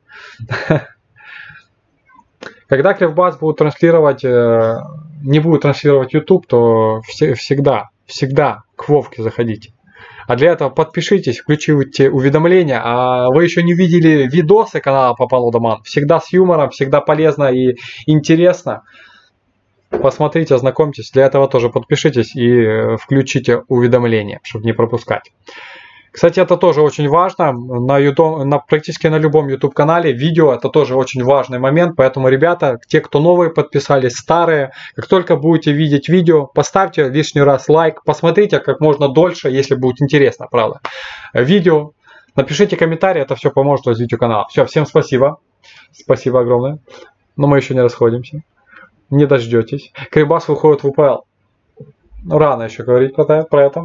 Когда Кривбас будет транслировать, не будет транслировать YouTube, то всегда к Вовке заходите. А для этого подпишитесь, включите уведомления. А вы еще не видели видосы канала Попал Лудоман? Всегда с юмором, всегда полезно и интересно. Посмотрите, ознакомьтесь. Для этого тоже подпишитесь и включите уведомления, чтобы не пропускать. Кстати, это тоже очень важно. Практически на любом YouTube канале видео это тоже очень важный момент. Поэтому, ребята, те, кто новые подписались, старые, как только будете видеть видео, поставьте лишний раз лайк. Посмотрите как можно дольше, если будет интересно, правда. Видео. Напишите комментарий, это все поможет развитию канала. Все, всем спасибо. Спасибо огромное. Но мы еще не расходимся. Не дождетесь. Кривбас выходит в УПЛ. Рано еще говорить про это.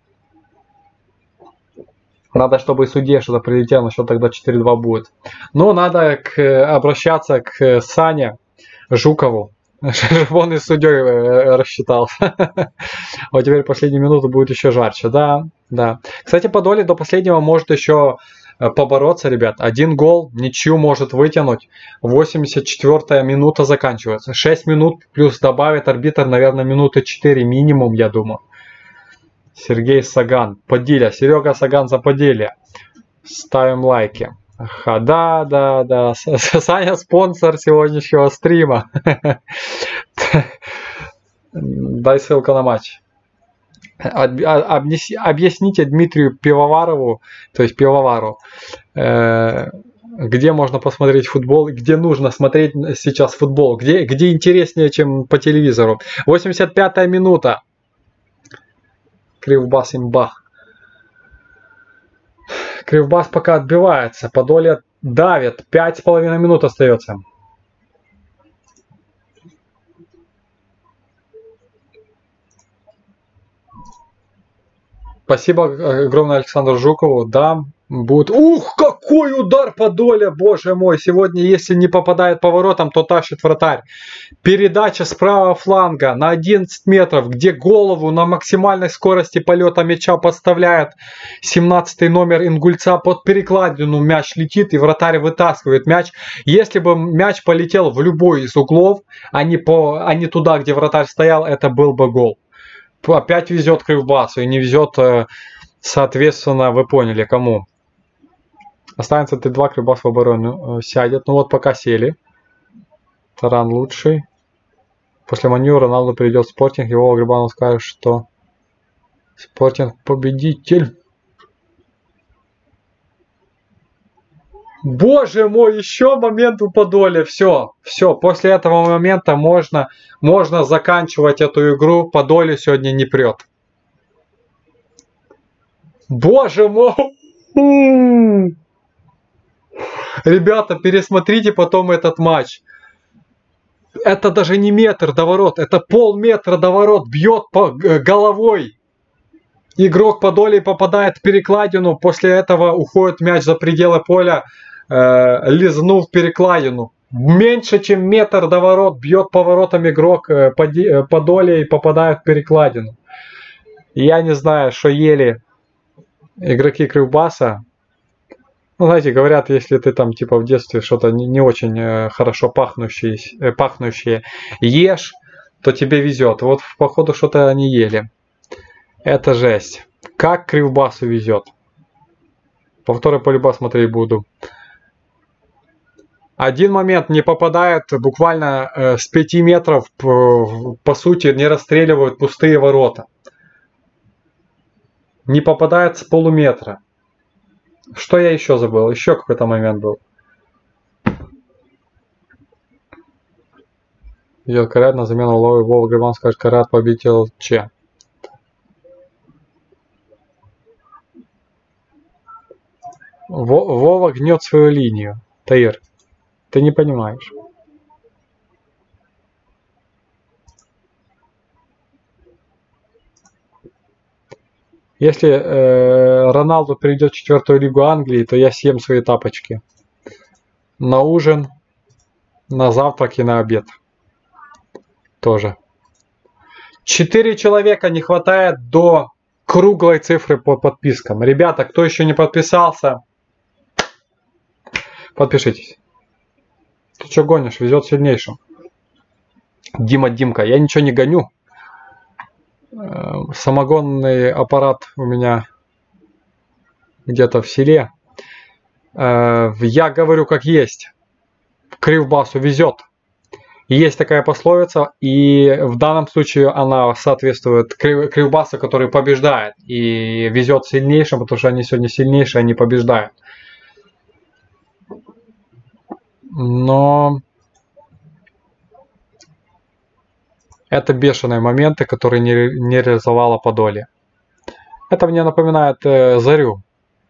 Надо, чтобы и судье что-то прилетело, но что тогда 4-2 будет. Но надо обращаться к Сане Жукову. Он и с судьей рассчитался. Вот теперь последние минуты будет еще жарче. Да. Кстати, Подоле до последнего может еще побороться, ребят. 1 гол, ничью может вытянуть. 84-я минута заканчивается. 6 минут плюс добавит арбитр, наверное, минуты 4 минимум, я думаю. Сергей Саган. Подилья. Серега Саган за Подилья. Ставим лайки. Ага, да. Саня спонсор сегодняшнего стрима. Дай ссылку на матч. Объясните Дмитрию Пивоварову, то есть Пивовару, где можно посмотреть футбол, где нужно смотреть сейчас футбол, где интереснее, чем по телевизору. 85-я минута. Кривбас имбах. Кривбас пока отбивается. Подолье давит. 5,5 минут остается. Спасибо огромное Александру Жукову. Да, будет... Ух, какой удар Подолье, боже мой. Сегодня, если не попадает поворотом, то тащит вратарь. Передача с правого фланга на 11 метров, где голову на максимальной скорости полета мяча подставляет 17 номер Ингульца под перекладину. Мяч летит и вратарь вытаскивает мяч. Если бы мяч полетел в любой из углов, а не туда, где вратарь стоял, это был бы гол. Опять везет Кривбасу и не везет, соответственно, вы поняли, кому. Останется Т2, Кривбас в оборону сядет. Ну вот пока сели. Таран лучший. После Манью Роналду перейдет в Спортинг. Его Грибанов скажет, что Спортинг победитель. Боже мой, еще момент у Подолья. Все. После этого момента можно заканчивать эту игру. Подолье сегодня не прет. Боже мой. Ребята, пересмотрите потом этот матч. Это даже не метр до ворот, это полметра до ворот. Бьет по головой. Игрок Подолии попадает в перекладину. После этого уходит мяч за пределы поля, лизнув перекладину. Меньше чем метр до ворот бьет по воротам игрок Подолии и попадает в перекладину. Я не знаю, что ели игроки Кривбаса. Ну, знаете, говорят, если ты там типа в детстве что-то не очень хорошо пахнущее ешь, то тебе везет. Вот походу что-то они ели. Это жесть. Как Кривбасу везет. Повторы полюба смотреть буду. Один момент не попадает буквально с 5 метров, по сути, не расстреливают пустые ворота. Не попадает с полуметра. Что я еще забыл? Еще какой-то момент был. Идет Карат на замену Ловы. Вова Грибан скажет, Карат победил Че. Вова гнет свою линию. Таир, ты не понимаешь. Если Роналду перейдет в 4-ю лигу Англии, то я съем свои тапочки. На ужин, на завтрак и на обед. Тоже. 4 человека не хватает до круглой цифры по подпискам. Ребята, кто еще не подписался, подпишитесь. Ты что гонишь? Везет сильнейшим. Димка, я ничего не гоню. Самогонный аппарат у меня где-то в селе. Я говорю как есть. Кривбасу везет. Есть такая пословица, и в данном случае она соответствует Кривбасу, который побеждает. И везет сильнейшим, потому что они сегодня сильнейшие, они побеждают. Но это бешеные моменты, которые не реализовала Подолия. Это мне напоминает Зарю.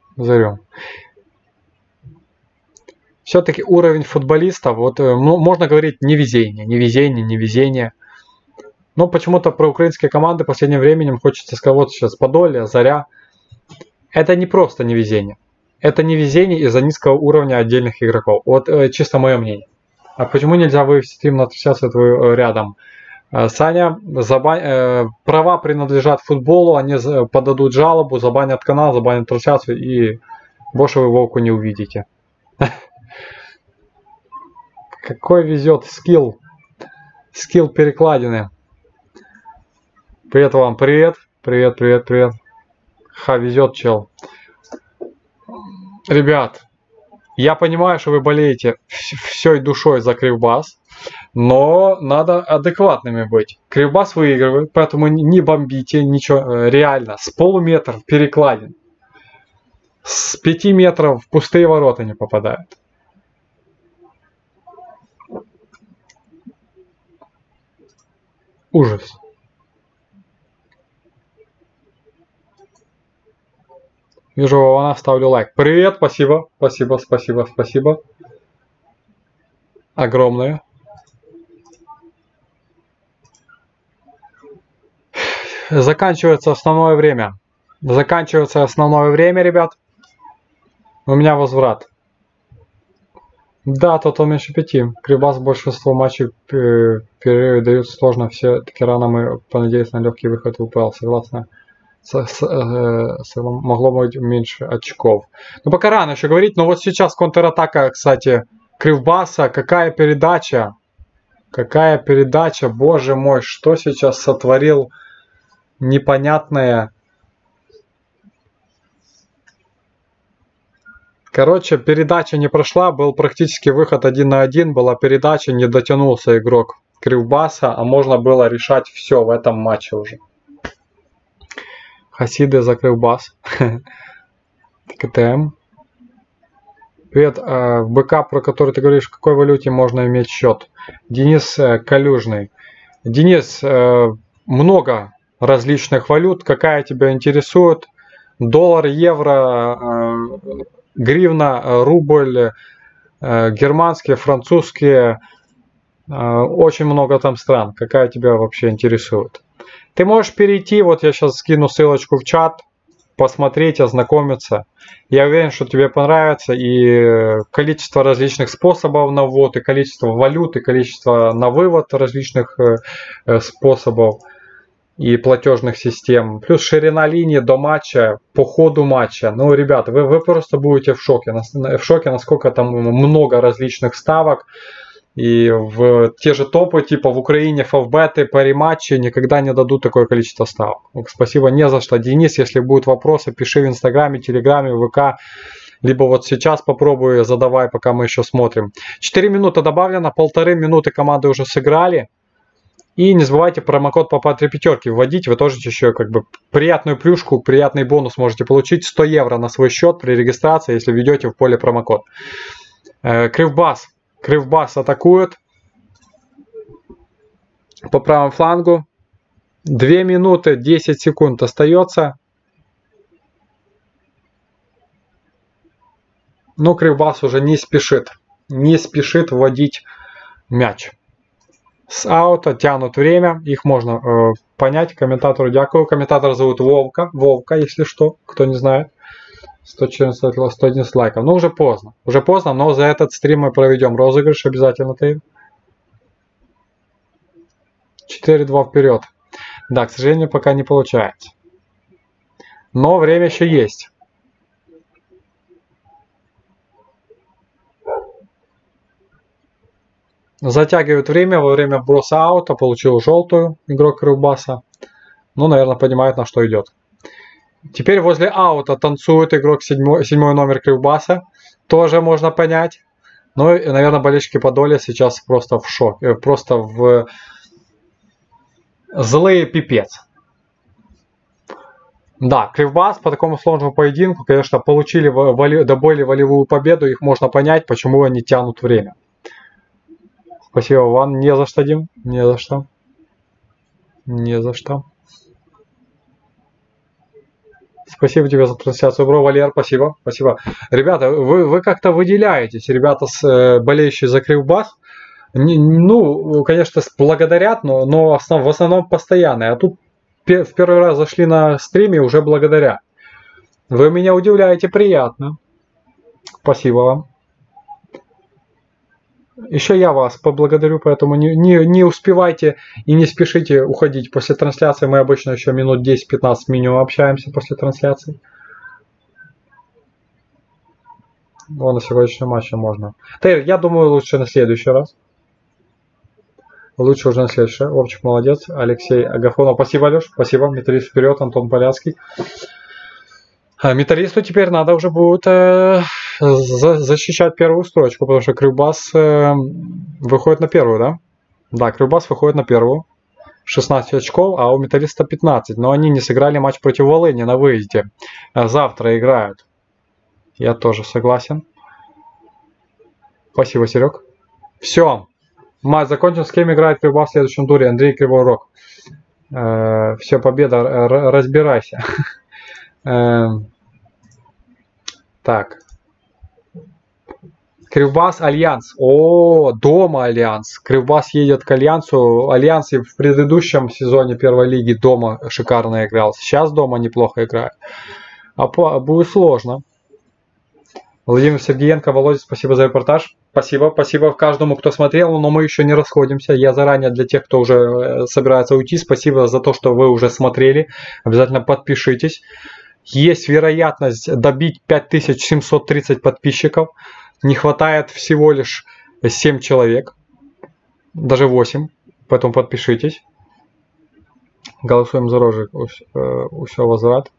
Все-таки уровень футболистов, вот, можно говорить невезение. Но почему-то про украинские команды в последнее время хочется сказать, вот сейчас Подолия, Заря. Это не просто невезение. Это невезение из-за низкого уровня отдельных игроков. Вот чисто мое мнение. А почему нельзя вывести стрим на трансляцию твою рядом? Саня, права принадлежат футболу, они подадут жалобу, забанят канал, забанят трансляцию, и больше вы Вовку не увидите. Какой везет скилл перекладины. Привет вам, привет. Ха, везет чел. Ребят, я понимаю, что вы болеете всей душой за Кривбас, но надо адекватными быть. Кривбас выигрывает, поэтому не бомбите ничего, реально. С полуметра перекладин. С 5 метров в пустые ворота не попадают. Ужас. Вижу Вована, ставлю лайк. Привет, спасибо. Огромное. Заканчивается основное время. Ребят. У меня возврат. Да, тотал меньше 5. Кривбас большинство матчей перерывы дают сложно. Все-таки рано мы понадеялись на легкий выход в УПЛ. Согласно. Могло быть меньше очков. Ну, пока рано еще говорить. Но вот сейчас контратака, кстати, Кривбаса. Какая передача. Боже мой, что сейчас сотворил непонятное. Короче, передача не прошла, был практически выход 1 на 1, была передача, не дотянулся игрок Кривбаса, а можно было решать все в этом матче уже. Хасиды за Кривбас. КТМ. Привет, в БК, про который ты говоришь, в какой валюте можно иметь счет? Денис Калюжный. Денис, много различных валют, какая тебя интересует? Доллар, евро, гривна, рубль, германские, французские, Очень много там стран. Какая тебя вообще интересует? Ты можешь перейти, вот я сейчас скину ссылочку в чат, посмотреть, ознакомиться. Я уверен, что тебе понравится, и количество различных способов на ввод, и количество валют, и количество на вывод различных способов и платежных систем. Плюс ширина линии до матча, по ходу матча. Ну, ребята, вы просто будете в шоке. В шоке, насколько там много различных ставок. И в те же топы, типа в Украине, фавбеты, пари-матчи никогда не дадут такое количество ставок. Спасибо, не за что. Денис, если будут вопросы, пиши в Инстаграме, Телеграме, ВК. Либо вот сейчас попробую, задавай, пока мы еще смотрим. 4 минуты добавлено, 1,5 минуты команды уже сыграли. И не забывайте промокод ПАПА 3 пятерки вводить. Вы тоже еще как бы приятную плюшку, приятный бонус можете получить. 100 евро на свой счет при регистрации, если введете в поле промокод. Кривбас. Кривбас атакует по правому флангу. 2 минуты 10 секунд остается. Но Кривбас уже не спешит. Не спешит вводить мяч. С аута тянут время. Их можно понять. Комментатору дякую. Комментатора зовут Вовка. Вовка, если что, кто не знает. 111 лайков. Ну, уже поздно. Уже поздно, но за этот стрим мы проведем розыгрыш обязательно. 4-2 вперед. Да, к сожалению, пока не получается. Но время еще есть. Затягивают время. Во время вброса аута получил желтую игрок Кривбаса. Ну, наверное, понимает, на что идет. Теперь возле аута танцует игрок 7 номер Кривбаса. Тоже можно понять. Ну и, наверное, болельщики Подолья сейчас просто в шоке. Просто в злые пипец. Да, Кривбас по такому сложному поединку, конечно, получили до боли волевую победу. Их можно понять, почему они тянут время. Спасибо, Ван. Не за что, Дим. Не за что. Не за что. Спасибо тебе за трансляцию, бро, Валер, спасибо, спасибо. Ребята, вы как-то выделяетесь, ребята, болеющие за Кривбас. Ну, конечно, благодарят, но в основном постоянные. А тут в первый раз зашли на стриме уже благодаря. Вы меня удивляете, приятно. Спасибо вам. Еще я вас поблагодарю, поэтому не успевайте и не спешите уходить. После трансляции мы обычно еще минут 10-15 минимум общаемся после трансляции. Вон на сегодняшнем матче можно. Тейр, я думаю, лучше на следующий раз. Лучше уже на следующий. Вовчик молодец. Алексей Агафонов. Спасибо, Алеш. Спасибо. Металлист вперед. Антон Поляцкий. Металлисту теперь надо уже будет защищать первую строчку, потому что Кривбас выходит на первую, да? Да, Кривбас выходит на первую. 16 очков, а у Металлиста 15. Но они не сыграли матч против Волыни на выезде. Завтра играют. Я тоже согласен. Спасибо, Серег. Все. Матч закончен. С кем играет Кривбас в следующем туре? Андрей Кривой Рог. Все, победа. Разбирайся. Так. Кривбас Альянс. О, дома Альянс. Кривбас едет к Альянсу. Альянс и в предыдущем сезоне первой лиги дома шикарно играл. Сейчас дома неплохо играет. А будет сложно. Владимир Сергеенко, Володя, спасибо за репортаж. Спасибо, спасибо каждому, кто смотрел, но мы еще не расходимся. Я заранее для тех, кто уже собирается уйти, спасибо за то, что вы уже смотрели. Обязательно подпишитесь. Есть вероятность добить 5730 подписчиков. Не хватает всего лишь 7 человек. Даже 8. Поэтому подпишитесь. Голосуем за Рожик. Усё возврат.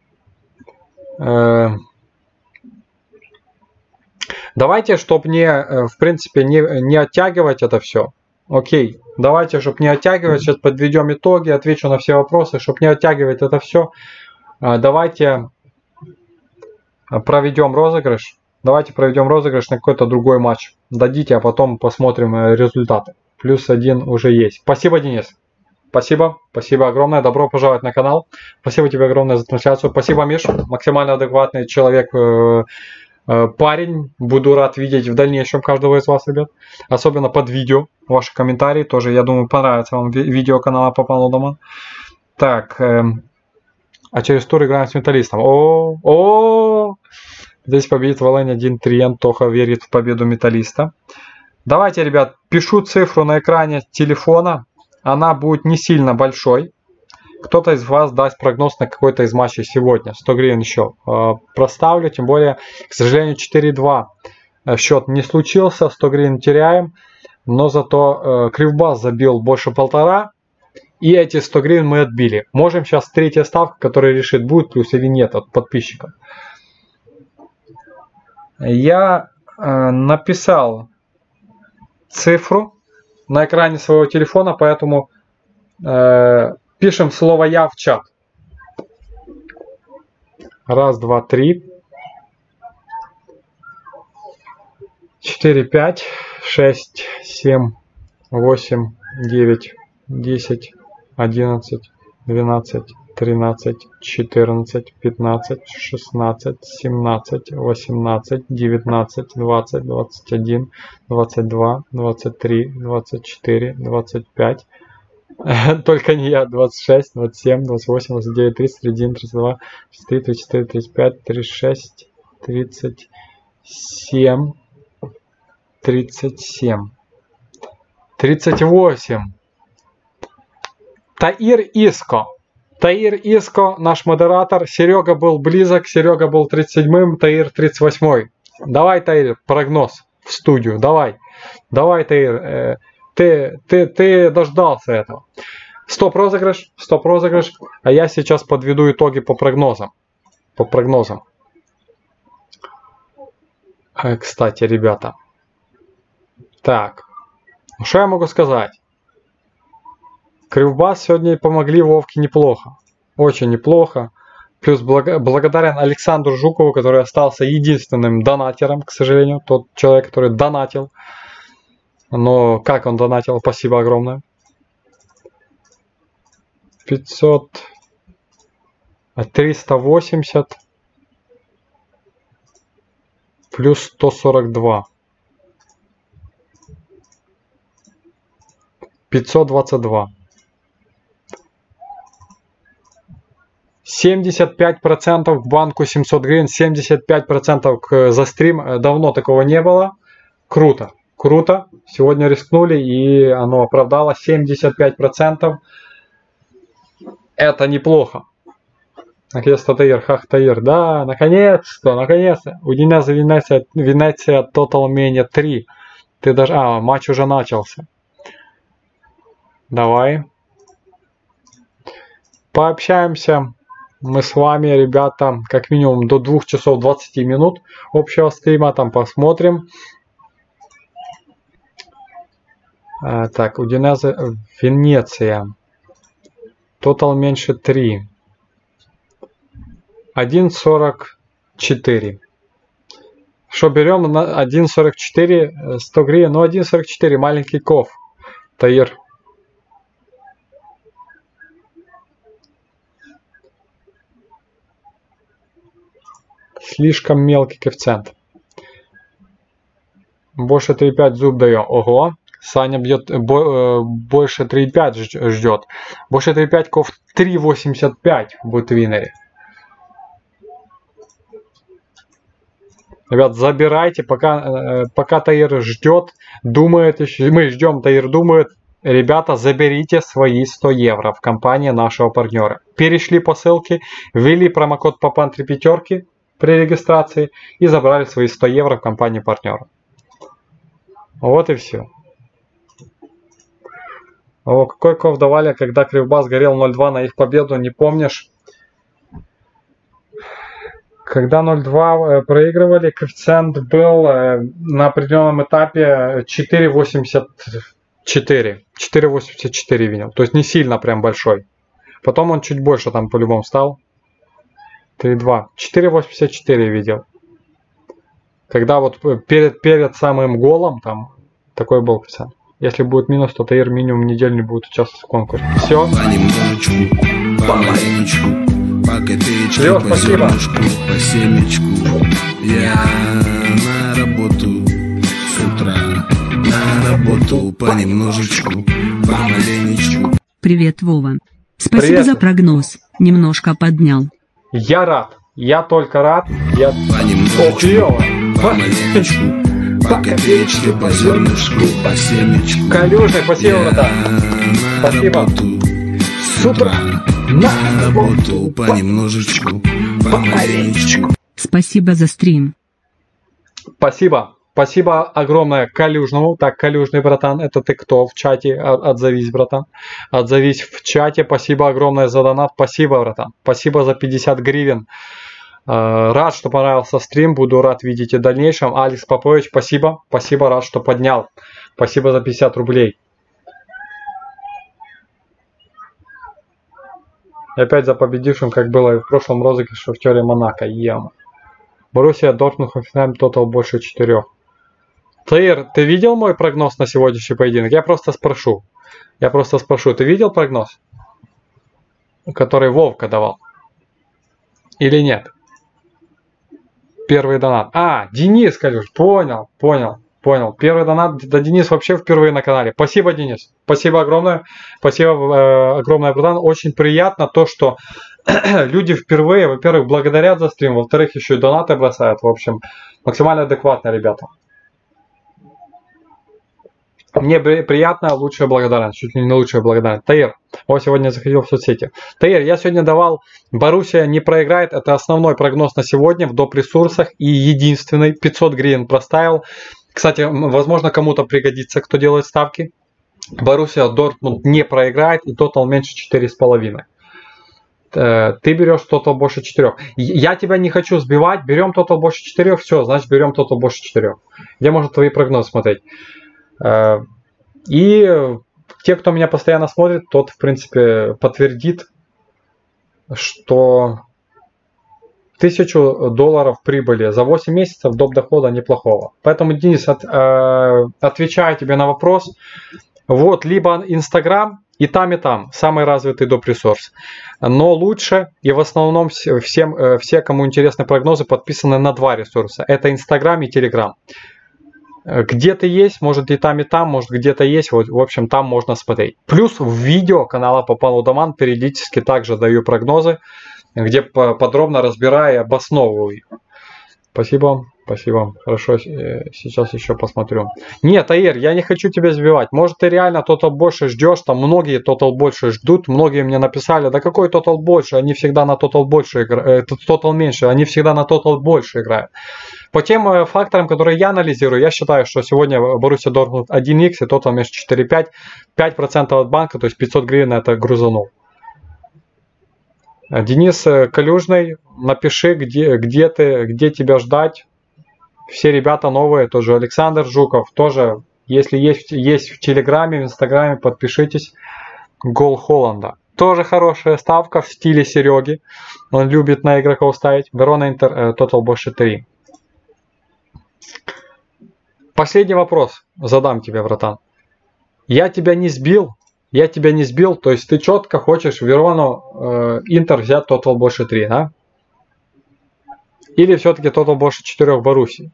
Давайте, чтобы в принципе, не оттягивать это все. Окей. Давайте, чтобы не оттягивать, сейчас подведем итоги, отвечу на все вопросы. Чтобы не оттягивать это все, давайте проведем розыгрыш. Давайте проведем розыгрыш на какой-то другой матч. Дадите, а потом посмотрим результаты. +1 уже есть. Спасибо, Денис. Спасибо. Спасибо огромное. Добро пожаловать на канал. Спасибо тебе огромное за трансляцию. Спасибо, Миш. Максимально адекватный человек парень. Буду рад видеть в дальнейшем каждого из вас, ребят. Особенно под видео. Ваши комментарии тоже, я думаю, понравится вам видео канала Попал Дома. Так. А через тур играем с Металлистом. Здесь победит Волынь 1-3. Антоха верит в победу Металлиста. Давайте, ребят, пишу цифру на экране телефона. Она будет не сильно большой. Кто-то из вас даст прогноз на какой-то из матчей сегодня. 100 гривен еще проставлю. Тем более, к сожалению, 4-2 счет не случился. 100 гривен теряем. Но зато Кривбас забил больше 1,5. И эти 100 гривен мы отбили. Можем сейчас третья ставка, которая решит, будет плюс или нет от подписчиков. Я написал цифру на экране своего телефона, поэтому пишем слово «Я» в чат. 1, 2, 3, 4, 5, 6, 7, 8, 9, 10, 11, 12, 13, 14, 15, 16, 17, 18, 19, 20, 21, 22, 23, 24, 25. Только не я. 26, 27, 28, 29, 30, 31, 32, 33, 34, 35, 36, 37, 37, 38. Таир Иско. Таир Иско, наш модератор. Серега был близок. Серега был 37-м, Таир 38-й. Давай, Таир, прогноз в студию. Давай. Давай, Таир. Ты дождался этого. Стоп-розыгрыш. Стоп-розыгрыш. А я сейчас подведу итоги по прогнозам. По прогнозам. Кстати, ребята. Так. Что я могу сказать? Кривбас сегодня помогли Вовке неплохо. Очень неплохо. Плюс благодарен Александру Жукову, который остался единственным донатером, к сожалению. Тот человек, который донатил. Но как он донатил, спасибо огромное. 500, 380 плюс 142. 522. 75% к банку 700 гривен, 75% за стрим. Давно такого не было. Круто. Круто. Сегодня рискнули, и оно оправдало 75%. Это неплохо. Наконец-то Таир, хах Таир. Да, наконец-то, наконец-то. Удинеза Венеция Total Mania 3. Ты даже... матч уже начался. Давай. Пообщаемся мы с вами, ребята, как минимум до 2 часов 20 минут общего стрима. Там посмотрим. Так, Удинеза Венеция. Тотал меньше 3. 1.44. Что берем? На 1.44, 100 гривен. Ну, 1.44, маленький ков. Таир. Слишком мелкий коэффициент. Больше 3.5 зуб даем. Ого. Саня бьет больше 3.5 ждет. Больше 3.5 ков 3.85 будет в винере. Ребят, забирайте, пока Таир ждет, думает еще. Мы ждем, Таир думает. Ребята, заберите свои 100 евро в компании нашего партнера. Перешли по ссылке, ввели промокод Папан 3 пятерки при регистрации и забрали свои 100 евро в компании партнера. Вот и все. О, какой ков давали, когда Кривбас горел 0-2 на их победу, не помнишь? Когда 0-2 проигрывали, коэффициент был на определенном этапе 4.84. 4.84 видел. То есть не сильно прям большой. Потом он чуть больше там по-любому стал. 3.2. 4.84 видел. Когда вот перед самым голом там такой был коэффициент. Если будет минус, то Таир минимум неделю не будет участвовать в конкурсе. Все. Понемножечку, помаленечку, По копеечке, Лёш, по спасибо. зернышку, по семечку. Я на работу с утра, на работу понемножечку, помаленечку. Привет, Вова. Спасибо Привет. за прогноз. Немножко поднял. Я рад. Я только рад. Я... Ох, Понемножечку, ё. помаленечку, по копеечке, по зернышку, по семечку. Калюжный, спасибо, братан. На Спасибо. работу с утра, на работу понемножечку, помаленечку. Спасибо за стрим. Спасибо. Спасибо огромное Калюжному. Так, Калюжный, братан, это ты кто в чате? Отзовись, братан. Отзовись в чате. Спасибо огромное за донат. Спасибо, братан. Спасибо за 50 гривен. Рад, что понравился стрим. Буду рад видеть и в дальнейшем. Алекс Попович, спасибо. Спасибо, рад, что поднял. Спасибо за 50 рублей. И опять за победившим, как было и в прошлом розыгрыше в теории Монако. Ем. Боруссия Дортмунд Хофенхайм, тотал больше 4. Таир, ты видел мой прогноз на сегодняшний поединок? Я просто спрошу. Ты видел прогноз? Который Вовка давал? Или нет? Первый донат. Денис, Калюш, понял. Первый донат. Да, Денис вообще впервые на канале. Спасибо, Денис. Спасибо огромное. Спасибо огромное, братан. Очень приятно то, что люди впервые, во-первых, благодарят за стрим, во-вторых, еще и донаты бросают. В общем, максимально адекватно, ребята. Мне приятно, лучшая благодарность, чуть ли не лучшая благодарность. Таир, сегодня заходил в соцсети. Таир, я сегодня давал, Боруссия не проиграет, это основной прогноз на сегодня в доп. Ресурсах и единственный, 500 гривен проставил. Кстати, возможно, кому-то пригодится, кто делает ставки. Боруссия Дортмунд не проиграет и тотал меньше 4,5. Ты берешь тотал больше 4. Я тебя не хочу сбивать, берем тотал больше 4, все, значит берем тотал больше 4. Где можно твои прогнозы смотреть? И те, кто меня постоянно смотрит, тот, в принципе, подтвердит, что $1000 прибыли за 8 месяцев доп. Дохода неплохого. Поэтому, Денис, отвечаю тебе на вопрос. Вот, либо Инстаграм, и там самый развитый доп. Ресурс. Но лучше, и в основном все, кому интересны прогнозы, подписаны на 2 ресурса. Это Инстаграм и Телеграм. Где-то есть, может и там, может где-то есть. Вот, в общем, там можно смотреть. Плюс в видео канала Попал Удаман периодически также даю прогнозы, где подробно разбираю и обосновываю их. Спасибо. Хорошо, сейчас еще посмотрю. Нет, Таир, я не хочу тебя сбивать. Может, ты реально тотал больше ждешь. Там многие тотал больше ждут. Многие мне написали, да какой тотал больше? Они всегда на тотал больше играют. Тотал меньше. Они всегда на тотал больше играют. По тем факторам, которые я анализирую, я считаю, что сегодня Боруссия Дортмунд 1х и тотал меньше 4,5. 5% от банка, то есть 500 гривен это грузанул. Денис Калюжный, напиши, где тебя ждать. Все ребята новые, тоже Александр Жуков, тоже, если есть в Телеграме, в Инстаграме, подпишитесь. Гол Холланда. Тоже хорошая ставка в стиле Сереги. Он любит на игроков ставить. Верона Интер, тотал больше 3. Последний вопрос задам тебе, братан. Я тебя не сбил, то есть ты четко хочешь Верону Интер взять тотал больше 3, да? Или все-таки тотал больше 4 Боруссии?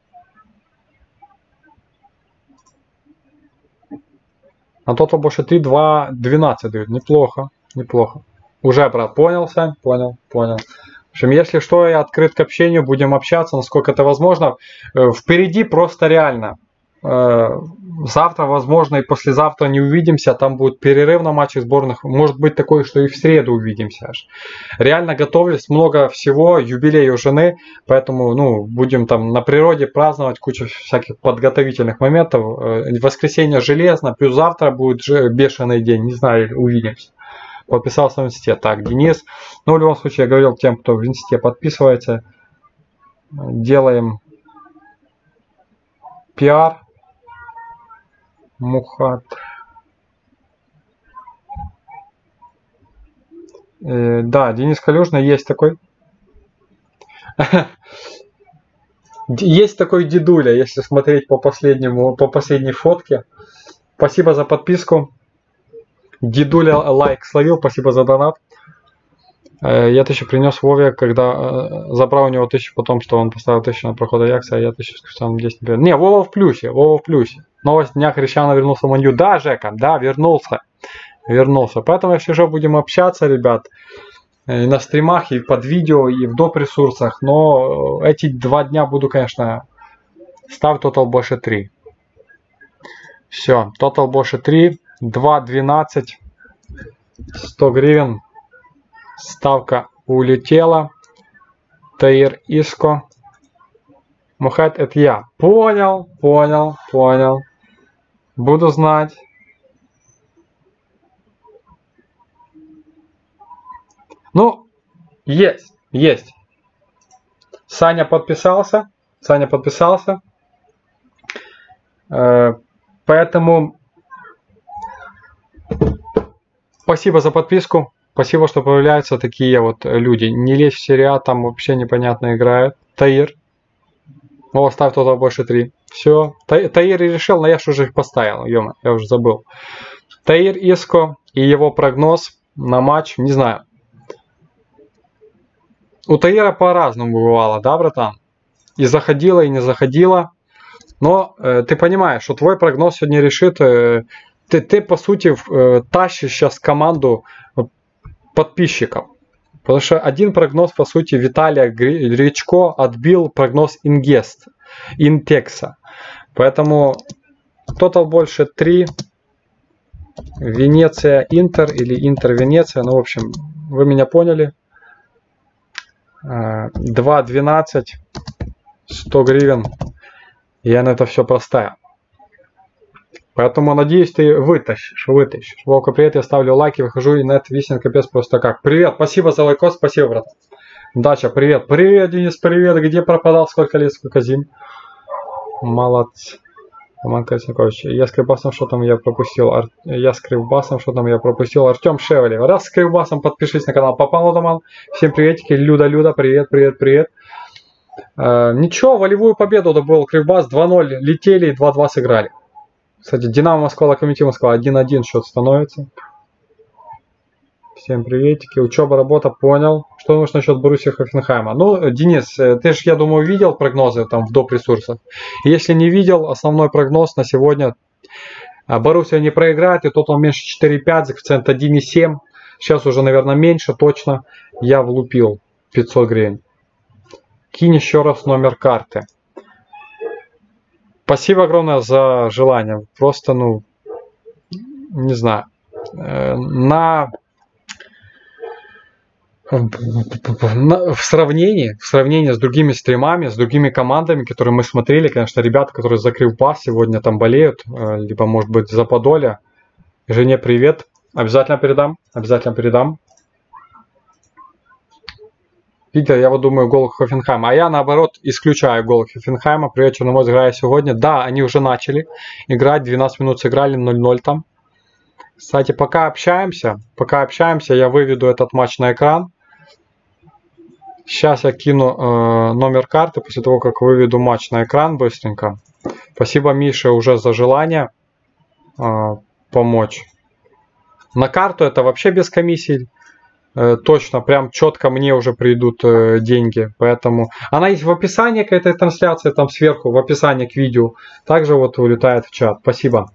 А тотал больше 3, 2, 12 дают. Неплохо. Уже, брат, понял. В общем, если что, я открыт к общению, будем общаться, насколько это возможно. Впереди просто реально. Завтра, возможно, и послезавтра не увидимся. Там будет перерыв на матче сборных. Может быть такое, что и в среду увидимся аж. Реально готовились, много всего, юбилей у жены. Поэтому, будем там на природе праздновать, кучу всяких подготовительных моментов. Воскресенье железно, плюс завтра будет бешеный день. Не знаю, увидимся. Подписался в инсте. Так, Денис. В любом случае, я говорил тем, кто в инсте подписывается. Делаем пиар. Мухат. Да, Денис Калюжный есть такой. Есть такой дедуля, если смотреть по последней фотке. Спасибо за подписку. Дедуля лайк словил, спасибо за донат. Я 1000 принес Вове, когда забрал у него 1000, потом что он поставил 1000 на проход Аякса, а я 1000 там 10 не беру. Не, Вова в плюсе, Вова в плюсе. Новость дня: Хрещано вернулся в Манью. Да, Жека, да, вернулся. Вернулся. Поэтому, если же будем общаться, ребят, и на стримах, и под видео, и в доп. Ресурсах. Но эти 2 дня буду, конечно, ставь тотал больше 3. Все, тотал больше 3, 2.12, 100 гривен. Ставка улетела. Таир Иско. Мухат, это я. Понял, понял, понял. Буду знать. Ну, есть, есть. Саня подписался. Саня подписался. Поэтому спасибо за подписку. Спасибо, что появляются такие вот люди. Не лезь в сериал, там вообще непонятно играет. Таир. О, ставь туда больше 3. Все. Таир решил, но я же уже их поставил. Ё-моё, я уже забыл. Таир Иско и его прогноз на матч. Не знаю. У Таира по-разному бывало, да, братан? И заходило, и не заходило. Но ты понимаешь, что твой прогноз сегодня решит. Ты по сути, тащишь сейчас команду подписчиков. Потому что один прогноз, по сути, Виталия Гречко отбил прогноз Интекса. Поэтому тотал больше 3. Венеция Интер или Интер Венеция. Ну, в общем, вы меня поняли. 2.12. 100 гривен. Я на это все проставил. Поэтому, надеюсь, ты вытащишь. Волка, привет, я ставлю лайки, выхожу, и нет, Висин, капец, просто как. Привет, спасибо за лайкос, спасибо, брат. Дача, привет. Привет, Денис, привет. Где пропадал, сколько лет, сколько зим? Молодцы. Роман Косякович. Я с Кривбасом, что там я пропустил? Артем Шевелев. Раз с Кривбасом, подпишись на канал Папа Лодоман. Всем приветики. Люда, привет, привет, привет. Ничего, волевую победу добыл Кривбас. 2-0 летели и 2-2 сыграли. Кстати, Динамо Москва, Локомотив Москва 1-1 счет становится. Всем приветики. Учеба, работа, понял. Что нужно насчет Боруссии Хофенхайма? Ну, Денис, ты же, я думаю, видел прогнозы там в доп. Ресурсах. Если не видел, основной прогноз на сегодня: Боруссия не проиграет, и тотал меньше 4,5, коэффициент 1,7. Сейчас уже, наверное, меньше, точно. Я влупил 500 гривен. Кинь еще раз номер карты. Спасибо огромное за желание. Просто, ну, не знаю. В сравнении с другими стримами, с другими командами, которые мы смотрели, конечно, ребята, которые за Кривбас сегодня там болеют, либо, может быть, за Подолье. Жене привет. Обязательно передам. Обязательно передам. Питер, я вот думаю, гол Хофенхайма. А я, наоборот, исключаю гол Хофенхайма. Привет, Черноморец играя сегодня. Да, они уже начали играть. 12 минут сыграли, 0-0 там. Кстати, пока общаемся, я выведу этот матч на экран. Сейчас я кину номер карты после того, как выведу матч на экран быстренько. Спасибо, Миша, уже за желание помочь. На карту это вообще без комиссий. Точно, прям четко мне уже придут деньги. Поэтому она есть в описании к этой трансляции, там сверху, в описании к видео. Также вот улетает в чат. Спасибо.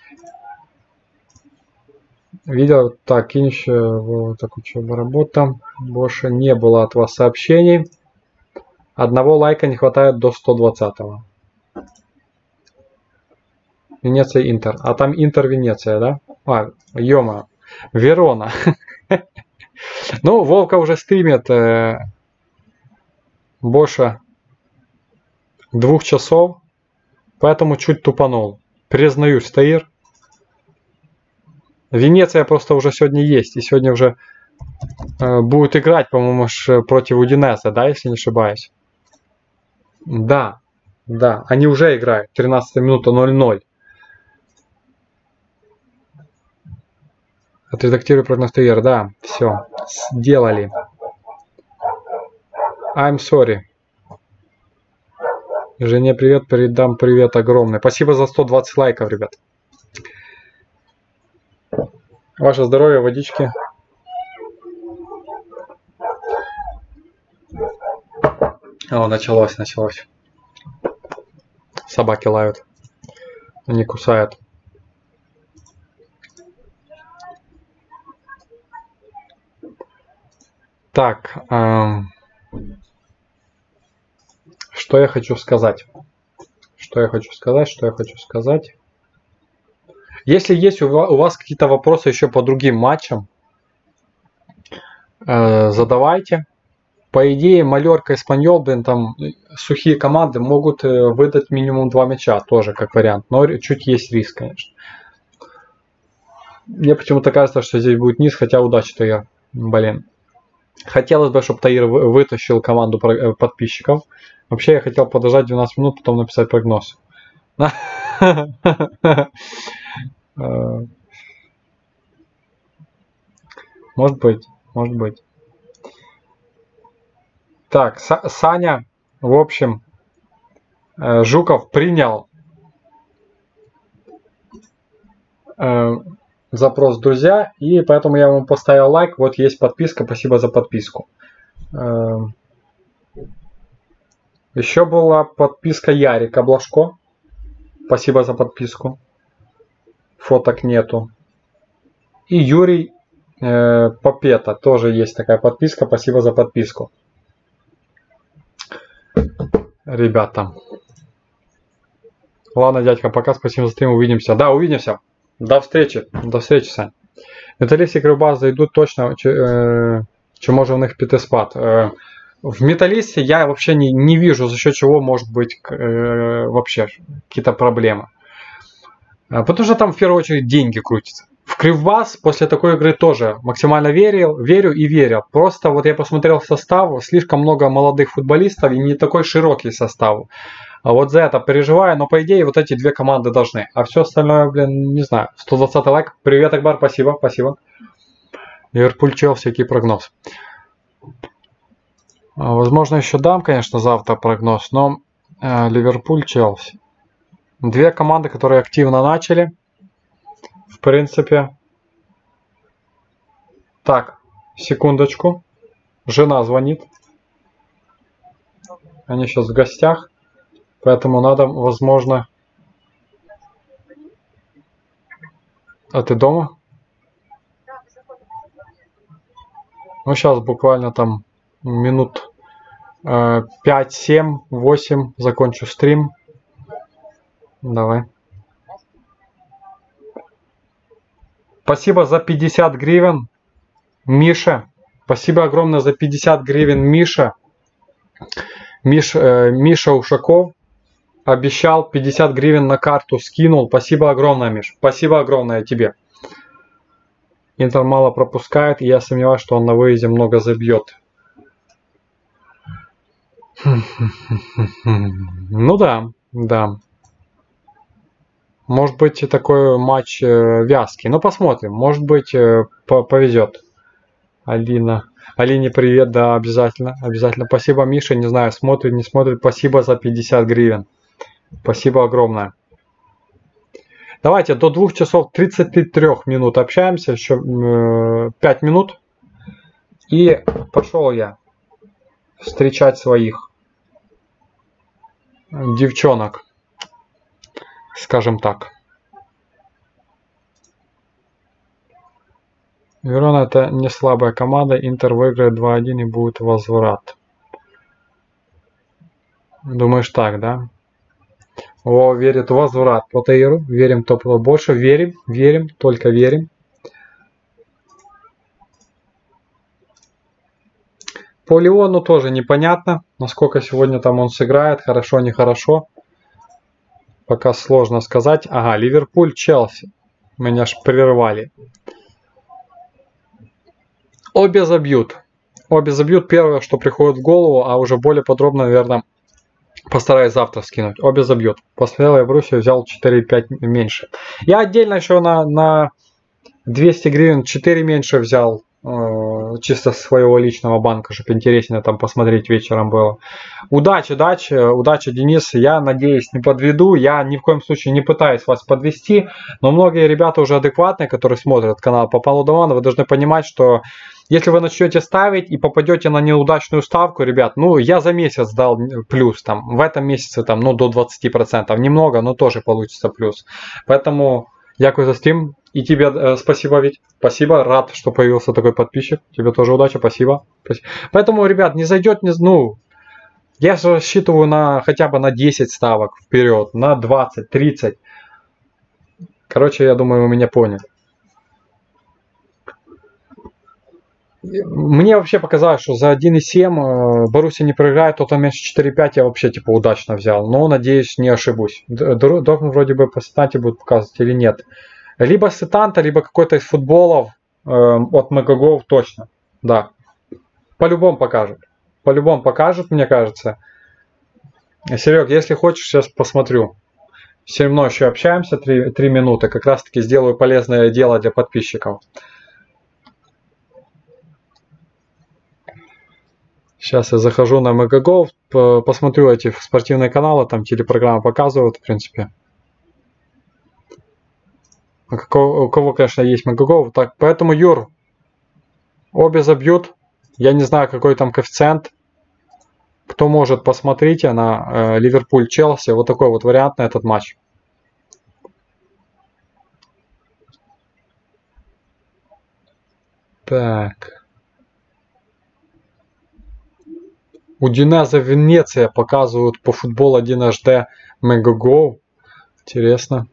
Видео, так, кинь еще, так, учеба, работа. Больше не было от вас сообщений. Одного лайка не хватает до 120-го. Венеция, Интер. А там Интер, Венеция, да? А, ё-моё. Верона. Ну, Вовка уже стримит больше 2 часов. Поэтому чуть тупанул. Признаюсь, Таир. Венеция просто уже сегодня есть. И сегодня уже будет играть, по-моему, против Удинеса, да, если не ошибаюсь. Да, да, они уже играют. 13 минута 0-0. Отредактируй прогноз Таир, да, все, сделали. I'm sorry. Жене привет, передам привет огромный. Спасибо за 120 лайков, ребят. Ваше здоровье, водички. О, началось. Собаки лают. Они кусают. Так. Что я хочу сказать? Если есть у вас какие-то вопросы еще по другим матчам, задавайте. По идее, Малорка и Эспаньол, блин, там сухие команды могут выдать минимум 2 мяча, тоже как вариант. Но чуть есть риск, конечно. Мне почему-то кажется, что здесь будет низ, хотя удачи Таир. Блин. Хотелось бы, чтобы Таир вытащил команду подписчиков. Вообще, я хотел подождать 12 минут, потом написать прогноз. Может быть. Так, Саня, в общем, Жуков принял запрос друзья, и поэтому я ему поставил лайк. Вот есть подписка, спасибо за подписку. Еще была подписка Ярика Блажко. Спасибо за подписку. Фоток нету. И Юрий Попета, тоже есть такая подписка. Спасибо за подписку. Ребята. Ладно, дядька, пока. Спасибо за стрим. Увидимся. Да, увидимся. До встречи. До встречи, Сань. Металлист и Кривбас зайдут точно, чи може в них піти спад. В Металлисте я вообще не вижу, за счет чего может быть вообще какие-то проблемы. Потому что там в первую очередь деньги крутятся. В Кривбас после такой игры тоже максимально верю и верил. Просто вот я посмотрел состав, слишком много молодых футболистов и не такой широкий состав. А вот за это переживаю, но по идее вот эти две команды должны. А все остальное, блин, не знаю. 120 лайк. Привет, Акбар, спасибо. Ливерпуль, Челси, какой прогноз? Возможно, еще дам, конечно, завтра прогноз, но Ливерпуль, Челси. Две команды, которые активно начали. В принципе. Так, секундочку. Жена звонит. Они сейчас в гостях. Поэтому надо, возможно... А ты дома? Ну, сейчас буквально там минут 5, 7, 8 закончу стрим. Давай. Спасибо за 50 гривен, Миша. Спасибо огромное за 50 гривен, Миша. Миша Ушаков обещал 50 гривен на карту, скинул. Спасибо огромное, Миш. Спасибо огромное тебе. Интер мало пропускает, и я сомневаюсь, что он на выезде много забьет. Ну да. Может быть и такой матч вязкий. Но посмотрим. Может быть повезет. Алине привет, да, обязательно. Спасибо, Миша. Не знаю, смотрит, не смотрит. Спасибо за 50 гривен. Спасибо огромное. Давайте до 2 часов 33 минут общаемся. Еще 5 минут. И пошел я встречать своих девчонок. Скажем так. Верона это не слабая команда. Интер выиграет 2-1 и будет возврат. Думаешь так, да? О, верит в возврат по Таиру. Верим топ больше. Верим, только верим. По Леону тоже непонятно, насколько сегодня там он сыграет. Хорошо, нехорошо. Пока сложно сказать. Ага, Ливерпуль, Челси. Меня ж прервали. Обе забьют. Первое, что приходит в голову, а уже более подробно, наверное, постараюсь завтра скинуть. Обе забьют. После этого я Боруссию взял 4,5 меньше. Я отдельно еще на 200 гривен 4 меньше взял чисто с своего личного банка, чтобы интереснее там посмотреть вечером было. Удачи, Денис. Я надеюсь, не подведу. Я ни в коем случае не пытаюсь вас подвести. Но многие ребята уже адекватные, которые смотрят канал Попал Удаван, вы должны понимать, что если вы начнете ставить и попадете на неудачную ставку, ребят, ну, я за месяц дал плюс, там, в этом месяце, там, ну, до 20%. Немного, но тоже получится плюс. Поэтому, дякую за стрим. И тебе спасибо, ведь. Спасибо, рад, что появился такой подписчик. Тебе тоже удачи, спасибо. Поэтому, ребят, не зайдет, ну, я же рассчитываю на хотя бы на 10 ставок вперед, на 20, 30. Короче, я думаю, вы меня поняли. Мне вообще показалось, что за 1.7 Боруссия не проиграет, тот меньше 4.5 я вообще типа удачно взял. Но надеюсь, не ошибусь. Дортмунд вроде бы по стате будет показывать или нет. Либо сетанта, либо какой-то из футболов от Мегагов точно. Да. По-любому покажет. По-любому покажет, мне кажется. Серег, если хочешь, сейчас посмотрю. Все равно еще общаемся 3 минуты. Как раз таки сделаю полезное дело для подписчиков. Сейчас я захожу на Мегагов, посмотрю эти спортивные каналы, там телепрограммы показывают, в принципе. У кого, конечно, есть Мегагов. Так, поэтому, Юр, обе забьют. Я не знаю, какой там коэффициент. Кто может, посмотрите на Ливерпуль-Челси. Вот такой вот вариант на этот матч. Так. Удинеза Венеция показывают по футболу 1 HD Мегагов. Интересно.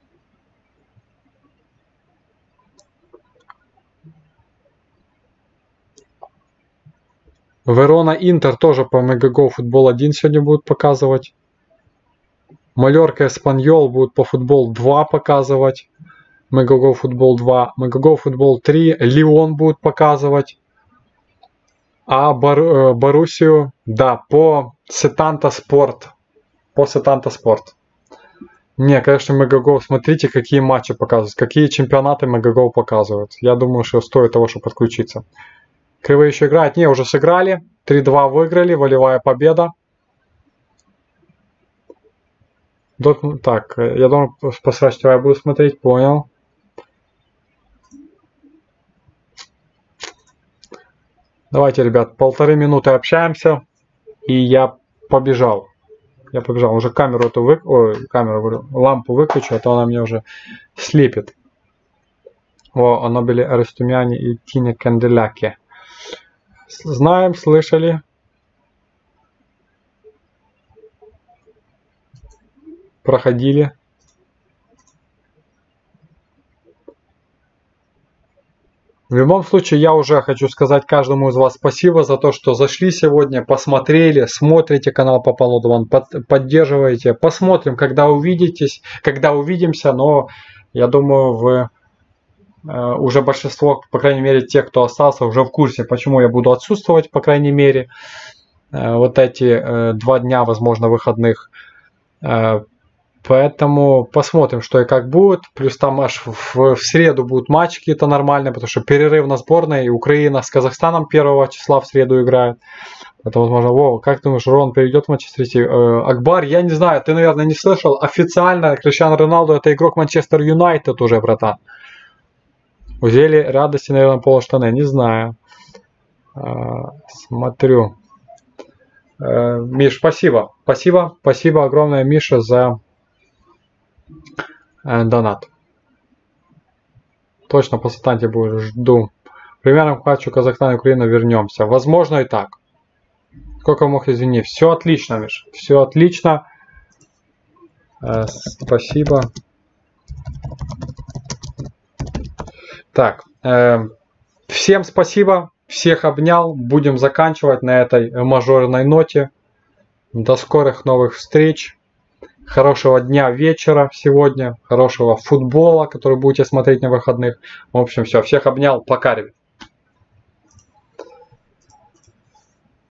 Верона Интер тоже по Мегагов футбол 1 сегодня будут показывать. Малорка Эспаньол будут по футбол 2 показывать. Мегагов футбол 2. Мегагов футбол 3. Лион будут показывать. А Боруссию, да, по Сетанта Спорт. По Сетанта Спорт. Не, конечно, Мегагов, смотрите, какие матчи показывают, какие чемпионаты Мегагов показывают. Я думаю, что стоит того, чтобы подключиться. Кривые еще играют. Не, уже сыграли. 3-2 выиграли, волевая победа. Так, я думаю, посрать, что я буду смотреть, понял. Давайте, ребят, 1,5 минуты общаемся, и я побежал. Уже камеру эту лампу выключу, а то она мне уже слепит. О, оно были Арестумяне и Тине Канделяки. Знаем, слышали. Проходили. В любом случае, я уже хочу сказать каждому из вас спасибо за то, что зашли сегодня, посмотрели, смотрите канал Попал Удаван, поддерживаете. Посмотрим, когда увидимся, но я думаю, вы уже большинство, по крайней мере, тех, кто остался, уже в курсе, почему я буду отсутствовать, по крайней мере, вот эти 2 дня, возможно, выходных. Поэтому посмотрим, что и как будет. Плюс там аж в среду будут матчи какие-то нормальные, потому что перерыв на сборной. Украина с Казахстаном 1 числа в среду играет. Это возможно. Вова, как думаешь, Рон перейдет в Манчестер Сити? Акбар, я не знаю, ты, наверное, не слышал. Официально Криштиану Роналду это игрок Манчестер Юнайтед уже, братан. Узели радости, наверное, полуштаны. Не знаю. Смотрю. Миш, спасибо. Спасибо огромное, Миша, за донат. Точно по Сатанте будешь, жду. Примерно к матчу Казахстан и Украина вернемся. Возможно и так. Сколько мог, извини. Все отлично, Миш. Все отлично. Спасибо. Так. Всем спасибо. Всех обнял. Будем заканчивать на этой мажорной ноте. До скорых новых встреч. Хорошего дня, вечера сегодня. Хорошего футбола, который будете смотреть на выходных. В общем, все. Всех обнял. Пока, ребят.